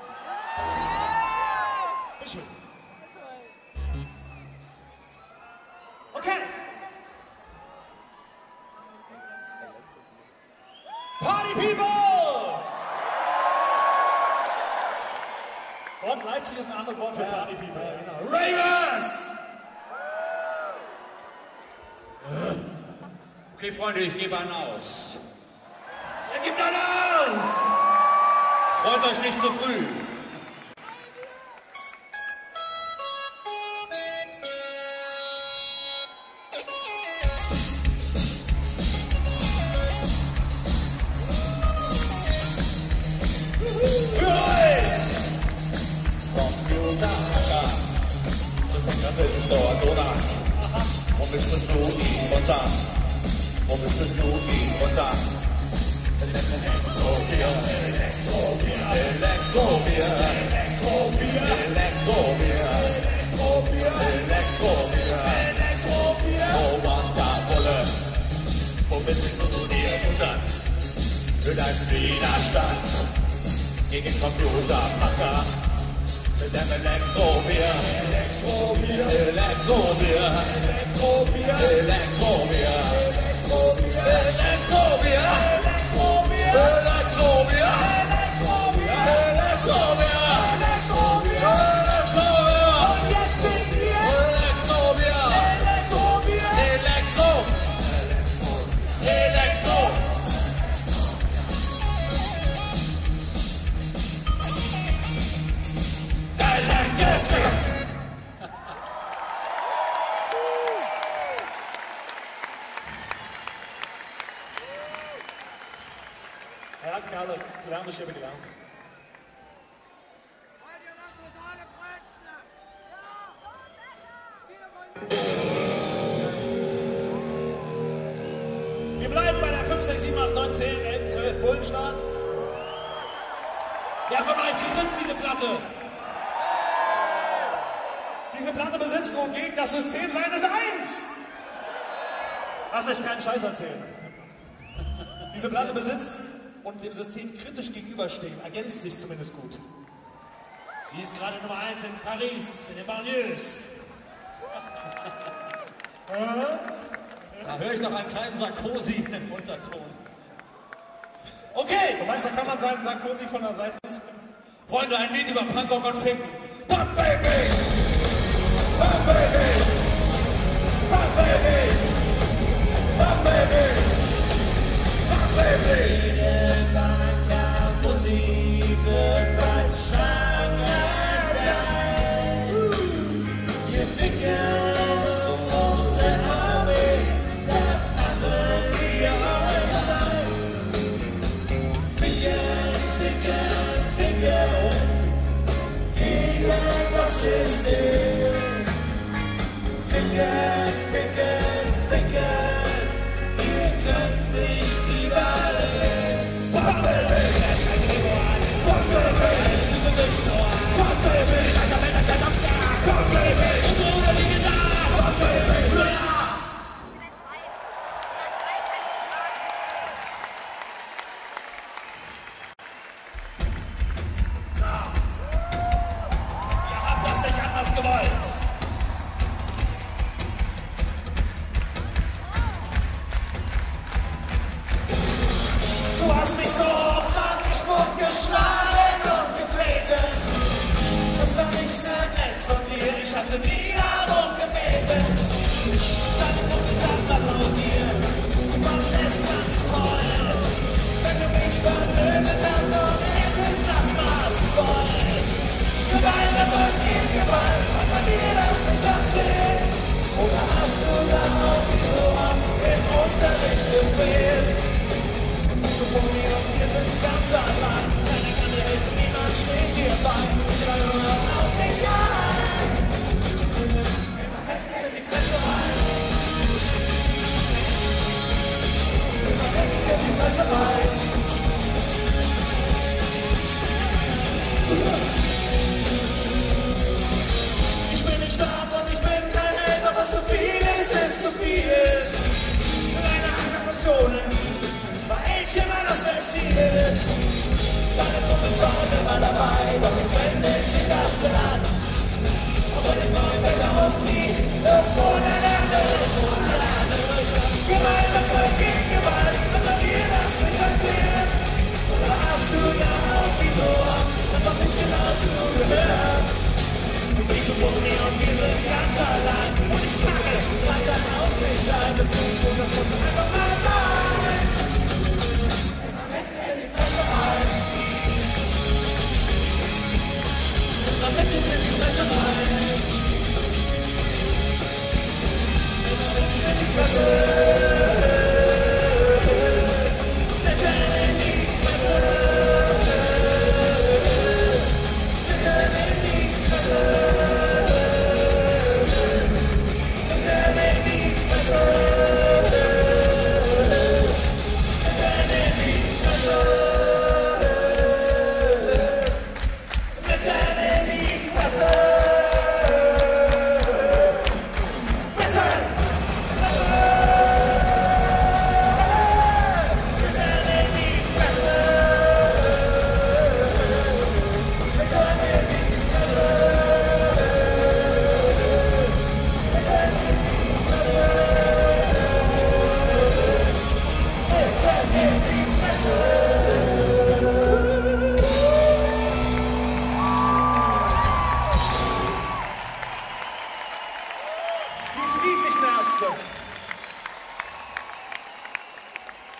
Bitte schön. Okay. Party People! Und Leipzig ist ein anderes Wort für ja. Party People. Ja, genau. Ravers! Okay, Freunde, ich gebe einen aus. Er gibt einen aus! Freut euch nicht zu früh. Bist dort oder? Wo müsstest du ihn und das? Wo müsstest du ihn und das? Elektrobier, Elektrobier, Elektrobier, Elektrobier, Elektrobier, Elektrobier, Elektrobier, Elektrobier. Oh, Wonderwolle, wo müsstest du dir futtern? Für deinen Widerstand gegen Computermacher. Mit dem Elektrobier, Elektrobier, Elektrobier, Elektrobier, Elektrobier, Elektrobier, Elektrobier, Elektrobier, Elektrobier, Elektrobier, Elektrobier, Elektrobier, Elektrobier. Und jetzt sind wir Elektrobier, Elektrobier, Elektro, Elektro. Ja, Kerle, gelernt ist eben gelernt. Wir bleiben bei der fünf, sechs, sieben, acht, neun, zehn, elf, zwölf Bullenstart. Wer von euch besitzt diese Platte? Diese Platte besitzt nun gegen das System seines Eins. Lass euch keinen Scheiß erzählen. Diese Platte besitzt und dem System kritisch gegenüberstehen, ergänzt sich zumindest gut. Sie ist gerade Nummer eins in Paris, in den Banlieues. Da höre ich noch einen kleinen Sarkozy im Unterton. Okay, du meinst, da kann man seinen Sarkozy von der Seite... Freunde, ein Lied über Punkrock und Ficken. Punk Baby! Punk Baby! Punk Baby! Punk Baby! Punk Baby! Musik wird bald schwanger sein. Wir ficken zu unserer Armee, da machen wir euch rein. Ficken, ficken, ficken gegen das System. Ficken, ficken, ficken, ihr könnt nicht überleben. Punk Baby! Punk Baby! Punk Baby! Scheiß auf Wetter, scheiß auf Stark! Punk Baby! Und so oder wie gesagt! Punk Baby! So! Ihr habt das nicht anders gewollt! Du hast mich so oft angespuckt, geschlagen und getreten. Das war nicht sehr nett von dir, ich hatte nie darum gebeten. Deine Kumpels haben applaudiert, sie fanden es ganz toll. Wenn du mich vermöbelt hast und jetzt ist das Maß voll. Gewalt erzeugt viel Gewalt, hat man dir das nicht erzählt? Oder hast du dann auch wie so oft im Unterricht gefehlt? Vor mir und wir sind ganz allein. Keine kann dir helfen, niemand steht dir bei. Schrei nur auf mich ein. Immer Hände in die Fresse rein. Immer Hände in die Fresse rein. Ich bin nicht stark und ich bin kein Held, aber zu viel ist es zu viel. Für deine Emotionen. Mädchen war das Ventil. Deine Professorin war dabei, doch jetzt wendet sich das Blatt. Und wenn ich mal besser umziehe, irgendwo in einer anderen Stadt. Gewalt erzeugt gegen Gewalt, wenn man dir das nicht erklärt.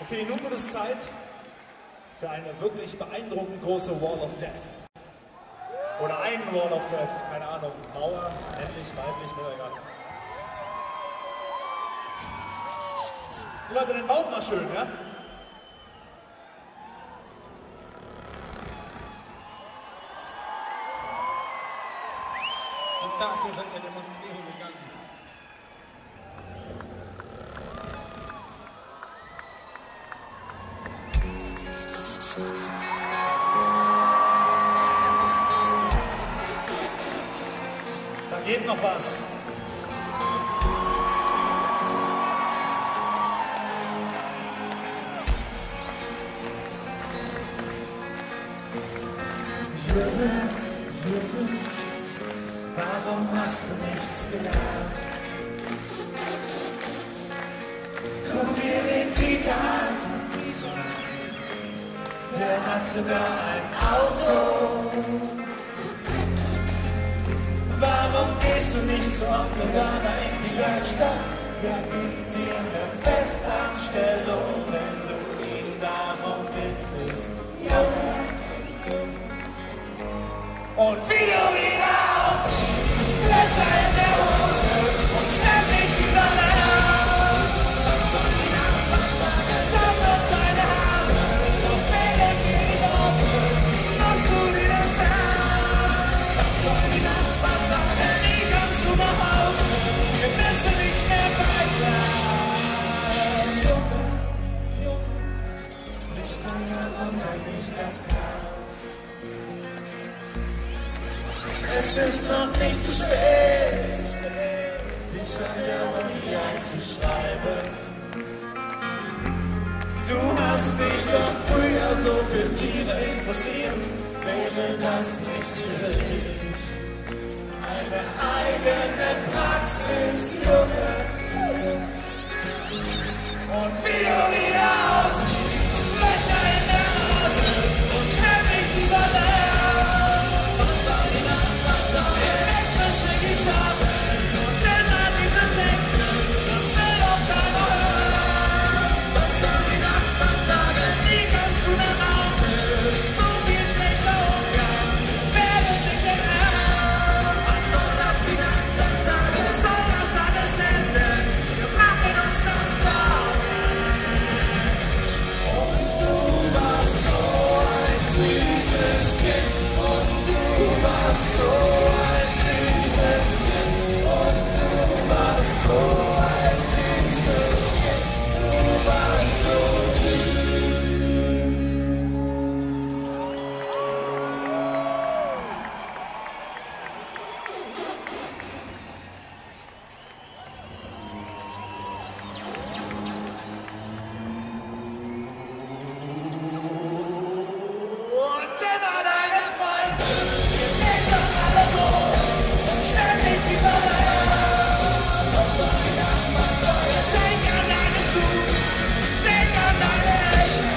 Okay, nun wird es Zeit für eine wirklich beeindruckend große Wall of Death. Oder einen Wall of Death, keine Ahnung, Mauer, männlich, weiblich, mir egal. Leute, den baut mal schön, ja? Und dafür sind wir demonstrieren gegangen. Da geht noch was. Junge, Junge, warum hast du nichts gelernt? Guck dir den Titan an, der hat sogar ein Auto. Warum gehst du nicht zu Onkel Werner in die Werkstatt? Der gibt dir eine Festanstellung, wenn du ihn darum bittest. Junge. Und wie du wieder aussiehst, Löcher in der Hose und ständig dieser Lärm. Dann wird deine Haare, doch fehlen mir die Worte, machst du die denn fern? Was soll die Nachbarn sagen? Wie kommst du nach Hause? Wir müssen nicht mehr weiter. Junge, Junge, nicht deine Mutter, nicht das Herz. Es ist noch nicht zu spät, dich an der Uni einzuschreiben. Du hast dich doch früher so für Tiere interessiert. Wäre das nichts für dich? Eine eigene Praxis, Junge. Und wie du wieder aussiehst, Löcher in der Nase und ständig dieser Lärm. Elektrische Gitarre und immer diese Texte, das will doch keiner hören. Was sollen die Nachbarn sagen? Wie kommst du nach Hause? So viel schlechter Umgang, werde dich entfernen. Was soll das Finanzamt sagen? Wo soll das alles enden? Wir machen uns das Tragen. Und du warst so ein süßes Kind. Und du warst so ein süßes Kind. Und du warst so ein süßes Kind. Du warst so süß. Und immer deine Freunde, ihr denkt doch alle so, und ständig dieser Lärm. Was soll die Nachbarn sagen? Denk an deine Zukunft, denk an deine Eltern.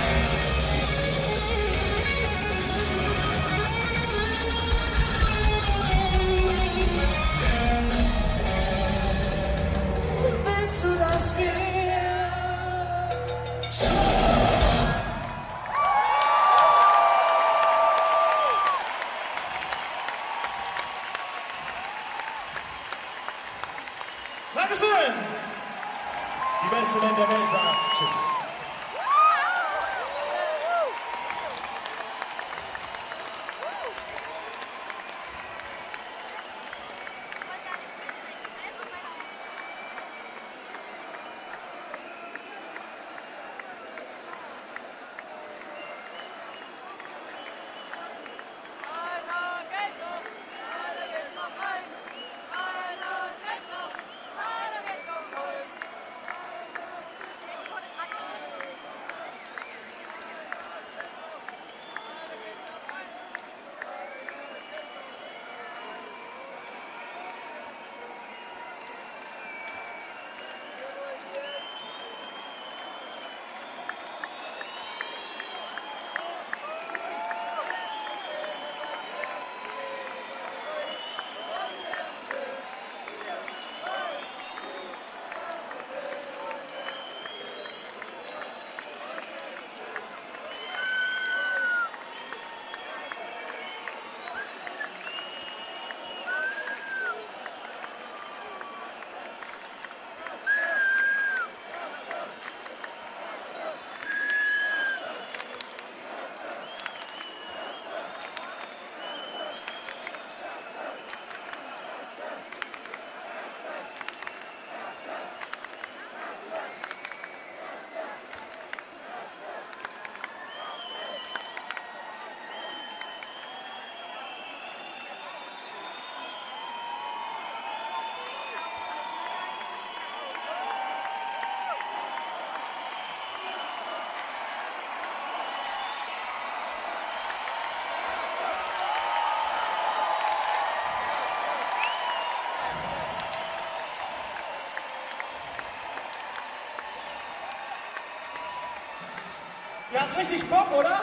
Willst du das gehen? Dankeschön! Die beste Band der Welt sagt Tschüss. Ihr habt richtig Bock, oder?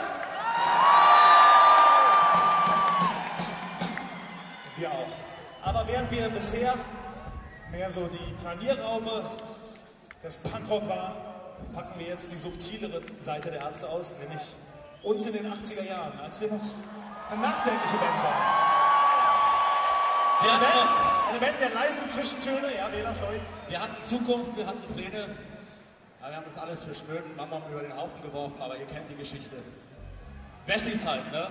Wir auch. Aber während wir bisher mehr so die Planierraupe des Punkrock waren, packen wir jetzt die subtilere Seite der Ärzte aus, nämlich uns in den achtziger Jahren, als wir noch eine nachdenkliche Band waren. Eine Band, eine Band der leisen Zwischentöne, ja, Wähler, sorry. Wir hatten Zukunft, wir hatten Pläne, aber wir haben das alles für Schnöden Mammon über den Haufen geworfen, aber ihr kennt die Geschichte. Wessis halt, ne?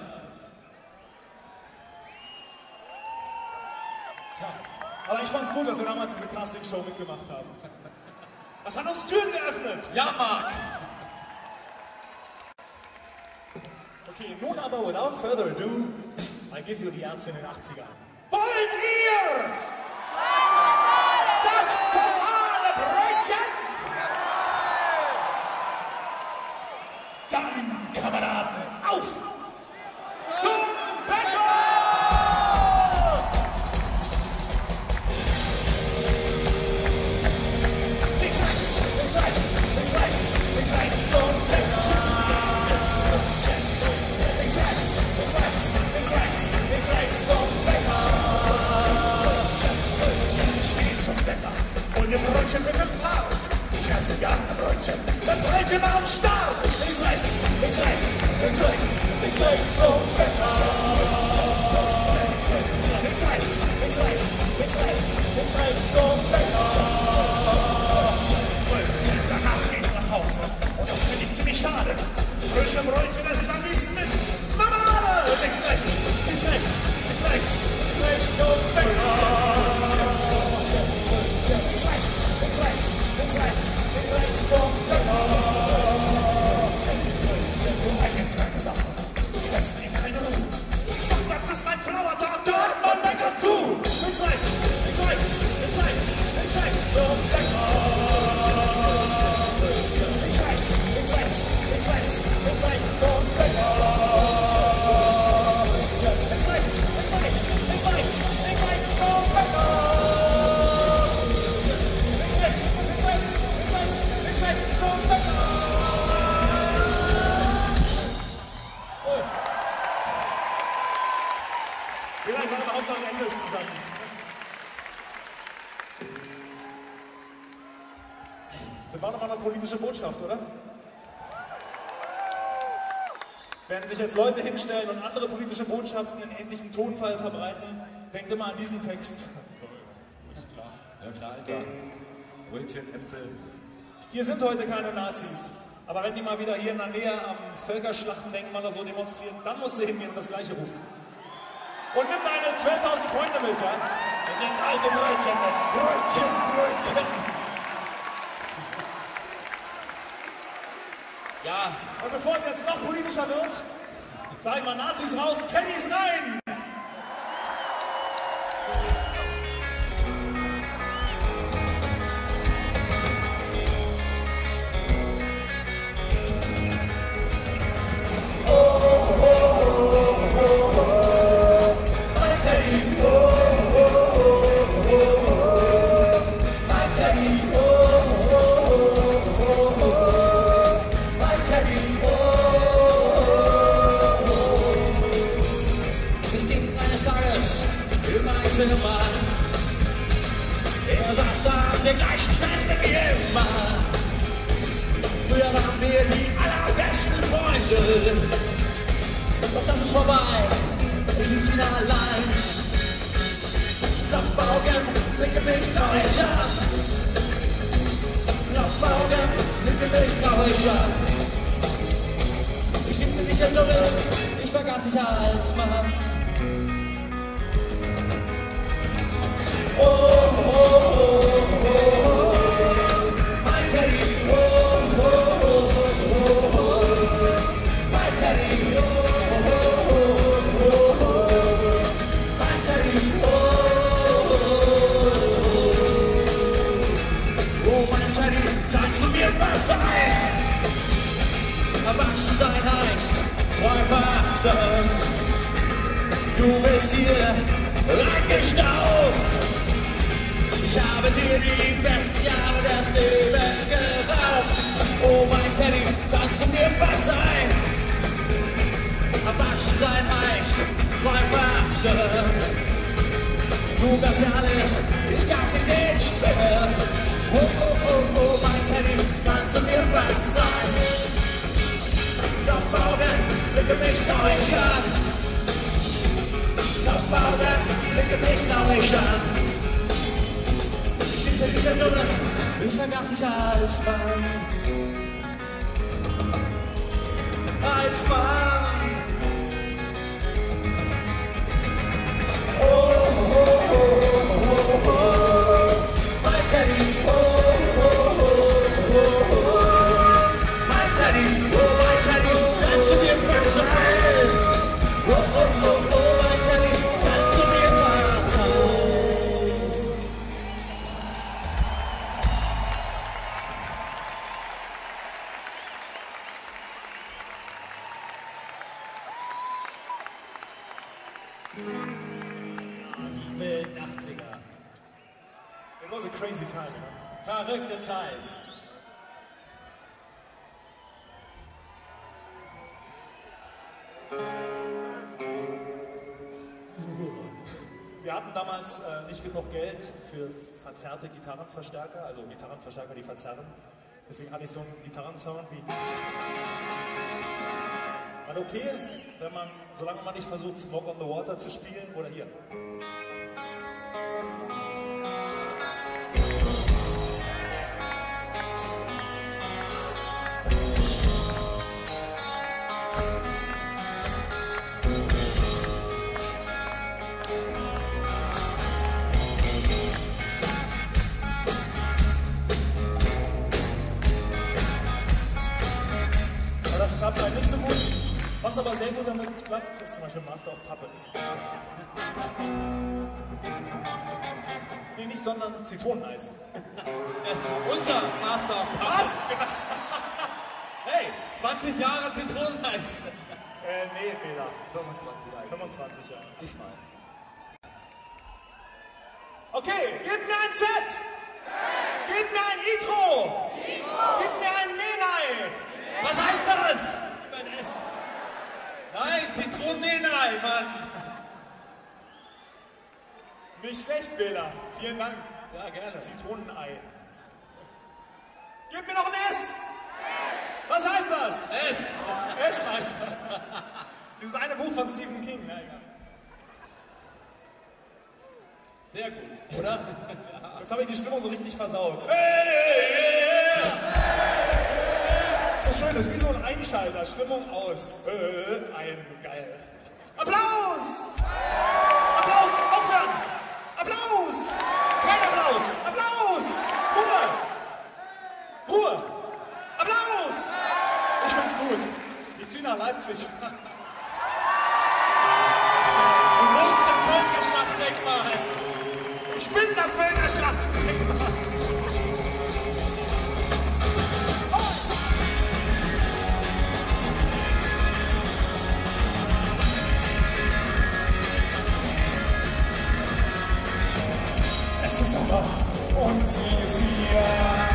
Tja, aber ich fand's gut, dass wir damals diese Castingshow mitgemacht haben. Das hat uns Türen geöffnet. Ja, Marc! Okay, nun aber, without further ado, I give you die Ärzte in den achtzigern. Wollt ihr das totale Brötchen? Dann, Kameraden, auf zum Bäcker! Links, rechts, links, rechts, links, rechts, links, rechts zum Bäcker! Links, rechts, links, rechts, links, rechts, links, rechts zum Bäcker! Und ein Brötchen mit dem Flau. Ich esse gerne Brötchen. Das Brötchen war am Start. Links, rechts, links, rechts, links, rechts, links, rechts zum Bäcker. Links, rechts, links, rechts, links, rechts, links, rechts zum Bäcker. Danach gehe ich nach Hause. Und das finde ich ziemlich schade. Frische Brötchen esse ich am liebsten mit Marmelade. Links, rechts, links, rechts, links, rechts, links, rechts zum Bäcker. Links, rechts, links, rechts, links, rechts, links, rechts zum Bäcker. Eine kleine Sache, die lässt mir keine Ruhe. Sonntags ist mein Trauertag, dort man Bäcker zu. Links, rechts, links, rechts, links, rechts, links, rechts zum Bäcker. Links, rechts, links, rechts, links, rechts, links, rechts zum Bäcker. Links, rechts, links, rechts, links, rechts, links, rechts zum Bäcker. Vielleicht sagen wir Hauptsache am Ende ist zusammen. Das war nochmal eine politische Botschaft, oder? Wenn sich jetzt Leute hinstellen und andere politische Botschaften in ähnlichen Tonfall verbreiten, denkt immer an diesen Text. Ist klar. Ja klar, Alter. Brötchen, Äpfel. Hier sind heute keine Nazis. Aber wenn die mal wieder hier in der Nähe am Völkerschlachtendenkmal oder so demonstrieren, dann musst du hingehen und das Gleiche rufen. Und nimm deine zwölftausend Freunde mit, ja? Und nimm alte Brötchen mit. Brötchen, Brötchen. Ja. Und bevor es jetzt noch politischer wird, sagen wir Nazis raus, Teddys rein! Er saß da an der gleichen Stelle wie immer. Früher waren wir die allerbesten Freunde. Doch das ist vorbei, ich ließ ihn allein. Klopfaugen, blicke mich traurig an. Klopfaugen, blicke mich traurig an. Ich liebte dich jetzt zurück, ich vergaß dich als Mann. Oh, oh, oh, oh, oh, mein Teddy, oh, oh, oh, oh, oh, mein Teddy, oh, oh, oh, oh, mein Teddy, oh, oh, mein Teddy, kannst du mir verzeihen? Erwachsen sein heißt Träume. Du bist hier reingestaubt. Ich habe dir die besten Jahre des Lebens geraubt. Oh mein Teddy, kannst du mir verzeihen? du das mir alles, ich gab dich den Stimme. Oh, oh, oh, oh, mein Teddy, kannst du mir verzeihen? Kopfaugen, blicke mich traurig an. Kopfaugen, blicke mich traurig an. Ich liebe dich in Sonne, ich vergaß dich als Mann. Als Mann. Oh, oh, oh, oh, oh, oh, mein Teddy, oh, oh, oh, oh, oh, mein Teddy, oh, mein Teddy, kannst du mir verzeihen? Oh, oh, oh, oh, mein Teddy, kannst du mir verzeihen? Die wilden achtziger. It was a crazy time, you know? Verrückte Zeit. Wir hatten damals äh, nicht genug Geld für verzerrte Gitarrenverstärker, also Gitarrenverstärker, die verzerren. Deswegen hatte ich so einen Gitarrensound wie... Was okay ist, wenn man, solange man nicht versucht, Smoke on the Water zu spielen, oder hier. Aber das klappt halt nicht so gut. Was aber sehr gut damit klappt, ist zum Beispiel Master of Puppets. Nee, nicht, sondern Zitroneneis. Unser Master of Puppets. Hey, zwanzig Jahre Zitroneneis. Äh, nee, Bela. fünfundzwanzig, fünfundzwanzig Jahre. Ich mal. Okay, gib mir ein Z! Gib mir ein Intro! Gib mir ein Nenai! Was heißt das? Mein S. Nein, Zitronenenei, Mann. Nicht schlecht, Bela. Vielen Dank. Ja, gerne. Zitronenei. Gib mir noch ein S! Was heißt das? S. S heißt dieses eine Buch von Stephen King. Na, egal. Sehr gut, oder? Jetzt habe ich die Stimmung so richtig versaut. So schön, das ist wie so ein Einschalter. Stimmung aus. Äh, ein, geil. Applaus! Applaus! Aufhören! Applaus! Kein Applaus! Applaus! Ruhe! Ruhe! Applaus! Ich find's gut. Ich zieh nach Leipzig. Du wohnst im Völkerschlachtdenkmal. Ich bin das Völkerschlachtdenkmal. Es ist aber und sie ist hier.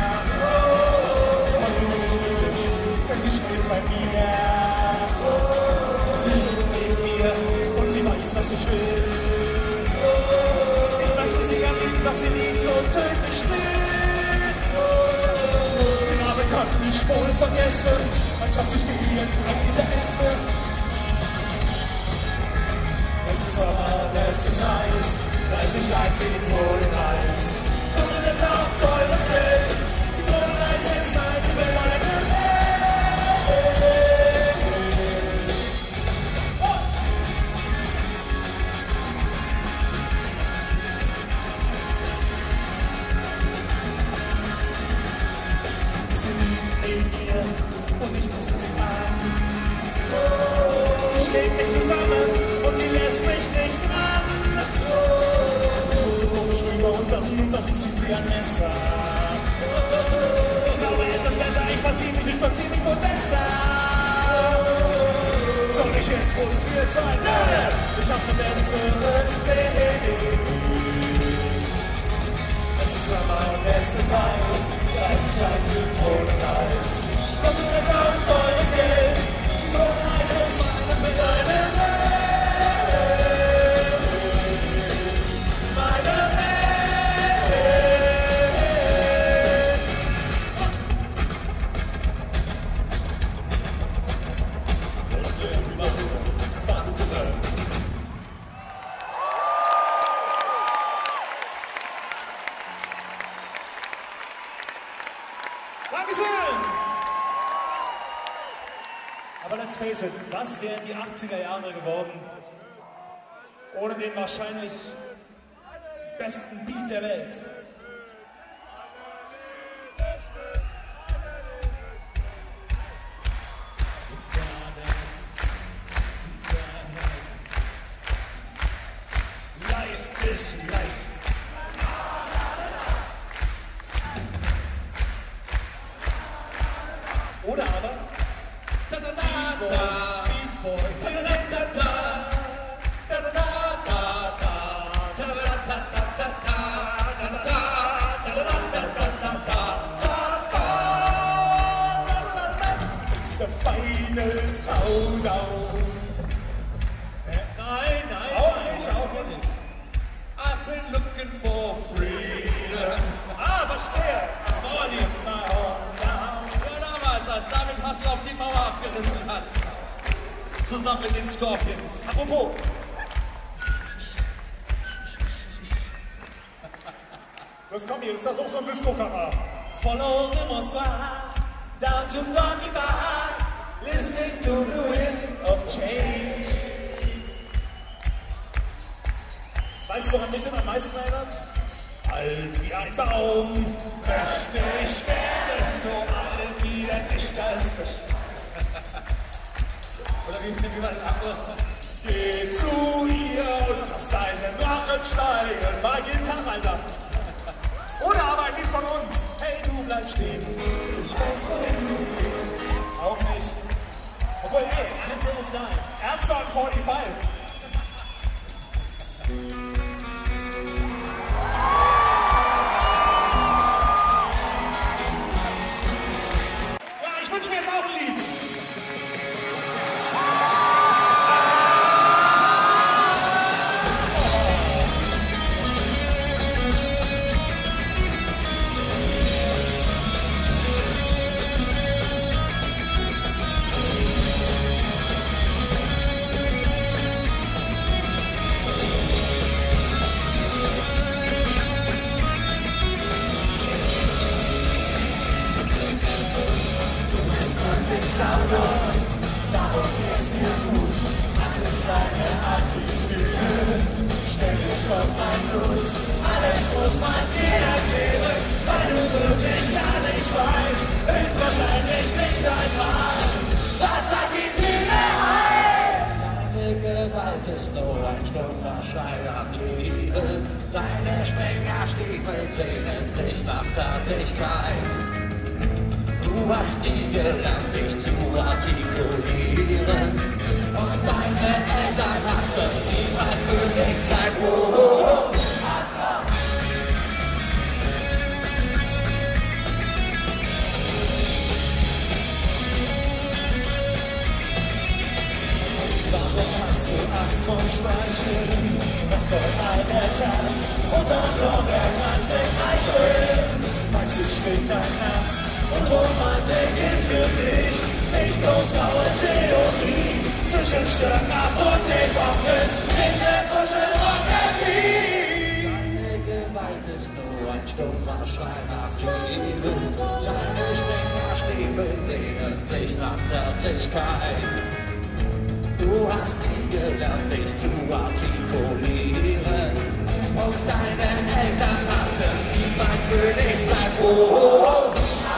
Oh, heute bin ich glücklich, denn sie steht bei mir. Sie steht neben mir und sie weiß, was ich will. Ich möchte sie gern lieben, doch sie liegt so tödlich still. Den Name kann ich wohl vergessen, mein Schatz, ich gehe jetzt an diese Esse. Es ist aber, es ist heiß, weiß ich ein Zitroneneis. Kostet es auch teures Geld, Zitroneneis ist ein Übel meine Welt. Sie liegt neben mir und ich fasse sie an. Sie steht nicht zusammen und sie lässt mich nicht ran. Sie guckt so komisch rüber und dann, und dann zieht sie ein Messer. Ich glaube, es ist besser, ich verzieh mich, ich verzieh mich wohl besser. Soll ich jetzt frustriert sein? Nein, ich hab eine bessere Idee. Es ist Sommer und es ist heiß, da ist ein Zitroneneis. Kostet es auch teures Geld, Zitroneneis ist meine Welt. Meine Aber let's face it, was wären die achtziger Jahre geworden ohne den wahrscheinlich besten Beat der Welt? Life is life. Oder aber da da da da Beat Boy, da da da da da da da da da der feine Zauber. Nein, nein, auch nicht, auch nicht. I've been looking for freedom. Ah, verstehe. Das war die Frau. Ja, damals, als David Hasselhoff auf die Mauer abgerissen hat. Zusammen mit den Scorpions. Apropos. Was kommt hier? Ist das auch so ein Disco-Cover? Follow the Moskwa, down to Lucky Bar, listening to the wind of change. Weißt du, woran mich denn am meisten erinnert? Alt wie ein Baum, möchte ich werden, so alt wie der Dichter es beschreibt. Oder wie, wie man andere. Geh zu ihr und lass deinen Rachen steigen, mal jeden Tag, Alter. Oder aber ein Lied von uns. Hey, du bleib stehen. Ich weiß, wohin du gehst. Auch nicht. Obwohl, ey, könnte es sein. Ärzte an fünfundvierzig. Ja, ich wünsche mir jetzt auch ein Lied. Darum geht's dir gut, das ist deine Attitüde. Stell dich auf mein Blut, alles muss man dir erklären, weil du wirklich gar nichts weißt, höchstwahrscheinlich nicht einmal, was Attitüde heißt. Deine Gewalt ist nur ein stummer Schrei nach Liebe, deine Springerstiefel sehnen sich nach Zärtlichkeit. Du hast nie gelernt, dich zu artikulieren. Und deine Eltern hatten niemals für dich Zeit. Oh, oh, oh. Warum hast du Angst vor Streicheln? Was soll eine Tanz? Und dann noch irgendwas mit Eicheln. Weiß ich, schlägt dein Herz. Und Romantik ist für dich nicht bloß graue Theorie. Zwischen Stirnkraft und den Pockets in der Kuschelrock-Energie. Deine Gewalt ist nur ein stummer Schrei nach Liebe. Deine Springerstiefel sehnen sich nach Zärtlichkeit. Du hast nie gelernt, dich zu artikulieren. Und deine Eltern hatten niemals für dich Zeit. Oh, oh, oh.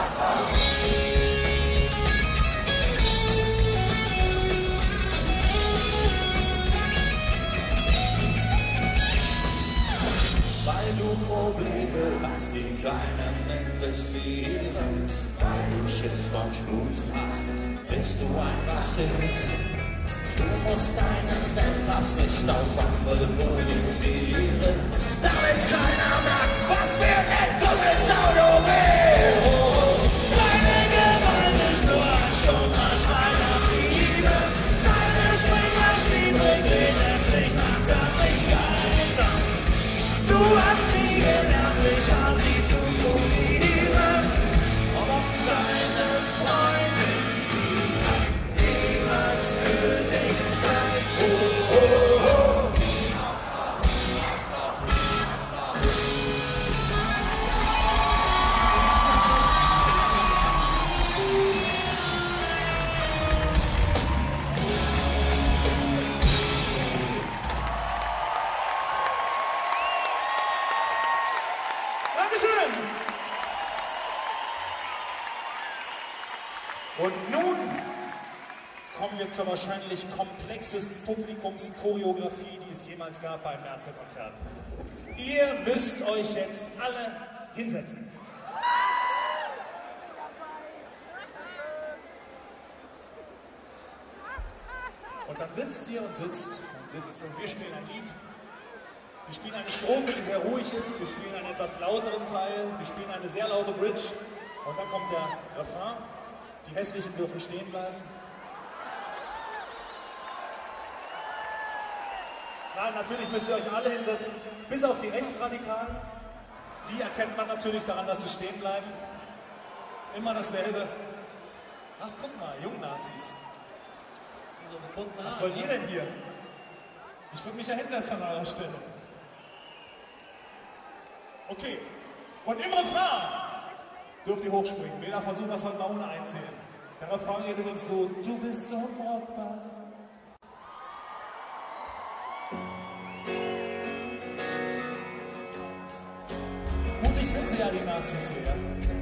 Weil du Probleme hast, die keinen interessieren. Weil du Schiss vom Schmusen hast, bist du ein Rassist. Du musst deinen Selbsthass nicht auf andere projizieren, damit keiner merkt, was für ein dummes Sau du bist. Deine Gewalt ist nur ein stummer Schrei nach Liebe. Deine Springerstiefel sehnen sich nach Zärtlichkeit. Du hast nie gelernt, dich artikulieren. Und deine Freundin, die hat niemals für dich Zeit. Oh, oh, oh. kommen wir zur wahrscheinlich komplexesten Publikumschoreografie, die es jemals gab beim Ärztekonzert. Ihr müsst euch jetzt alle hinsetzen. Und dann sitzt ihr und sitzt und sitzt und wir spielen ein Lied. Wir spielen eine Strophe, die sehr ruhig ist. Wir spielen einen etwas lauteren Teil. Wir spielen eine sehr laute Bridge. Und dann kommt der Refrain. Die Hässlichen dürfen stehen bleiben. Nein, natürlich müsst ihr euch alle hinsetzen. Bis auf die Rechtsradikalen. Die erkennt man natürlich daran, dass sie stehen bleiben. Immer dasselbe. Ach, guck mal, Jungnazis. Was wollt ihr denn hier? Ich würde mich ja hinsetzen an eurer Stelle. Okay. Und im Refrain dürft ihr hochspringen. Wähler versuchen das heute mal ohne einzählen. Der Refrain geht übrigens so: Du bist unrockbar. Mutig sind sie ja, die Nazis hier.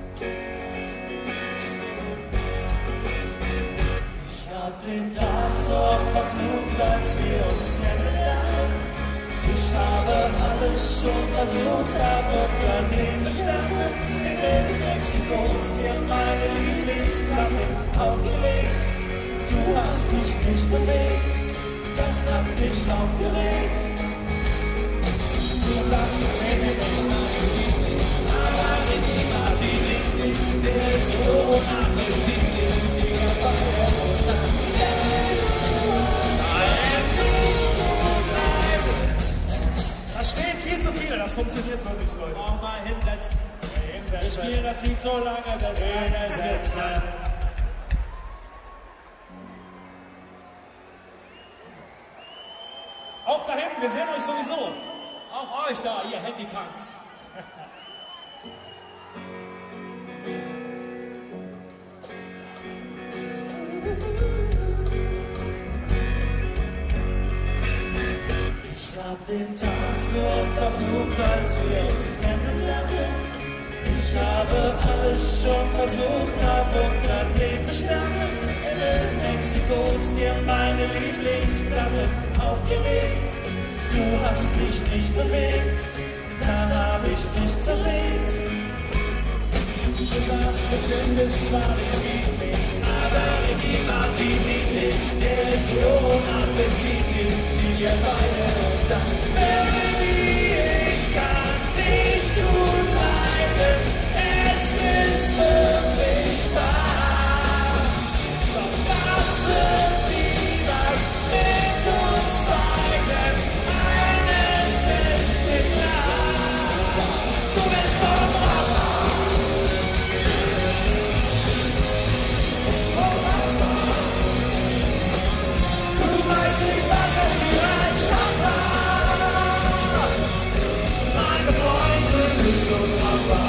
Ich hab den Tag so verflucht, als wir uns kennenlernten. Ich habe alles schon versucht, hab unter dem bestanden. In Mexiko ist dir meine Lieblingsplatte aufgelegt. Du hast dich nicht bewegt, das hat mich aufgeregt. Du sagst, du redest von meinem Liebling, aber Ricky Martin liebt mich, der ist so unappetitlich, wie er bei der Mutter. Da stehen viel zu viele, das funktioniert so nicht, Leute. Auch mal hinsetzen. Wir spielen das Lied so lange, bis einer sitzt. Auch da hinten, wir sehen euch sowieso. Auch euch da, ihr Handypunks. Ich hab den Tag so verflucht, als wir uns kennenlernten. Ich habe alles schon versucht, hab unter dem bestanden. In Mexiko ist dir meine Lieblingsplatte aufgelegt. Du hast dich nicht bewegt, dann hab ich dich zersägt. Du sagst, du findest zwar den Lied nicht, aber Ricky Martin liebt dich. Der ist so unappetitlich, wie wir beide. Und dann, Baby, ich kann dich gut leiden. Es ist wirklich wahr. Doch was wird nie was mit uns beiden? Eines ist mir klar. Du bist doch Papa. Oh Papa. Du weißt nicht, was es mir anschaut war. Meine Freundin ist so Papa.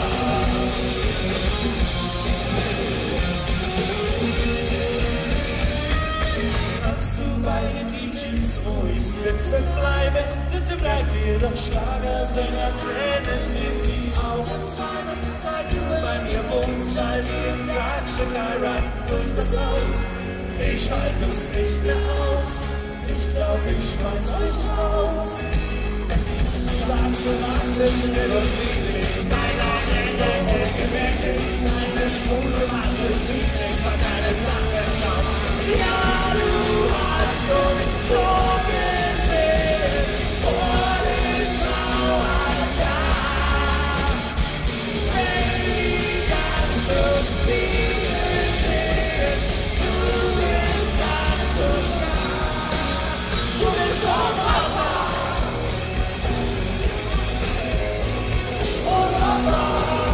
Bei den Beaches ruhig sitzen bleiben, sitzen bleibt dir doch Schlagersänger, Tränen in die Augen treiben. Seit du bei mir wohnst, schall jeden Tag Chicago rein durch das Haus. Ich halte es nicht mehr aus, ich glaub, ich schmeiß dich raus. Du sagst, du magst es schnell und friedlich, sei doch nicht so ungewöhnlich. Meine Schmusemasche zieht nicht von deinen Sachen, schau mal. Ja, du hast uns schon gesehen vor dem Trauertag. Baby, das wird nie geschehen. Du bist ganz und gar. Du bist doch Papa. Oh Papa.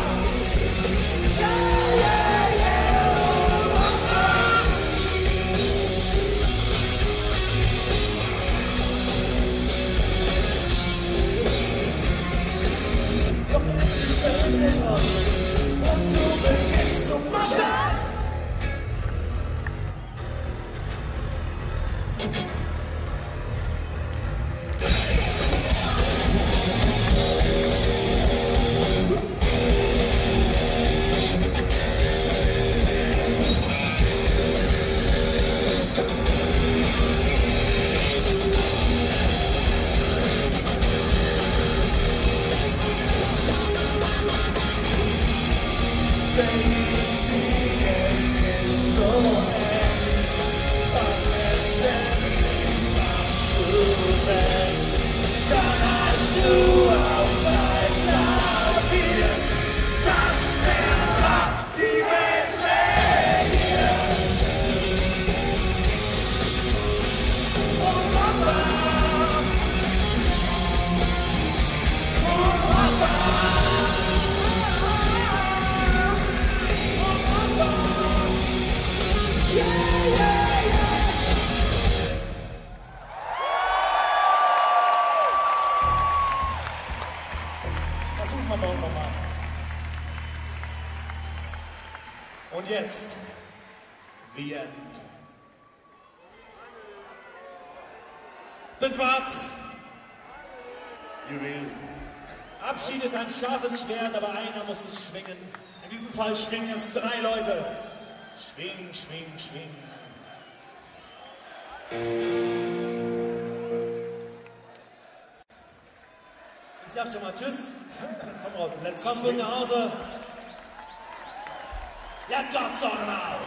Yeah, yeah, yeah. Oh Papa. Doch endlich fällt der Groschen und du beginnst zu maschen. jetzt The End. Das war's. Juwel. Abschied ist ein scharfes Schwert, aber einer muss es schwingen. In diesem Fall schwingen es drei Leute. Schwing, schwing, schwing. Ich sag schon mal Tschüss. Komm raus, let's Kommt gut nach Hause. Let God sort him out.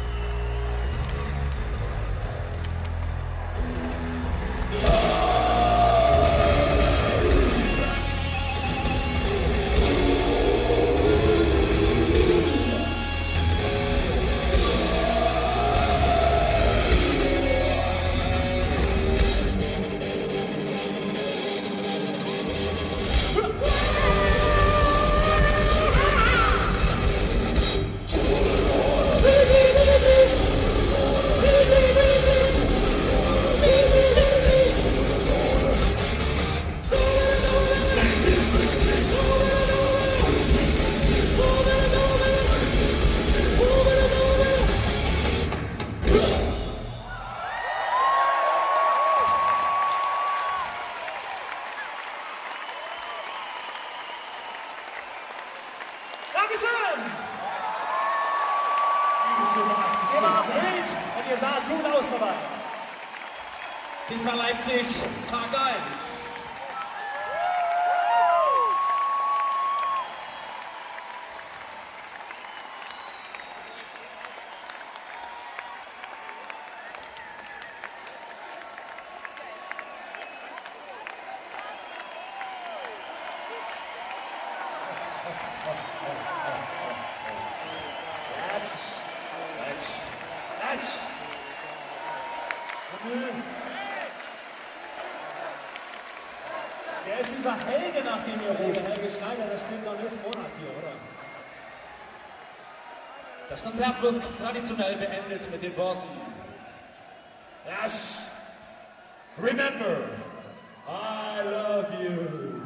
Dankeschön! Ihr wart wild und ihr saht gut aus dabei. Dies war Leipzig, Tag eins. Wer ist dieser Helge, nach dem ihr ruft? Helge Schneider, der spielt doch nächsten Monat hier, oder? Das Konzert wird traditionell beendet mit den Worten: Yes, remember, I love you.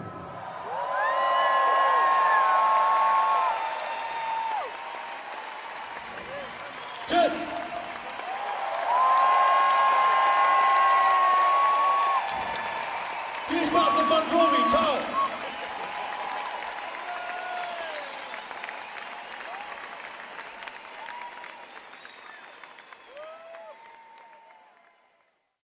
Tschüss!